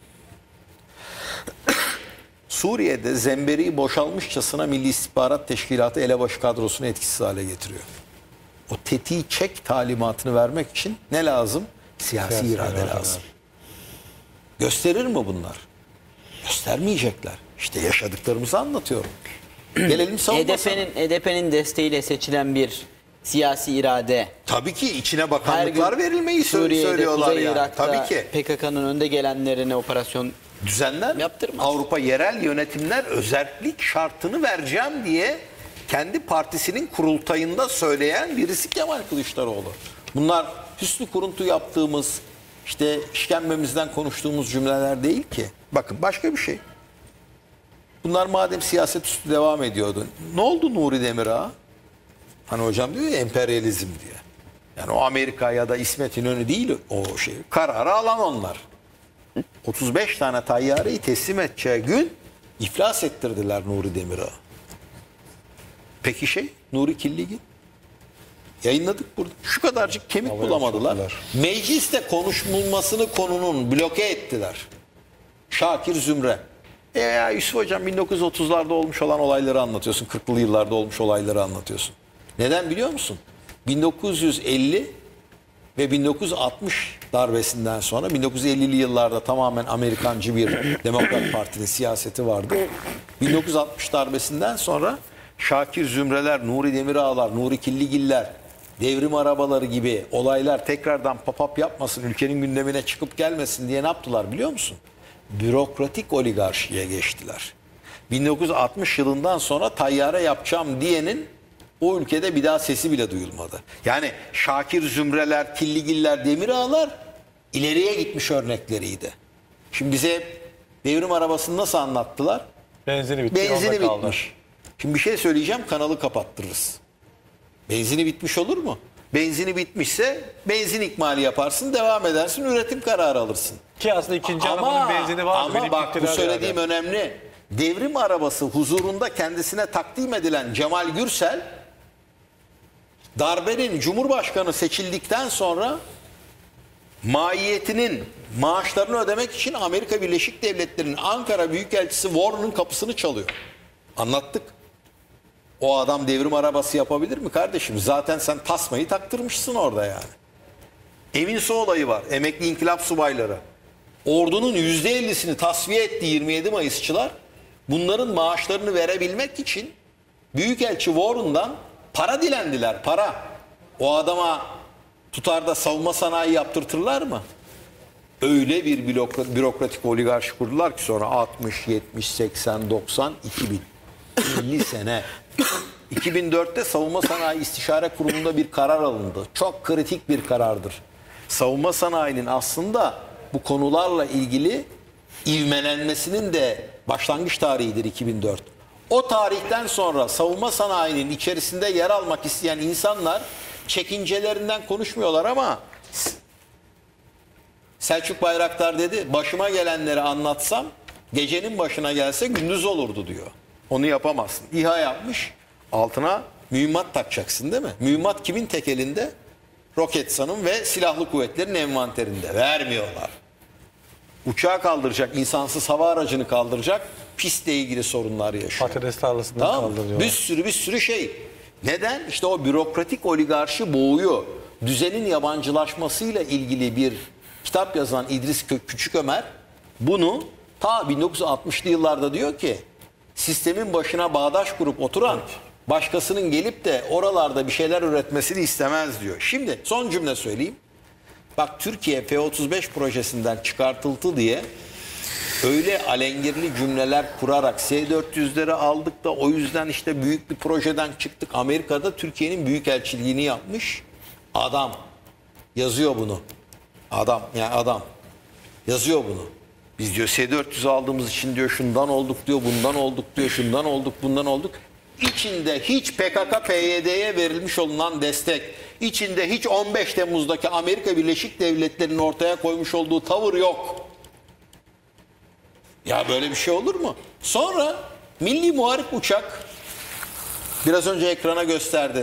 Suriye'de zemberiği boşalmışçasına Milli İstihbarat Teşkilatı elebaşı kadrosunu etkisiz hale getiriyor. O tetiği çek talimatını vermek için ne lazım? Siyasi irade lazım. Gösterir mi bunlar? Göstermeyecekler. İşte yaşadıklarımızı anlatıyorum. Gelelim savunma sanayi. HDP'nin desteğiyle seçilen bir siyasi irade. Tabii ki içine bakanlıklar verilmeyi Suriye'de, söylüyorlar Kuzey yani. Irak'ta Tabii ki. PKK'nın önde gelenlerine operasyon düzenler yaptırmaz. Avrupa yerel yönetimler özellik şartını vereceğim diye kendi partisinin kurultayında söyleyen birisi Kemal Kılıçdaroğlu. Bunlar hüsnü kuruntu yaptığımız, işte işkembemizden konuştuğumuz cümleler değil ki. Bakın başka bir şey. Bunlar madem siyaset üstü devam ediyordu. Ne oldu Nuri Demirağ? Hani hocam diyor ya emperyalizm diye. Yani o Amerika ya da İsmet İnönü değil o şey. Kararı alan onlar. 35 tane tayyareyi teslim edeceği gün iflas ettirdiler Nuri Demirağ. Peki Nuri Killigin? Yayınladık burada. Şu kadarcık kemik bulamadılar. Mecliste konuşulmasını konunun bloke ettiler. Şakir Zümre. Ya Yusuf Hocam 1930'larda olmuş olan olayları anlatıyorsun. 40'lı yıllarda olmuş olayları anlatıyorsun. Neden biliyor musun? 1950 ve 1960 darbesinden sonra 1950'li yıllarda tamamen Amerikancı bir Demokrat Parti'nin siyaseti vardı. 1960 darbesinden sonra Şakir Zümreler, Nuri Demirağlar, Nuri Killigiller, devrim arabaları gibi olaylar tekrardan pop-up yapmasın, ülkenin gündemine çıkıp gelmesin diye ne yaptılar biliyor musun? Bürokratik oligarşiye geçtiler. 1960 yılından sonra tayyare yapacağım diyenin o ülkede bir daha sesi bile duyulmadı. Yani Şakir Zümreler, Killigiller, Demirağlar ileriye gitmiş örnekleriydi. Şimdi bize devrim arabasını nasıl anlattılar? Benzini bitti. Benzini bitmiş. Şimdi bir şey söyleyeceğim, kanalı kapattırırız. Benzini bitmiş olur mu? Benzini bitmişse benzin ikmali yaparsın, devam edersin, üretim kararı alırsın. Ki aslında ikinci arabanın benzini var. Ama bak bu söylediğim önemli. Devrim arabası huzurunda kendisine takdim edilen Cemal Gürsel, darbenin Cumhurbaşkanı seçildikten sonra maiyetinin maaşlarını ödemek için Amerika Birleşik Devletleri'nin Ankara Büyükelçisi Warren'ın kapısını çalıyor. Anlattık. O adam devrim arabası yapabilir mi kardeşim? Zaten sen tasmayı taktırmışsın orada yani. Emin Su olayı var. Emekli inkılap subayları. Ordunun %50'sini tasfiye etti 27 Mayısçılar. Bunların maaşlarını verebilmek için Büyükelçi Warren'dan para dilendiler. Para. O adama tutar da savunma sanayi yaptırtırlar mı? Öyle bir bürokratik oligarşi kurdular ki sonra 60, 70, 80, 90, 2000. 50 sene. 2004'te Savunma Sanayi İstişare Kurulu'nda bir karar alındı. Çok kritik bir karardır. Savunma sanayinin aslında bu konularla ilgili ivmelenmesinin de başlangıç tarihidir 2004. O tarihten sonra savunma sanayinin içerisinde yer almak isteyen insanlar çekincelerinden konuşmuyorlar ama Selçuk Bayraktar dedi, başıma gelenleri anlatsam gecenin başına gelse gündüz olurdu diyor. Onu yapamazsın. İHA yapmış, altına mühimmat takacaksın değil mi? Mühimmat kimin tek elinde? Roketsan'ın ve silahlı kuvvetlerin envanterinde. Vermiyorlar. Uçağı kaldıracak, insansız hava aracını kaldıracak, pistle ilgili sorunlar yaşıyor. Patates tarlasından kaldırıyorlar. Bir sürü şey. Neden? İşte o bürokratik oligarşi boğuyor. Düzenin yabancılaşmasıyla ilgili bir kitap yazan İdris Küçükömer bunu ta 1960'lı yıllarda diyor ki sistemin başına bağdaş kurup oturan başkasının gelip de oralarda bir şeyler üretmesini istemez diyor. Şimdi son cümle söyleyeyim. Bak Türkiye F-35 projesinden çıkartıldı diye öyle alengirli cümleler kurarak S-400'leri aldık da o yüzden işte büyük bir projeden çıktık. Amerika'da Türkiye'nin büyükelçiliğini yapmış adam yazıyor bunu. Adam yazıyor bunu. Biz diyor S-400 aldığımız için diyor şundan olduk diyor, bundan olduk diyor, şundan olduk, bundan olduk. İçinde hiç PKK-PYD'ye verilmiş olunan destek, içinde hiç 15 Temmuz'daki Amerika Birleşik Devletleri'nin ortaya koymuş olduğu tavır yok. Ya böyle bir şey olur mu? Sonra milli muharip uçak, biraz önce ekrana gösterdin,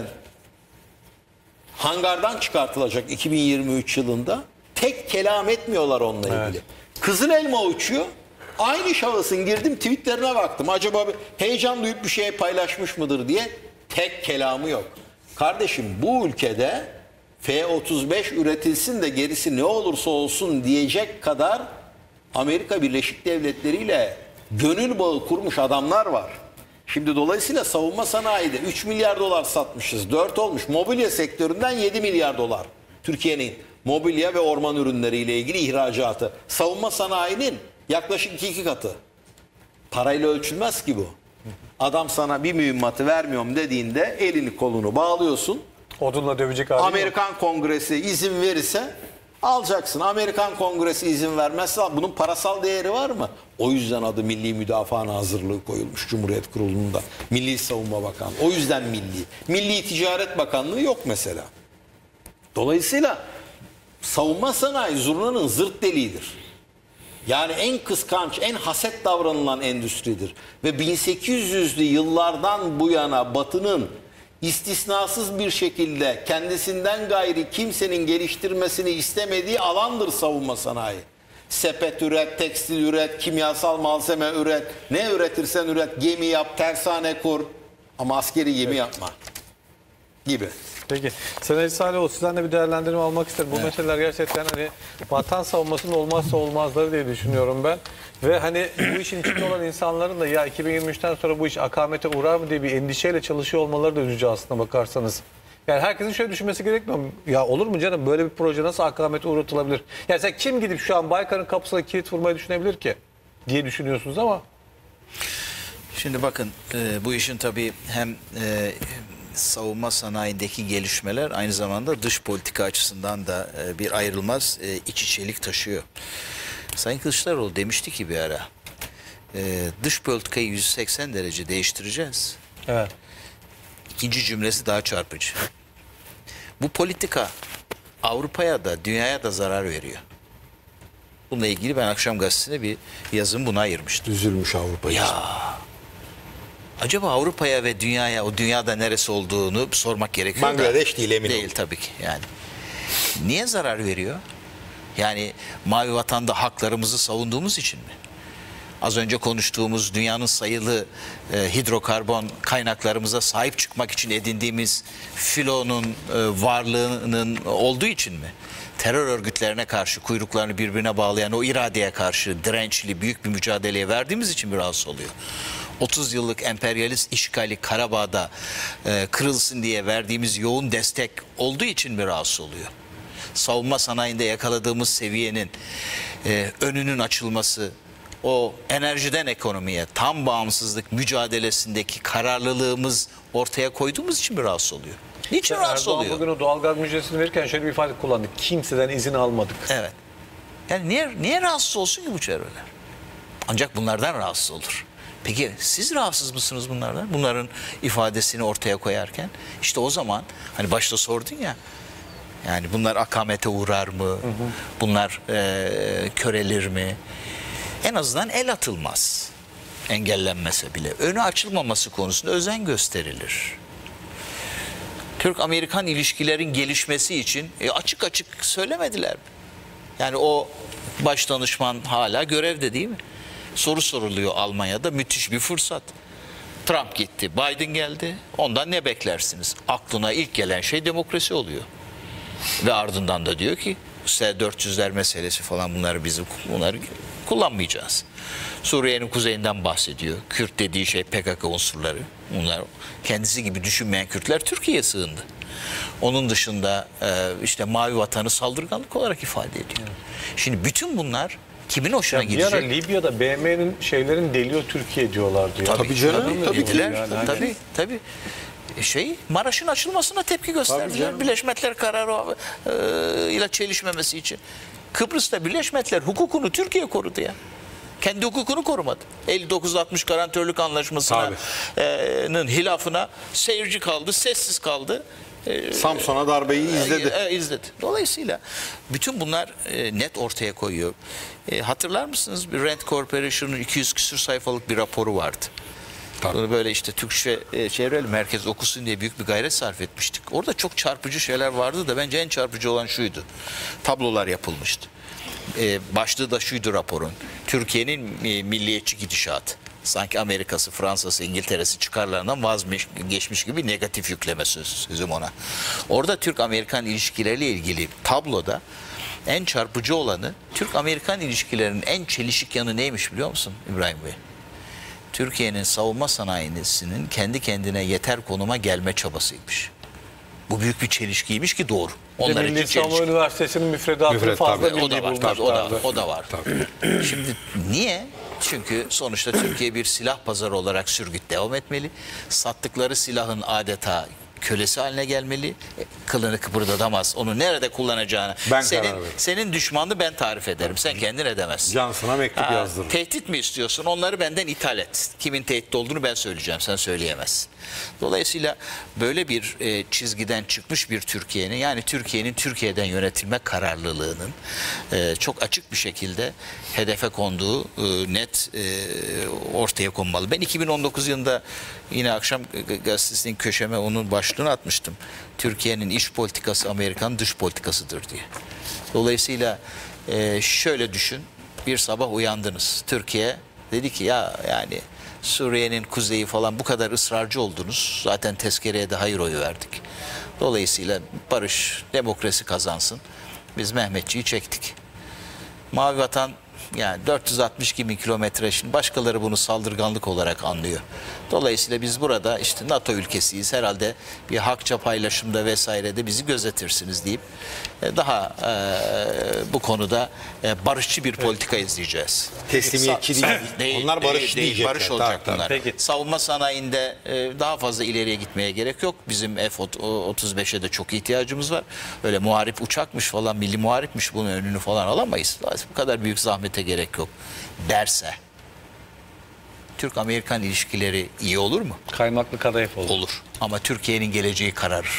hangardan çıkartılacak 2023 yılında, tek kelam etmiyorlar onunla ilgili. Evet. Kızıl elma uçuyor. Aynı şahısın girdim tweetlerine baktım. Acaba bir heyecan duyup bir şey paylaşmış mıdır diye, tek kelamı yok. Kardeşim bu ülkede F-35 üretilsin de gerisi ne olursa olsun diyecek kadar Amerika Birleşik Devletleri ile gönül bağı kurmuş adamlar var. Şimdi dolayısıyla savunma sanayide 3 milyar dolar satmışız. 4 olmuş. Mobilya sektöründen 7 milyar dolar. Türkiye'nin mobilya ve orman ürünleriyle ilgili ihracatı. Savunma sanayinin yaklaşık 2 katı. Parayla ölçülmez ki bu. Adam sana bir mühimmatı vermiyorum dediğinde elini kolunu bağlıyorsun. Odunla dövecek hali Amerikan Kongresi izin verirse alacaksın. Amerikan Kongresi izin vermezse bunun parasal değeri var mı? O yüzden adı Milli Müdafaa Hazırlığı koyulmuş Cumhuriyet Kurulu'nda. Milli Savunma Bakanlığı. O yüzden milli. Milli Ticaret Bakanlığı yok mesela. Dolayısıyla savunma sanayi zurnanın zırt deliğidir. Yani en kıskanç, en haset davranılan endüstridir. Ve 1800'lü yıllardan bu yana Batı'nın istisnasız bir şekilde kendisinden gayri kimsenin geliştirmesini istemediği alandır savunma sanayi. Sepet üret, tekstil üret, kimyasal malzeme üret, ne üretirsen üret, gemi yap, tersane kur ama askeri gemi yapma gibi. Peki. Sayın Ali Salihoğlu, sizden de bir değerlendirme almak isterim. Bu meseleler gerçekten hani vatan savunmasının olmazsa olmazları diye düşünüyorum ben. Ve hani bu işin içinde olan insanların da ya 2023'ten sonra bu iş akamete uğrar mı diye bir endişeyle çalışıyor olmaları da üzücü aslına bakarsanız. Yani herkesin şöyle düşünmesi gerekmiyor mu? Ya olur mu canım, böyle bir proje nasıl akamete uğratılabilir? Yani sen kim gidip şu an Baykar'ın kapısına kilit vurmayı düşünebilir ki diye düşünüyorsunuz ama. Şimdi bakın bu işin tabii hem savunma sanayindeki gelişmeler aynı zamanda dış politika açısından da bir ayrılmaz iç içelik taşıyor. Sayın Kılıçdaroğlu demişti ki bir ara dış politikayı 180 derece değiştireceğiz. Evet. İkinci cümlesi daha çarpıcı. Bu politika Avrupa'ya da dünyaya da zarar veriyor. Bununla ilgili ben Akşam Gazetesi'ne bir yazım buna ayırmıştım. Üzülmüş Avrupa için. Ya acaba Avrupa'ya ve dünyaya, o dünyada neresi olduğunu sormak gerekiyor. Bangladeş değil, emin değil tabii ki yani. Niye zarar veriyor? Yani Mavi Vatan'da haklarımızı savunduğumuz için mi? Az önce konuştuğumuz dünyanın sayılı hidrokarbon kaynaklarımıza sahip çıkmak için edindiğimiz filonun varlığının olduğu için mi? Terör örgütlerine karşı kuyruklarını birbirine bağlayan o iradeye karşı dirençli büyük bir mücadeleye verdiğimiz için mi rahatsız oluyor? 30 yıllık emperyalist işgali Karabağ'da kırılsın diye verdiğimiz yoğun destek olduğu için mi rahatsız oluyor? Savunma sanayinde yakaladığımız seviyenin önünün açılması, o enerjiden ekonomiye tam bağımsızlık mücadelesindeki kararlılığımız ortaya koyduğumuz için mi rahatsız oluyor? Niçin rahatsız Erdoğan oluyor? bugün o doğalgaz müjdesini verirken şöyle bir ifade kullandı. Kimseden izin almadık. Evet. Yani niye rahatsız olsun ki bu çevreler? Ancak bunlardan rahatsız olur. Peki siz rahatsız mısınız bunlardan? Bunların ifadesini ortaya koyarken işte o zaman hani başta sordun ya, yani bunlar akamete uğrar mı? Bunlar körelir mi? En azından el atılmaz. Engellenmese bile. Önü açılmaması konusunda özen gösterilir. Türk-Amerikan ilişkilerin gelişmesi için açık açık söylemediler mi? Yani o baş danışman hala görevde değil mi? Soru soruluyor Almanya'da, müthiş bir fırsat. Trump gitti, Biden geldi. Ondan ne beklersiniz? Aklına ilk gelen şey demokrasi oluyor. Ve ardından da diyor ki S-400'ler meselesi falan bunları kullanmayacağız. Suriye'nin kuzeyinden bahsediyor. Kürt dediği şey PKK unsurları. Bunlar kendisi gibi düşünmeyen Kürtler Türkiye'ye sığındı. Onun dışında işte Mavi Vatan'ı saldırganlık olarak ifade ediyor. Şimdi bütün bunlar kimin hoşuna gidecek? Bir ara Libya'da BM'nin şeylerin deliyor Türkiye diyorlar diyor. Tabii canım. Tabii. Maraş'ın açılmasına tepki gösterdiler. Birleşmiş Milletler kararı ile çelişmemesi için. Kıbrıs'ta Birleşmiş Milletler hukukunu Türkiye korudu ya. Kendi hukukunu korumadı. 59-60 garantörlük anlaşmasının hilafına seyirci kaldı, sessiz kaldı. Samsun'a darbeyi izledi. İzledi. Dolayısıyla bütün bunlar net ortaya koyuyor. Hatırlar mısınız? Bir Rand Corporation'un 200 küsur sayfalık bir raporu vardı. Bunu böyle işte Türkçe çevreli merkez okusun diye büyük bir gayret sarf etmiştik. Orada çok çarpıcı şeyler vardı da bence en çarpıcı olan şuydu. Tablolar yapılmıştı. Başlığı da şuydu raporun. Türkiye'nin milliyetçi gidişatı. Sanki Amerika'sı, Fransa'sı, İngiltere'si çıkarlarından vazgeçmiş gibi negatif yükleme sözüm ona. Orada Türk-Amerikan ilişkileriyle ilgili tabloda en çarpıcı olanı Türk-Amerikan ilişkilerinin en çelişik yanı neymiş biliyor musun İbrahim Bey? Türkiye'nin savunma sanayisinin kendi kendine yeter konuma gelme çabasıymış. Bu büyük bir çelişkiymiş ki doğru. Onlar için Milli Savunma Üniversitesi'nin müfredatı fazla o da var. tabii, O da var. Şimdi niye? Çünkü sonuçta Türkiye bir silah pazarı olarak sürgüt devam etmeli. Sattıkları silahın adeta kölesi haline gelmeli. Kılını kıpırdatamaz. Onu nerede kullanacağını. Senin düşmanını ben tarif ederim. Sen kendin edemezsin. Johnson'a mektup yazdırır. Tehdit mi istiyorsun? Onları benden ithal et. Kimin tehdit olduğunu ben söyleyeceğim. Sen söyleyemezsin. Dolayısıyla böyle bir çizgiden çıkmış bir Türkiye'nin, yani Türkiye'nin Türkiye'den yönetilme kararlılığının çok açık bir şekilde hedefe konduğu net ortaya konmalı. Ben 2019 yılında yine Akşam Gazetesi'nin köşeme onun başlığını atmıştım. Türkiye'nin iç politikası Amerikan dış politikasıdır diye. Dolayısıyla şöyle düşün. Bir sabah uyandınız. Türkiye dedi ki ya yani Suriye'nin kuzeyi falan bu kadar ısrarcı oldunuz. Zaten tezkereye de hayır oyu verdik. Dolayısıyla barış, demokrasi kazansın. Biz Mehmetçiği çektik. Mavi Vatan yani 462 bin kilometre, şimdi başkaları bunu saldırganlık olarak anlıyor. Dolayısıyla biz burada işte NATO ülkesiyiz. Herhalde bir hakça paylaşımda vesairede bizi gözetirsiniz deyip daha bu konuda barışçı bir politika izleyeceğiz. Teslimiyetçi değil. Onlar barış diyecekler. Barış olacak bunlar. Peki. Savunma sanayinde daha fazla ileriye gitmeye gerek yok. Bizim F-35'e de çok ihtiyacımız var. Öyle muharip uçakmış falan, milli muharipmiş, bunun önünü falan alamayız. Bu kadar büyük zahmete gerek yok derse Türk-Amerikan ilişkileri iyi olur mu? Kaymaklı kadayıf olur. Olur. Ama Türkiye'nin geleceği kararır.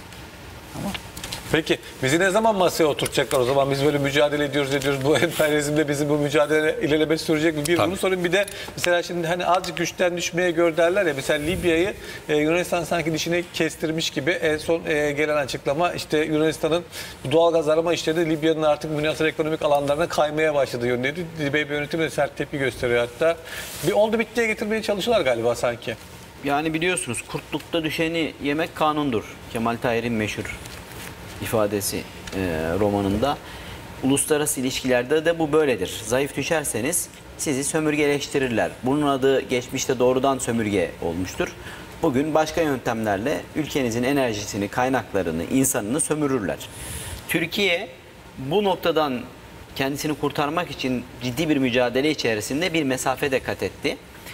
Ama Peki bizi ne zaman masaya oturtacaklar o zaman? Biz böyle mücadele ediyoruz. Bu emperyalizmle bizim bu mücadele ilerlemesi sürecek mi? Bir bunu sorayım. Bir de mesela şimdi hani azıcık güçten düşmeye gör derler ya. Mesela Libya'yı Yunanistan sanki dişine kestirmiş gibi en son gelen açıklama işte Yunanistan'ın doğalgaz arama işleri Libya'nın artık münhasır ekonomik alanlarına kaymaya başladığı yönündeydi. Libya yönetimi de sert tepki gösteriyor hatta. Bir oldu bittiye getirmeye çalışıyorlar galiba sanki. Yani biliyorsunuz kurtlukta düşeni yemek kanundur. Kemal Tahir'in meşhur ifadesi romanında. Uluslararası ilişkilerde de bu böyledir. Zayıf düşerseniz sizi sömürgeleştirirler. Bunun adı geçmişte doğrudan sömürge olmuştur. Bugün başka yöntemlerle ülkenizin enerjisini, kaynaklarını, insanını sömürürler. Türkiye bu noktadan kendisini kurtarmak için ciddi bir mücadele içerisinde bir mesafe de kat etti.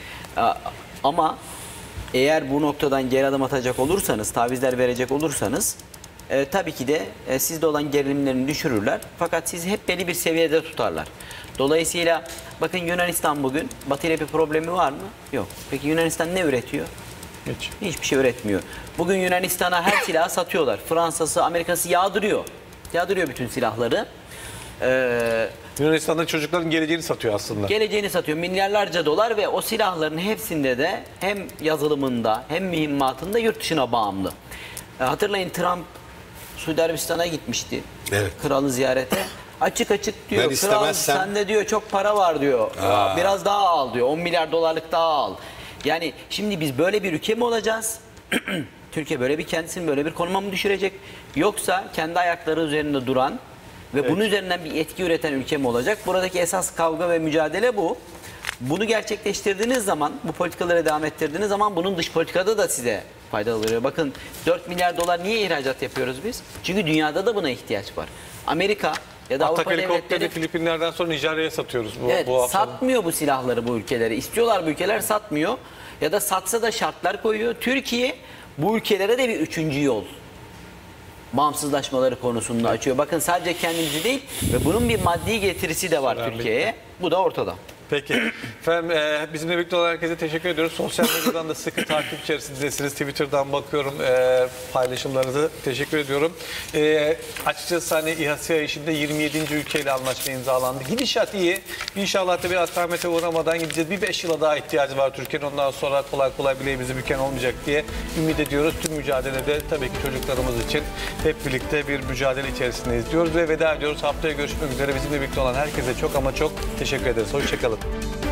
Ama eğer bu noktadan geri adım atacak olursanız, tavizler verecek olursanız tabii ki de sizde olan gerilimlerini düşürürler. Fakat sizi hep belli bir seviyede tutarlar. Dolayısıyla bakın Yunanistan bugün Batı ile bir problemi var mı? Yok. Peki Yunanistan ne üretiyor? Hiç. Hiçbir şey üretmiyor. Bugün Yunanistan'a her silahı satıyorlar. Fransa'sı, Amerika'sı yağdırıyor. Yağdırıyor bütün silahları. Yunanistan'da çocukların geleceğini satıyor aslında. Geleceğini satıyor. Milyarlarca dolar ve o silahların hepsinde de hem yazılımında hem mühimmatında yurt dışına bağımlı. Hatırlayın Trump Suudi Arabistan'a gitmişti. Evet. Kralı ziyarete. Açık açık diyor. Ben Kral sende diyor çok para var diyor. Biraz daha al diyor. 10 milyar dolarlık daha al. Yani şimdi biz böyle bir ülke mi olacağız? Türkiye böyle bir kendisini böyle bir konuma mı düşürecek? Yoksa kendi ayakları üzerinde duran ve bunun üzerinden bir etki üreten ülke mi olacak? Buradaki esas kavga ve mücadele bu. Bunu gerçekleştirdiğiniz zaman, bu politikaları devam ettirdiğiniz zaman bunun dış politikada da size fayda oluyor. Bakın 4 milyar dolar niye ihracat yapıyoruz biz? Çünkü dünyada da buna ihtiyaç var. Amerika ya da Avrupa devletleri Filipinler'den sonra Nijerya'ya satıyoruz evet, bu hafta. Satmıyor bu silahları bu ülkelere. İstiyorlar bu ülkeler, satmıyor. Ya da satsa da şartlar koyuyor. Türkiye bu ülkelere de bir üçüncü yol. Bağımsızlaşmaları konusunda açıyor. Bakın sadece kendimizi değil ve bunun bir maddi getirisi de var Türkiye'ye. Bu da ortada. Peki. Efendim bizimle birlikte olan herkese teşekkür ediyoruz. Sosyal medyadan da sıkı takip içerisindesiniz. Twitter'dan bakıyorum paylaşımlarınızı. Teşekkür ediyorum. Açıkçası hani İHA işinde 27. ülkeyle anlaşma imzalandı. Gidişat iyi. İnşallah da bir atamete uğramadan gideceğiz. Bir 5 yıla daha ihtiyacı var Türkiye'nin. Ondan sonra kolay kolay bileğimizi büken olmayacak diye ümit ediyoruz. Tüm mücadelede tabii ki çocuklarımız için hep birlikte bir mücadele içerisindeyiz diyoruz ve veda ediyoruz. Haftaya görüşmek üzere. Bizimle birlikte olan herkese çok ama çok teşekkür ederiz. Hoşçakalın.